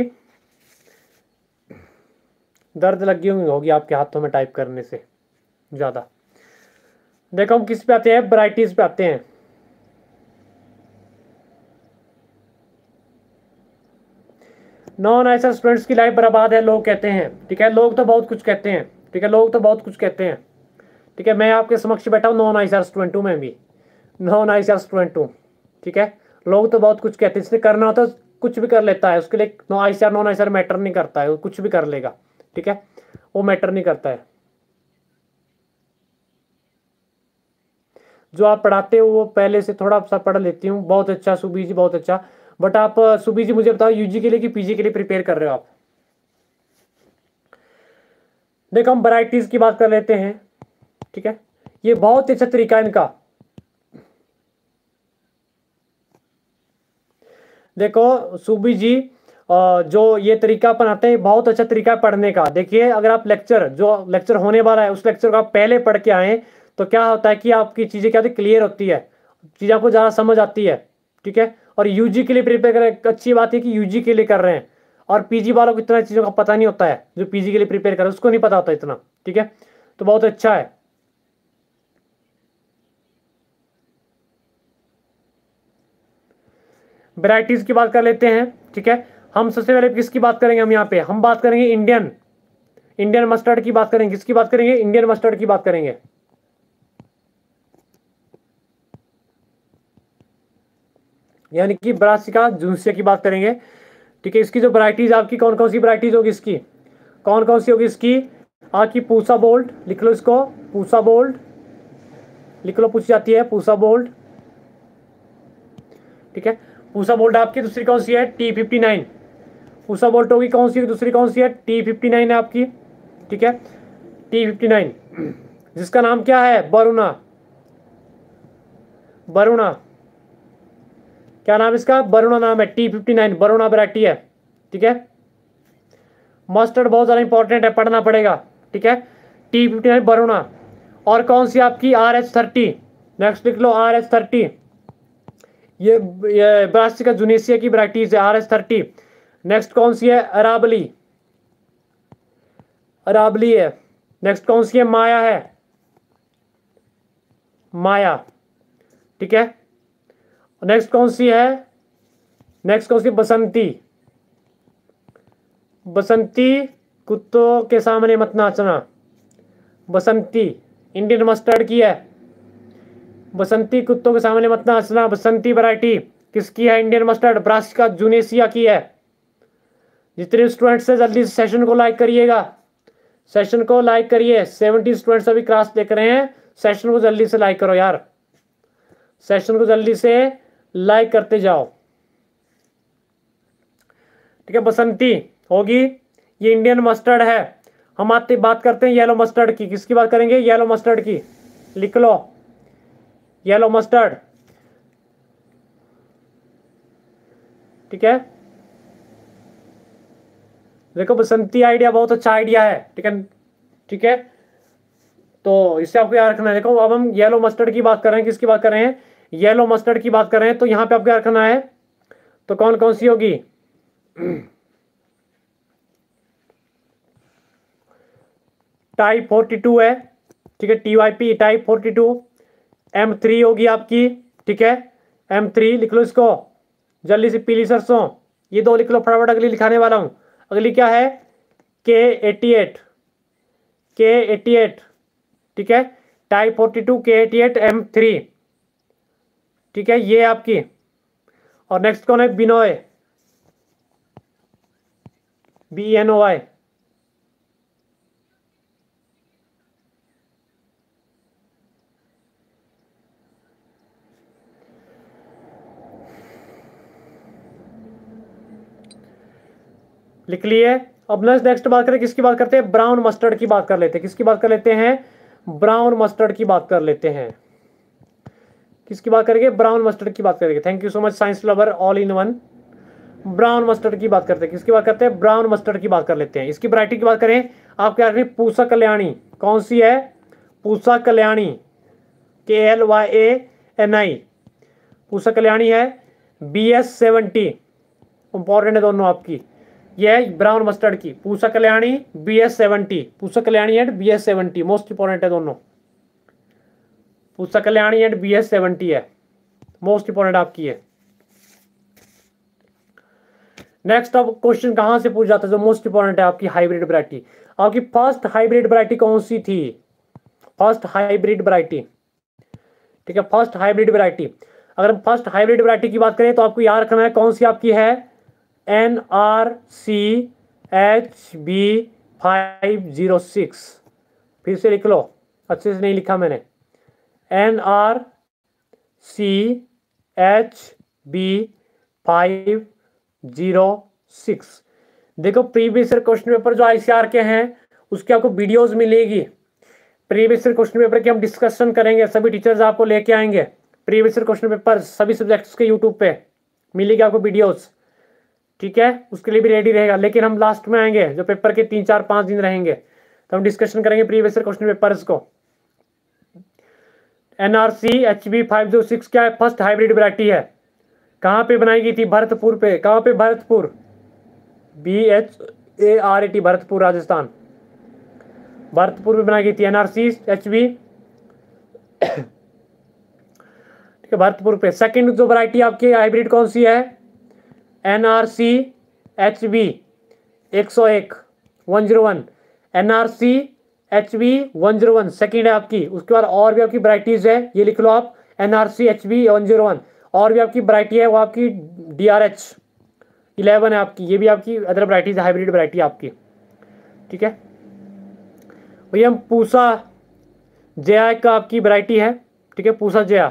दर्द लगी होंगी होगी आपके हाथों में टाइप करने से ज्यादा। देखो हम किस पे आते हैं, वैरायटीज पे आते हैं। नॉन आईसीआर स्टूडेंट्स की लाइफ बर्बाद है लोग कहते हैं, ठीक है। लोग तो बहुत कुछ कहते हैं, ठीक है, लोग तो बहुत कुछ कहते हैं, ठीक है। मैं आपके समक्ष बैठा हूँ, नॉन आईसीआर स्टूडेंट हूँ, मैं भी नॉन आईसीआर स्टूडेंट हूँ, ठीक है। लोग तो बहुत कुछ कहते हैं, जिसने करना होता है कुछ भी कर लेता है, उसके लिए no ICR non ICR matter नहीं करता है, वो कुछ भी कर लेगा, ठीक है, वो मैटर नहीं करता है। जो आप पढ़ाते हो वो पहले से थोड़ा सा पढ़ लेती हूँ, बहुत अच्छा सुबी जी, बहुत अच्छा। बट आप सुबी जी मुझे बताओ, यूजी के लिए कि पीजी के लिए प्रिपेयर कर रहे हो आप। देखो हम वैरायटीज की बात कर लेते हैं, ठीक है। ये बहुत अच्छा तरीका है इनका। देखो सुबी जी, जो ये तरीका अपनाते हैं बहुत अच्छा तरीका है पढ़ने का। देखिए अगर आप लेक्चर, जो लेक्चर होने वाला है उस लेक्चर को आप पहले पढ़ के आए तो क्या होता है कि आपकी चीज़ें क्या होती है, क्लियर होती है, चीज़ आपको ज़्यादा समझ आती है, ठीक है। और यूजी के लिए प्रिपेयर करें, अच्छी बात है कि यूजी के लिए कर रहे हैं। और पीजी वालों को इतना चीज़ों का पता नहीं होता है, जो पीजी के लिए प्रिपेयर करे उसको नहीं पता होता इतना, ठीक है, तो बहुत अच्छा है। वैरायटीज की बात कर लेते हैं, ठीक है। हम सबसे पहले किसकी बात करेंगे, हम यहाँ पे हम बात करेंगे इंडियन इंडियन मस्टर्ड की बात करेंगे। किसकी बात करेंगे, इंडियन मस्टर्ड की बात करेंगे। यानी कि ब्रासिका जुनसिया की बात करेंगे, ठीक है। इसकी जो वैरायटीज आपकी कौन कौन सी वैरायटीज होगी, इसकी कौन कौन सी होगी, इसकी आपकी पूसा बोल्ड, लिख लो इसको, पूसा बोल्ड लिख लो, पूछी जाती है पूसा बोल्ड, ठीक है। पूसा बोल्ट आपकी दूसरी कौन सी है, T fifty nine. Pusa bold होगी कौन सी, दूसरी कौन सी है, टी फिफ्टी नाइन है आपकी, ठीक है, टी फिफ्टी नाइन, जिसका नाम क्या है, वरुणा। वरुणा क्या नाम इसका, वरुणा नाम है, T fifty nine Varuna variety है, ठीक है। मस्टर्ड बहुत ज़्यादा इंपॉर्टेंट है, पढ़ना पड़ेगा, ठीक है। T fifty nine Varuna. और कौन सी आपकी, आर एच थर्टी, नेक्स्ट लिख लो आर एच थर्टी, ये ये ब्रासिका जुनेसिया की वैरायटीज है, आर एच थर्टी। नेक्स्ट कौन सी है, अराबली, अराबली है। नेक्स्ट कौन सी है, माया है, माया, ठीक है। नेक्स्ट कौन सी है, नेक्स्ट कौन सी, बसंती। बसंती कुत्तों के सामने मत नाचना, बसंती इंडियन मस्टर्ड की है, बसंती कुत्तों के सामने मत नाचना। बसंती वैरायटी किसकी है, इंडियन मस्टर्ड ब्रासिका जुनेसिया की है। जितने स्टूडेंट्स है जल्दी से सेशन को लाइक करिएगा, सेशन को लाइक करिए। सेवेंटी स्टूडेंट्स अभी क्लास देख रहे हैं, सेशन को जल्दी से लाइक करो यार, सेशन को जल्दी से लाइक करते जाओ, ठीक है। बसंती होगी, ये इंडियन मस्टर्ड है। हम आते बात करते हैं येलो मस्टर्ड की। किसकी बात करेंगे, येलो मस्टर्ड की, लिख लो येलो मस्टर्ड, ठीक है। देखो बसंती आइडिया बहुत अच्छा आइडिया है, ठीक है, ठीक है। तो इससे आपको याद रखना है। देखो अब हम येलो मस्टर्ड की बात कर रहे हैं, किसकी बात कर रहे हैं, येलो मस्टर्ड की बात कर रहे हैं। तो यहाँ पे आपको याद रखना है, तो कौन कौन सी होगी, टाइप फोर्टी टू है, ठीक है, T Y P type forty two. M three होगी आपकी, ठीक है, एम थ्री लिख लो इसको जल्दी से। पीली सरसों, ये दो लिख लो फटाफट, अगली लिखाने वाला हूं। अगली क्या है, K eighty eight, K eighty eight, ठीक है, type forty two K eighty eight M three, ठीक है, ये आपकी। और नेक्स्ट कौन है, Binoy, B N O I, लिख लिए। अब नेक्स्ट बात करें, किसकी बात करते हैं, ब्राउन मस्टर्ड की बात कर लेते हैं। किसकी बात कर लेते हैं, ब्राउन मस्टर्ड की बात कर लेते हैं। किसकी बात करेंगे, ब्राउन मस्टर्ड की बात करेंगे। Thank you so much science lover all in one. Brown mustard की बात करते हैं, किसकी बात करते हैं, ब्राउन मस्टर्ड की बात कर लेते हैं। इसकी वैरायटी की बात करें, आप क्या करें, पूसा कल्याणी, कौन सी है, Pusa Kalyani, K L Y A N I, Pusa Kalyani है। बी एस सेवेंटी इंपॉर्टेंट है दोनों आपकी, ये है ब्राउन मस्टर्ड की, Pusa Kalyani B S seventy, Pusa Kalyani and B S seventy most important है दोनों, Pusa Kalyani and B S seventy है, मोस्ट इंपॉर्टेंट आपकी है। नेक्स्ट अब क्वेश्चन कहां से पूछ जाता है, जो मोस्ट इंपॉर्टेंट है आपकी हाइब्रिड वैरायटी। आपकी फर्स्ट हाइब्रिड वैरायटी कौन सी थी, फर्स्ट हाइब्रिड वैरायटी, ठीक है, फर्स्ट हाइब्रिड वैरायटी। अगर हम फर्स्ट हाइब्रिड वैरायटी की बात करें तो आपको याद रखना है कौन सी आपकी है, N R C H B five zero six. फिर से लिख लो, अच्छे से नहीं लिखा मैंने, N R C H B five zero six. देखो प्रीवियस ईयर क्वेश्चन पेपर जो आईसीआर के हैं उसकी आपको वीडियोस मिलेगी, प्रीवियस ईयर क्वेश्चन पेपर की हम डिस्कशन करेंगे, सभी टीचर्स आपको लेके आएंगे प्रीवियस ईयर क्वेश्चन पेपर सभी सब्जेक्ट्स के यूट्यूब पे मिलेगी आपको वीडियोस, ठीक है, उसके लिए भी रेडी रहेगा। लेकिन हम लास्ट में आएंगे, जो पेपर के तीन चार पाँच दिन रहेंगे तो हम डिस्कशन करेंगे प्रीवियस ईयर क्वेश्चन पेपर्स को। NRC H B five zero six क्या है, फर्स्ट हाइब्रिड वैरायटी है। कहाँ पे बनाई गई थी, भरतपुर पे, कहाँ पे, Bharatpur, B H A R A T, Bharatpur Rajasthan. Bharatpur में बनाई गई थी एनआरसी एच बी, ठीक है, भरतपुर पे। सेकंड जो वैरायटी आपकी हाइब्रिड कौन सी है, एनआरसी एच बी एक सौ एक one zero one, NRC H B one zero one second है आपकी। उसके बाद और भी आपकी वैरायटीज है, ये लिख लो आप, NRC H B one zero one. और भी आपकी वैरायटी है वो आपकी डी आर एच इलेवन है आपकी, ये भी आपकी अदर वैरायटीज हाइब्रिड वैरायटी आपकी, ठीक है। भैया हम पूसा जया का आपकी वैरायटी है, ठीक है, पूसा जया,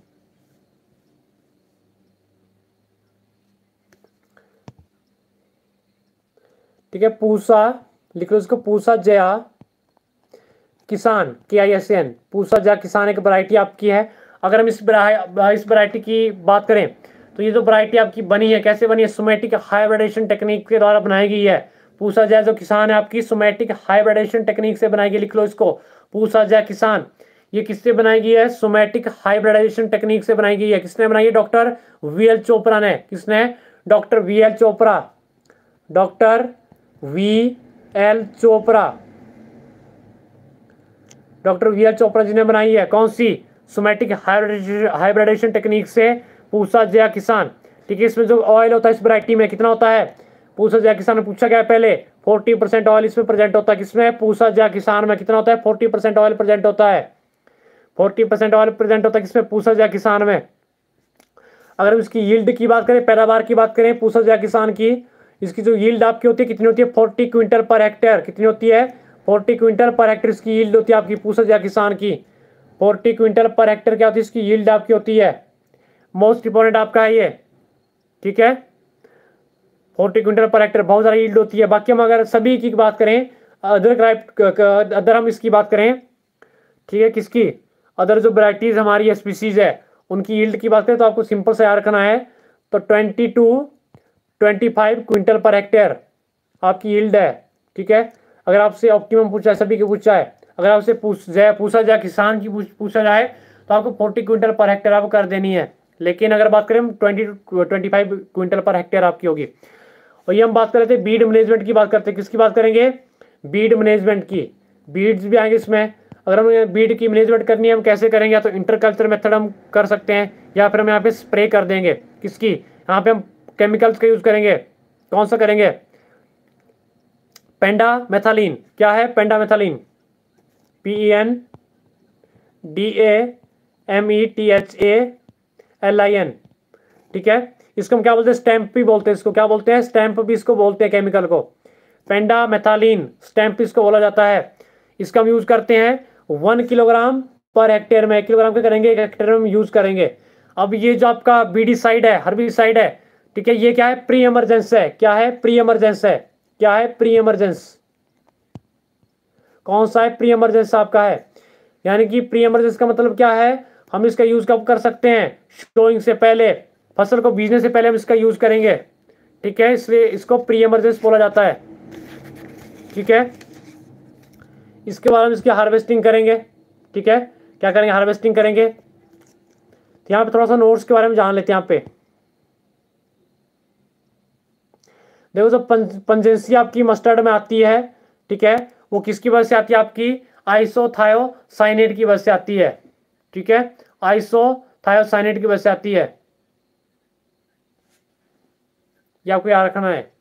ठीक है, पूसा लिख लो इसको, Pusa Jaya Kisan, K I S N, Pusa Jaya Kisan एक वैरायटी आपकी है। अगर हम इस इस वैरायटी की बात करें तो ये जो वैरायटी आपकी बनी है, कैसे बनी है, सोमेटिक हाइब्रिडेशन टेक्निक के द्वारा बनाई गई है। पूसा जया जो किसान है आपकी सोमेटिक हाइब्रिडेशन टेक्निक से बनाई गई, लिख लो इसको, पूसा जया किसान, ये किससे बनाई गई है, सोमेटिक हाइब्रिडाइजेशन टेक्निक से बनाई गई है। किसने बनाई है, डॉक्टर वी एल चोपड़ा ने। किसने, doctor V L Chopra, doctor V L Chopra, doctor V L Chopra ji ने बनाई है। कौन सी, सोमेटिक हाइब्रिडाइजेशन टेक्निक से पूसा जया किसान, ठीक है। इसमें जो ऑयल होता है इस वैरायटी में कितना होता है, पूसा जया किसान में पूछा गया पहले, फोर्टी परसेंट ऑयल इसमें प्रेजेंट होता है। किसमें, पूसा जया किसान में कितना होता है, फोर्टी परसेंट ऑयल प्रेजेंट होता है, फोर्टी परसेंट ऑयल प्रेजेंट होता है किसमें, पूसा जया किसान में। अगर हम इसकी यील्ड की बात करें, पैदावार की बात करें पूसा जया किसान की, इसकी जो यील्ड आपकी होती है कितनी होती है, फोर्टी क्विंटल पर हेक्टेयर, कितनी होती है, फोर्टी क्विंटल पर हेक्टेयर इसकी यील्ड होती है आपकी पूसा जया किसान की। फोर्टी क्विंटल पर हेक्टेयर क्या होती है, इसकी यील्ड आपकी होती है। मोस्ट इंपॉर्टेंट आपका है ये, ठीक है, फोर्टी क्विंटल पर हेक्टेयर बहुत ज़्यादा यील्ड होती है। बाकी हम अगर सभी की बात करें, अदर अदर हम इसकी बात करें, ठीक है, किसकी, अदर जो वैरायटीज हमारी स्पीसीज है उनकी यील्ड की बात करें तो आपको सिंपल से याद रखना है, तो twenty two twenty five quintal per hectare आपकी यील्ड है, ठीक है। अगर आपसे ऑप्टिमम पूछा है, सभी के पूछा है, अगर आपसे पूछ जाए पूछा जाए किसान की पूछा जाए तो आपको फोर्टी क्विंटल पर हेक्टेयर आपको कर देनी है। लेकिन अगर बात करें twenty twenty five quintal per hectare आपकी होगी। और ये हम बात कर रहे थे बीड मैनेजमेंट की बात करते हैं, किसकी बात करेंगे, बीड मैनेजमेंट की, बीड्स भी आएंगे इसमें। अगर हमें बीड की मैनेजमेंट करनी है हम कैसे करेंगे, या तो इंटरकल्चर मेथड हम कर सकते हैं, या फिर हम यहाँ पे स्प्रे कर देंगे, किसकी, यहाँ पे हम केमिकल्स का यूज करेंगे। कौन सा करेंगे, पेंडा मेथालीन, क्या है pendimethalin, P E N D A M E T H A L I N, ठीक है। इसको हम क्या बोलते हैं, स्टैम्प भी बोलते हैं इसको, क्या बोलते हैं, स्टैम्प भी इसको बोलते हैं केमिकल को, पेंडा मेथालीन स्टैम्प इसको बोला जाता है। इसका हम यूज करते हैं वन किलोग्राम पर हेक्टेयर में, एक किलोग्राम के करेंगे, एक हेक्टेयर में हम यूज करेंगे। अब ये जो आपका बीडीसाइड है, हर्बिसाइड है, ठीक है, ये क्या है, प्री इमरजेंस है, क्या है, प्री इमरजेंस है, क्या है, प्री इमरजेंस। कौन सा है, प्री इमरजेंस आपका है, यानी कि प्री इमरजेंस का मतलब क्या है, हम इसका यूज कब कर सकते हैं, शोइंग से पहले, फसल को बीजने से पहले हम इसका यूज करेंगे, ठीक है, इसलिए इसको प्री इमरजेंस बोला जाता है, ठीक है। इसके बाद हम इसकी हार्वेस्टिंग करेंगे, ठीक है, क्या करेंगे, हार्वेस्टिंग करेंगे। तो यहाँ पे थोड़ा सा नोट्स के बारे में जान लेते हैं। यहाँ पे देखो जो पंजेंसी आपकी मस्टर्ड में आती है, ठीक है, वो किसकी वजह से आती है, आपकी आइसोथायोसाइनेट की वजह से आती है, ठीक है, आइसोथायोसाइनेट की वजह से आती है, ये आपको याद रखना है।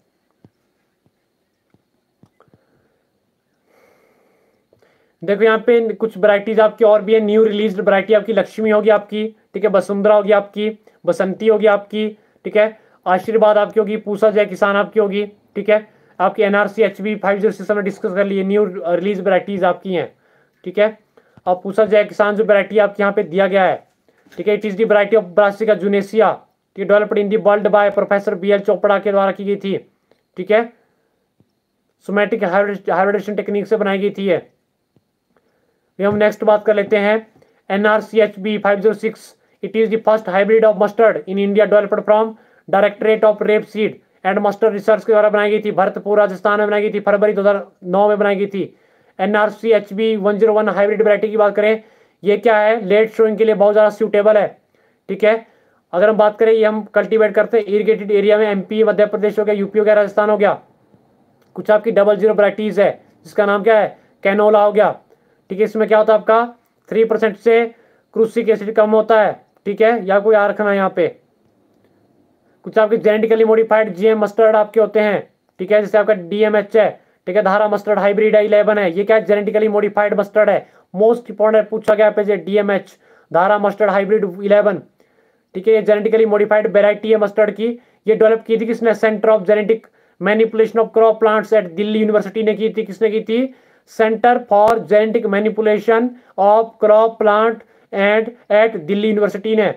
देखो यहाँ पे कुछ वैरायटीज आपकी और भी है, न्यू रिलीज वैरायटी आपकी लक्ष्मी होगी आपकी, ठीक है, वसुंधरा होगी आपकी, बसंती होगी आपकी, ठीक है, आशीर्वाद आपकी होगी, पूसा जय किसान आपकी होगी, ठीक है, आपकी NRC H B five zero six में डिस्कस कर लिए, न्यू रिलीज वैरायटीज आपकी हैं, ठीक है। और पूसा जय किसान जो वैरायटी आपके यहाँ पे दिया गया है, ठीक है, it is the variety of brassica juncea, ठीक है, developed in the world by professor B L Chopra के द्वारा की गई थी, ठीक है, सोमेटिक हाइब्रिडेशन टेक्निक से बनाई गई थी ये। हम नेक्स्ट बात कर लेते हैं N R C H B five zero six, it is the first hybrid of mustard in India developed from directorate of rapeseed and mustard research के द्वारा बनाई गई थी, भरतपुर राजस्थान में बनाई गई थी, फरवरी दो हज़ार नौ में बनाई गई थी। N R C H B one zero one hybrid variety की बात करें, ये क्या है, लेट शोइंग के लिए बहुत ज़्यादा सूटेबल है, ठीक है, अगर हम बात करें ये हम कल्टीवेट करते हैं इरिगेटेड एरिया में, एमपी मध्य प्रदेश हो गया, यूपी हो गया, राजस्थान हो गया। कुछ आपकी डबल जीरो वराइटीज है जिसका नाम क्या है, कैनोला हो गया, ठीक है। इसमें क्या होता है आपका थ्री परसेंट से क्रूसिक एसिड कम होता है, ठीक है, या कोई आ रखना यहाँ पे। कुछ आपके जेनेटिकली मॉडिफाइड जीएम मस्टर्ड आपके होते हैं, ठीक है, जैसे आपका डीएमएच है, ठीक है, धारा मस्टर्ड हाइब्रिड इलेवन है, ये क्या है, जेनेटिकली मॉडिफाइड मस्टर्ड है। मोस्ट इंपॉर्टेंट पूछा गया पे डीएमएच धारा मस्टर्ड हाइब्रिड इलेवन, ठीक है, ये जेनेटिकली मॉडिफाइड वेराइटी है मस्टर्ड की। ये डेवलप की थी किसने, centre of genetic manipulation of crop plants at Delhi university ने की थी। किसने की थी, centre for genetic manipulation of crop plant and at Delhi university ने।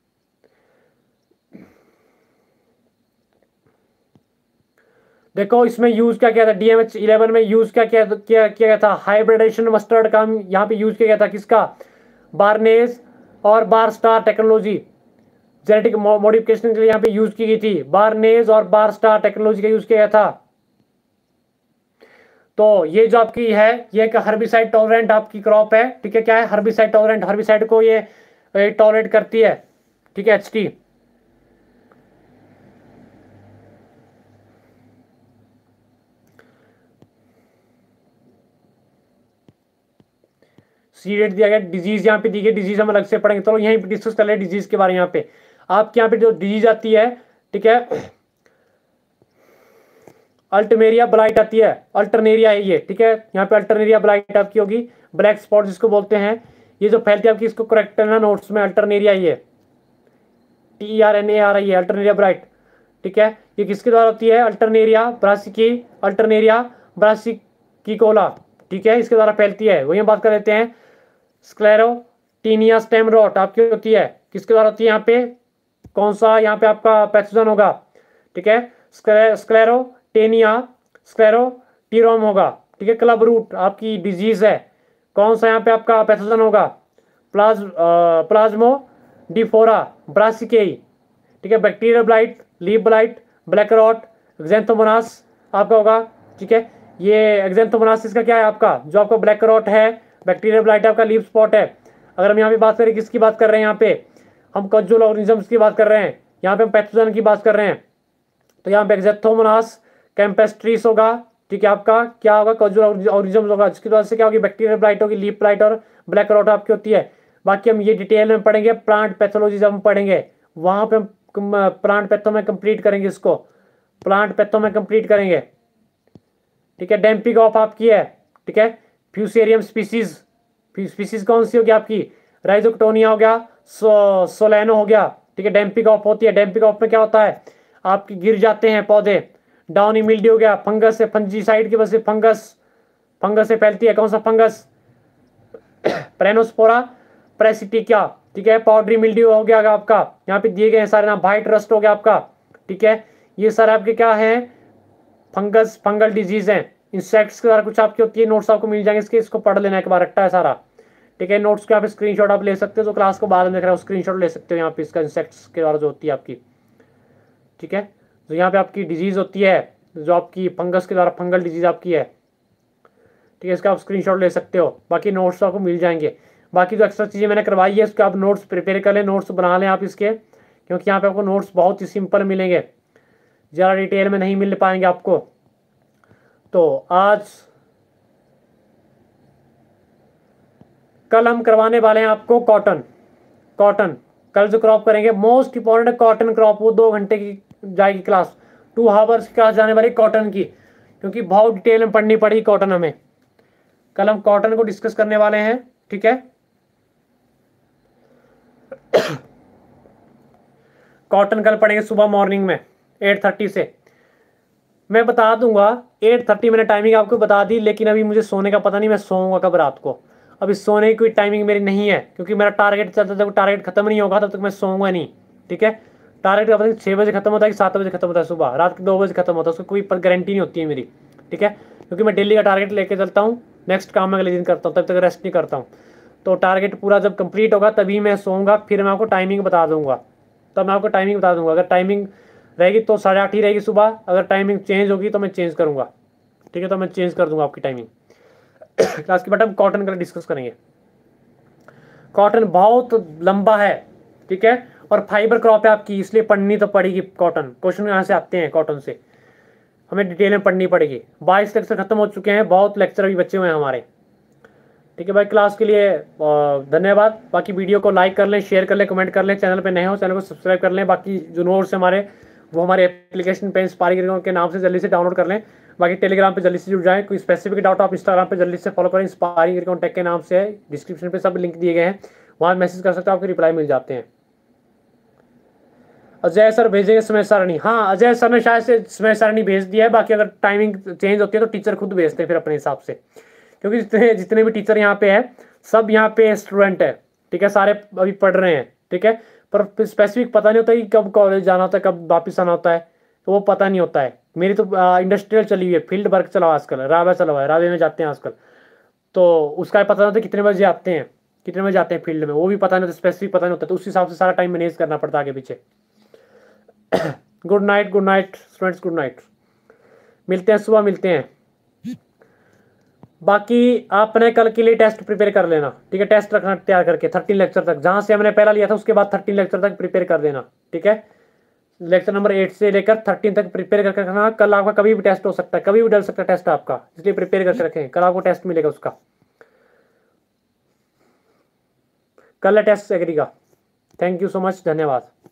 देखो इसमें यूज क्या किया था, डीएमएच इलेवन में यूज क्या किया किया किया गया था, हाइब्रिडेशन मस्टर्ड का यहाँ पे यूज किया गया था। किसका, बार्नेस और barstar technology genetic modification के लिए यहाँ पे यूज की गई थी। बार्नेस और बार स्टार टेक्नोलॉजी का यूज किया गया था। तो ये जो आपकी है ये एक हर्बिसाइड टॉलरेंट आपकी क्रॉप है, ठीक है, क्या है, हर्बिसाइड टॉलरेंट, हर्बिसाइड को ये टॉलरेट करती है, ठीक है, एचटी। सी रेट दिया गया, डिजीज यहाँ पे दी गई, डिजीज हम अलग से पढ़ेंगे। चलो यहीं पे डिस्कस कर ले डिजीज के बारे में। यहाँ पे आपके यहाँ पे जो डिजीज आती है, ठीक है, अल्टरनेरिया ब्लाइट आती है, अल्टरनेरिया है ये, ठीक है, यहाँ पे अल्टरनेरिया ब्लाइट आपकी होगी, ब्लैक स्पॉट जिसको बोलते हैं, ये जो फैलती है आपकी, इसको करेक्ट करना नोट्स में, अल्टरनेरिया ये T R N A R I है, अल्टरनेरिया ब्लाइट, ठीक है। ये किसके द्वारा होती है, अल्टरनेरिया ब्रासिकी, अल्टरनेरिया ब्रासिकिकोला, ठीक है, इसके द्वारा फैलती है। वही हम बात कर लेते हैं स्क्लेरोटीनिया स्टेम रॉट आपकी होती है, किसके द्वारा होती है, यहाँ पे कौन सा यहाँ पे आपका पैथोजन होगा, ठीक है, स्क्लेरोटेनिया स्क्लेरोटीरोम होगा, ठीक है। क्लब रूट आपकी डिजीज है, कौन सा यहाँ पे आपका पैथोजन होगा, प्लाज प्लाज्मो डिफोरा ब्रासिकेई, ठीक है। Bacterial blight, leaf blight, black rot, xanthomonas आपका होगा, ठीक है। ये एक्जेंथोमोनासिस का क्या है आपका, जो आपका ब्लैक रॉट है, बैक्टीरियल ब्लाइट आपका लीफ स्पॉट है। अगर हम यहाँ पे बात करें, किसकी बात कर रहे हैं, यहाँ पे हम कज्जुअल ऑर्गेनिजम्स की बात कर रहे हैं, यहाँ पे हम पैथोजन की बात कर रहे हैं, तो यहाँ पे एक्जेंथोमोनास कैम्पेस्ट्रीस होगा, ठीक है, आपका क्या होगा, कज्जुअल ऑर्गेनिजम्स होगा, जिसकी वजह से क्या होगी, बैक्टीरियल ब्लाइट होगी, लीफ ब्लाइट और ब्लैक रॉट आपकी होती है। बाकी हम ये डिटेल में पढ़ेंगे, प्लांट पैथोलॉजी जब हम पढ़ेंगे वहां पे हम प्लांट पैथो में कंप्लीट करेंगे, इसको प्लांट पैथो में कंप्लीट करेंगे, ठीक है। डेम्पिक ऑफ आपकी है, ठीक है, फ्यूसेरियम स्पीसीज, स्पीसीज कौन सी होगी आपकी, राइजोक्टोनिया हो गया, सो सोलैनो हो गया, ठीक है। डेम्पिक ऑफ होती है, डेम्पिक ऑफ में क्या होता है, आपकी गिर जाते हैं पौधे, डाउनी मिल्ड्यू हो गया, फंगस से, फंजीसाइड की वजह से फंगस फंगस से फैलती है, कौन सा फंगस, प्रेनोस्पोरा प्रेसिटिका, ठीक है। पाउडरी मिल्ड्यू हो गया आपका, यहाँ पे दिए गए हैं सारे नाम, वाइट रस्ट हो गया आपका, ठीक है। ये सारे आपके क्या है, फंगस फंगल डिजीज है। इंसेक्ट्स के द्वारा कुछ आपकी होती है, नोट्स आपको मिल जाएंगे इसके, इसको पढ़ लेना एक बार, रट्टा है सारा, ठीक है। नोट्स के यहाँ पे स्क्रीनशॉट आप ले सकते हो, जो क्लास को बाद में देख रहे हो स्क्रीनशॉट ले सकते हो यहाँ पे, इसका इंसेक्ट्स के द्वारा जो होती है आपकी, ठीक है। तो यहाँ पे आपकी डिजीज होती है जो आपकी फंगस के द्वारा, फंगल डिजीज आपकी है, ठीक है, इसका आप स्क्रीनशॉट ले सकते हो। बाकी नोट्स आपको मिल जाएंगे। बाकी जो एक्स्ट्रा चीज़ें मैंने करवाई है उसके आप नोट्स प्रिपेयर कर लें, नोट्स बना लें आप इसके, क्योंकि यहाँ पे आपको नोट्स बहुत ही सिंपल मिलेंगे, ज़्यादा डिटेल में नहीं मिल पाएंगे आपको। तो आज कल हम करवाने वाले हैं आपको कॉटन, कॉटन कल जो क्रॉप करेंगे मोस्ट इंपॉर्टेंट कॉटन क्रॉप, वो दो घंटे की जाएगी क्लास, टू आवर्स की क्लास जाने वाली कॉटन की, क्योंकि बहुत डिटेल में पढ़नी पड़ेगी कॉटन हमें। कल हम कॉटन को डिस्कस करने वाले हैं, ठीक है। कॉटन कल पढ़ेंगे सुबह मॉर्निंग में एट थर्टी से। मैं बता दूंगा एट थर्टी मैंने टाइमिंग आपको बता दी, लेकिन अभी मुझे सोने का पता नहीं मैं सोऊंगा कब रात को। अभी सोने की कोई टाइमिंग मेरी नहीं है, क्योंकि मेरा टारगेट चलता जब टारगेट खत्म नहीं होगा तब तक मैं सोऊंगा नहीं, ठीक है। टारगेट का पता नहीं छः बजे खत्म होता है कि सात बजे खत्म होता है, सुबह रात के दो बजे खत्म होता है, उसको कोई गारंटी नहीं होती है मेरी, ठीक है। क्योंकि मैं डेली का टारगेट लेके चलता हूँ, नेक्स्ट काम मैं अगले दिन करता हूँ, तब तक रेस्ट नहीं करता हूँ। तो टारगेट पूरा जब कंप्लीट होगा तभी मैं सोऊंगा, फिर मैं आपको टाइमिंग बता दूंगा, तब मैं आपको टाइमिंग बता दूंगा। अगर टाइमिंग रहेगी तो साढ़े आठ ही रहेगी सुबह, अगर टाइमिंग चेंज होगी तो मैं चेंज करूँगा, ठीक है, तो मैं चेंज कर दूंगा आपकी टाइमिंग। क्लास के बट हम कॉटन का डिस्कस करेंगे। कॉटन बहुत लंबा है, ठीक है, और फाइबर क्रॉप है आपकी, इसलिए पढ़नी तो पड़ेगी कॉटन। क्वेश्चन यहाँ से आते हैं कॉटन से, हमें डिटेल में पढ़नी पड़ेगी। बाईस लेक्चर खत्म हो चुके हैं, बहुत लेक्चर अभी बचे हुए हैं हमारे। ठीक है भाई, क्लास के लिए धन्यवाद। बाकी वीडियो को लाइक कर लें, शेयर कर लें, कमेंट कर लें। चैनल पे नए हो चैनल को सब्सक्राइब कर लें। बाकी जो नोट्स हमारे वो हमारे एप्लीकेशन पे इंस्पायरिंग के नाम से जल्दी से डाउनलोड कर लें। बाकी टेलीग्राम पे जल्दी से जुड़ जाएं। कोई स्पेसिफिक डाउट आप इंस्टाग्राम पे जल्दी से फॉलो करें, इंस्पायरिंग कॉन्टैक्ट के नाम से है, डिस्क्रिप्शन पे सब लिंक दिए गए हैं, वहाँ मैसेज कर सकते हो, आपको रिप्लाई मिल जाते हैं। अजय सर भेजेंगे समय सारणी, हाँ अजय सर ने शायद से समय सारणी भेज दिया है। बाकी अगर टाइमिंग चेंज होती है तो टीचर खुद भेजते हैं फिर अपने हिसाब से, क्योंकि जितने जितने भी टीचर यहाँ पे है सब यहाँ पे स्टूडेंट है। ठीक है, सारे अभी पढ़ रहे हैं। ठीक है, पर स्पेसिफिक पता नहीं होता कि कब कॉलेज जाना होता है, कब वापस आना होता है, तो वो पता नहीं होता है। मेरी तो इंडस्ट्रियल चली हुई है, फील्ड वर्क चला हुआ आजकल, रावे चला हुआ है, रावे में जाते हैं आजकल, तो उसका पता नहीं होता कितने बजे आते हैं, कितने बजे आते हैं फील्ड में, वो भी पता नहीं होता, स्पेसिफिक पता नहीं होता, तो उस हिसाब से सारा टाइम मैनेज करना पड़ता है आगे पीछे। Good night, good night students, good night. मिलते हैं सुबह, मिलते हैं। बाकी आपने कल के लिए टेस्ट प्रिपेयर कर लेना। ठीक है, टेस्ट रखना तैयार करके थर्टीन लेक्चर तक, जहां से हमने पहला लिया था उसके बाद थर्टीन लेक्चर तक प्रिपेयर कर देना। ठीक है, लेक्चर नंबर एट से लेकर थर्टीन तक प्रिपेयर करके रखना। कल आपका कभी भी टेस्ट हो सकता है, कभी भी डल सकता है टेस्ट आपका, इसलिए प्रिपेयर करके रखें। कल आपको टेस्ट मिलेगा उसका, कल है टेस्ट एग्री का। थैंक यू सो मच, धन्यवाद।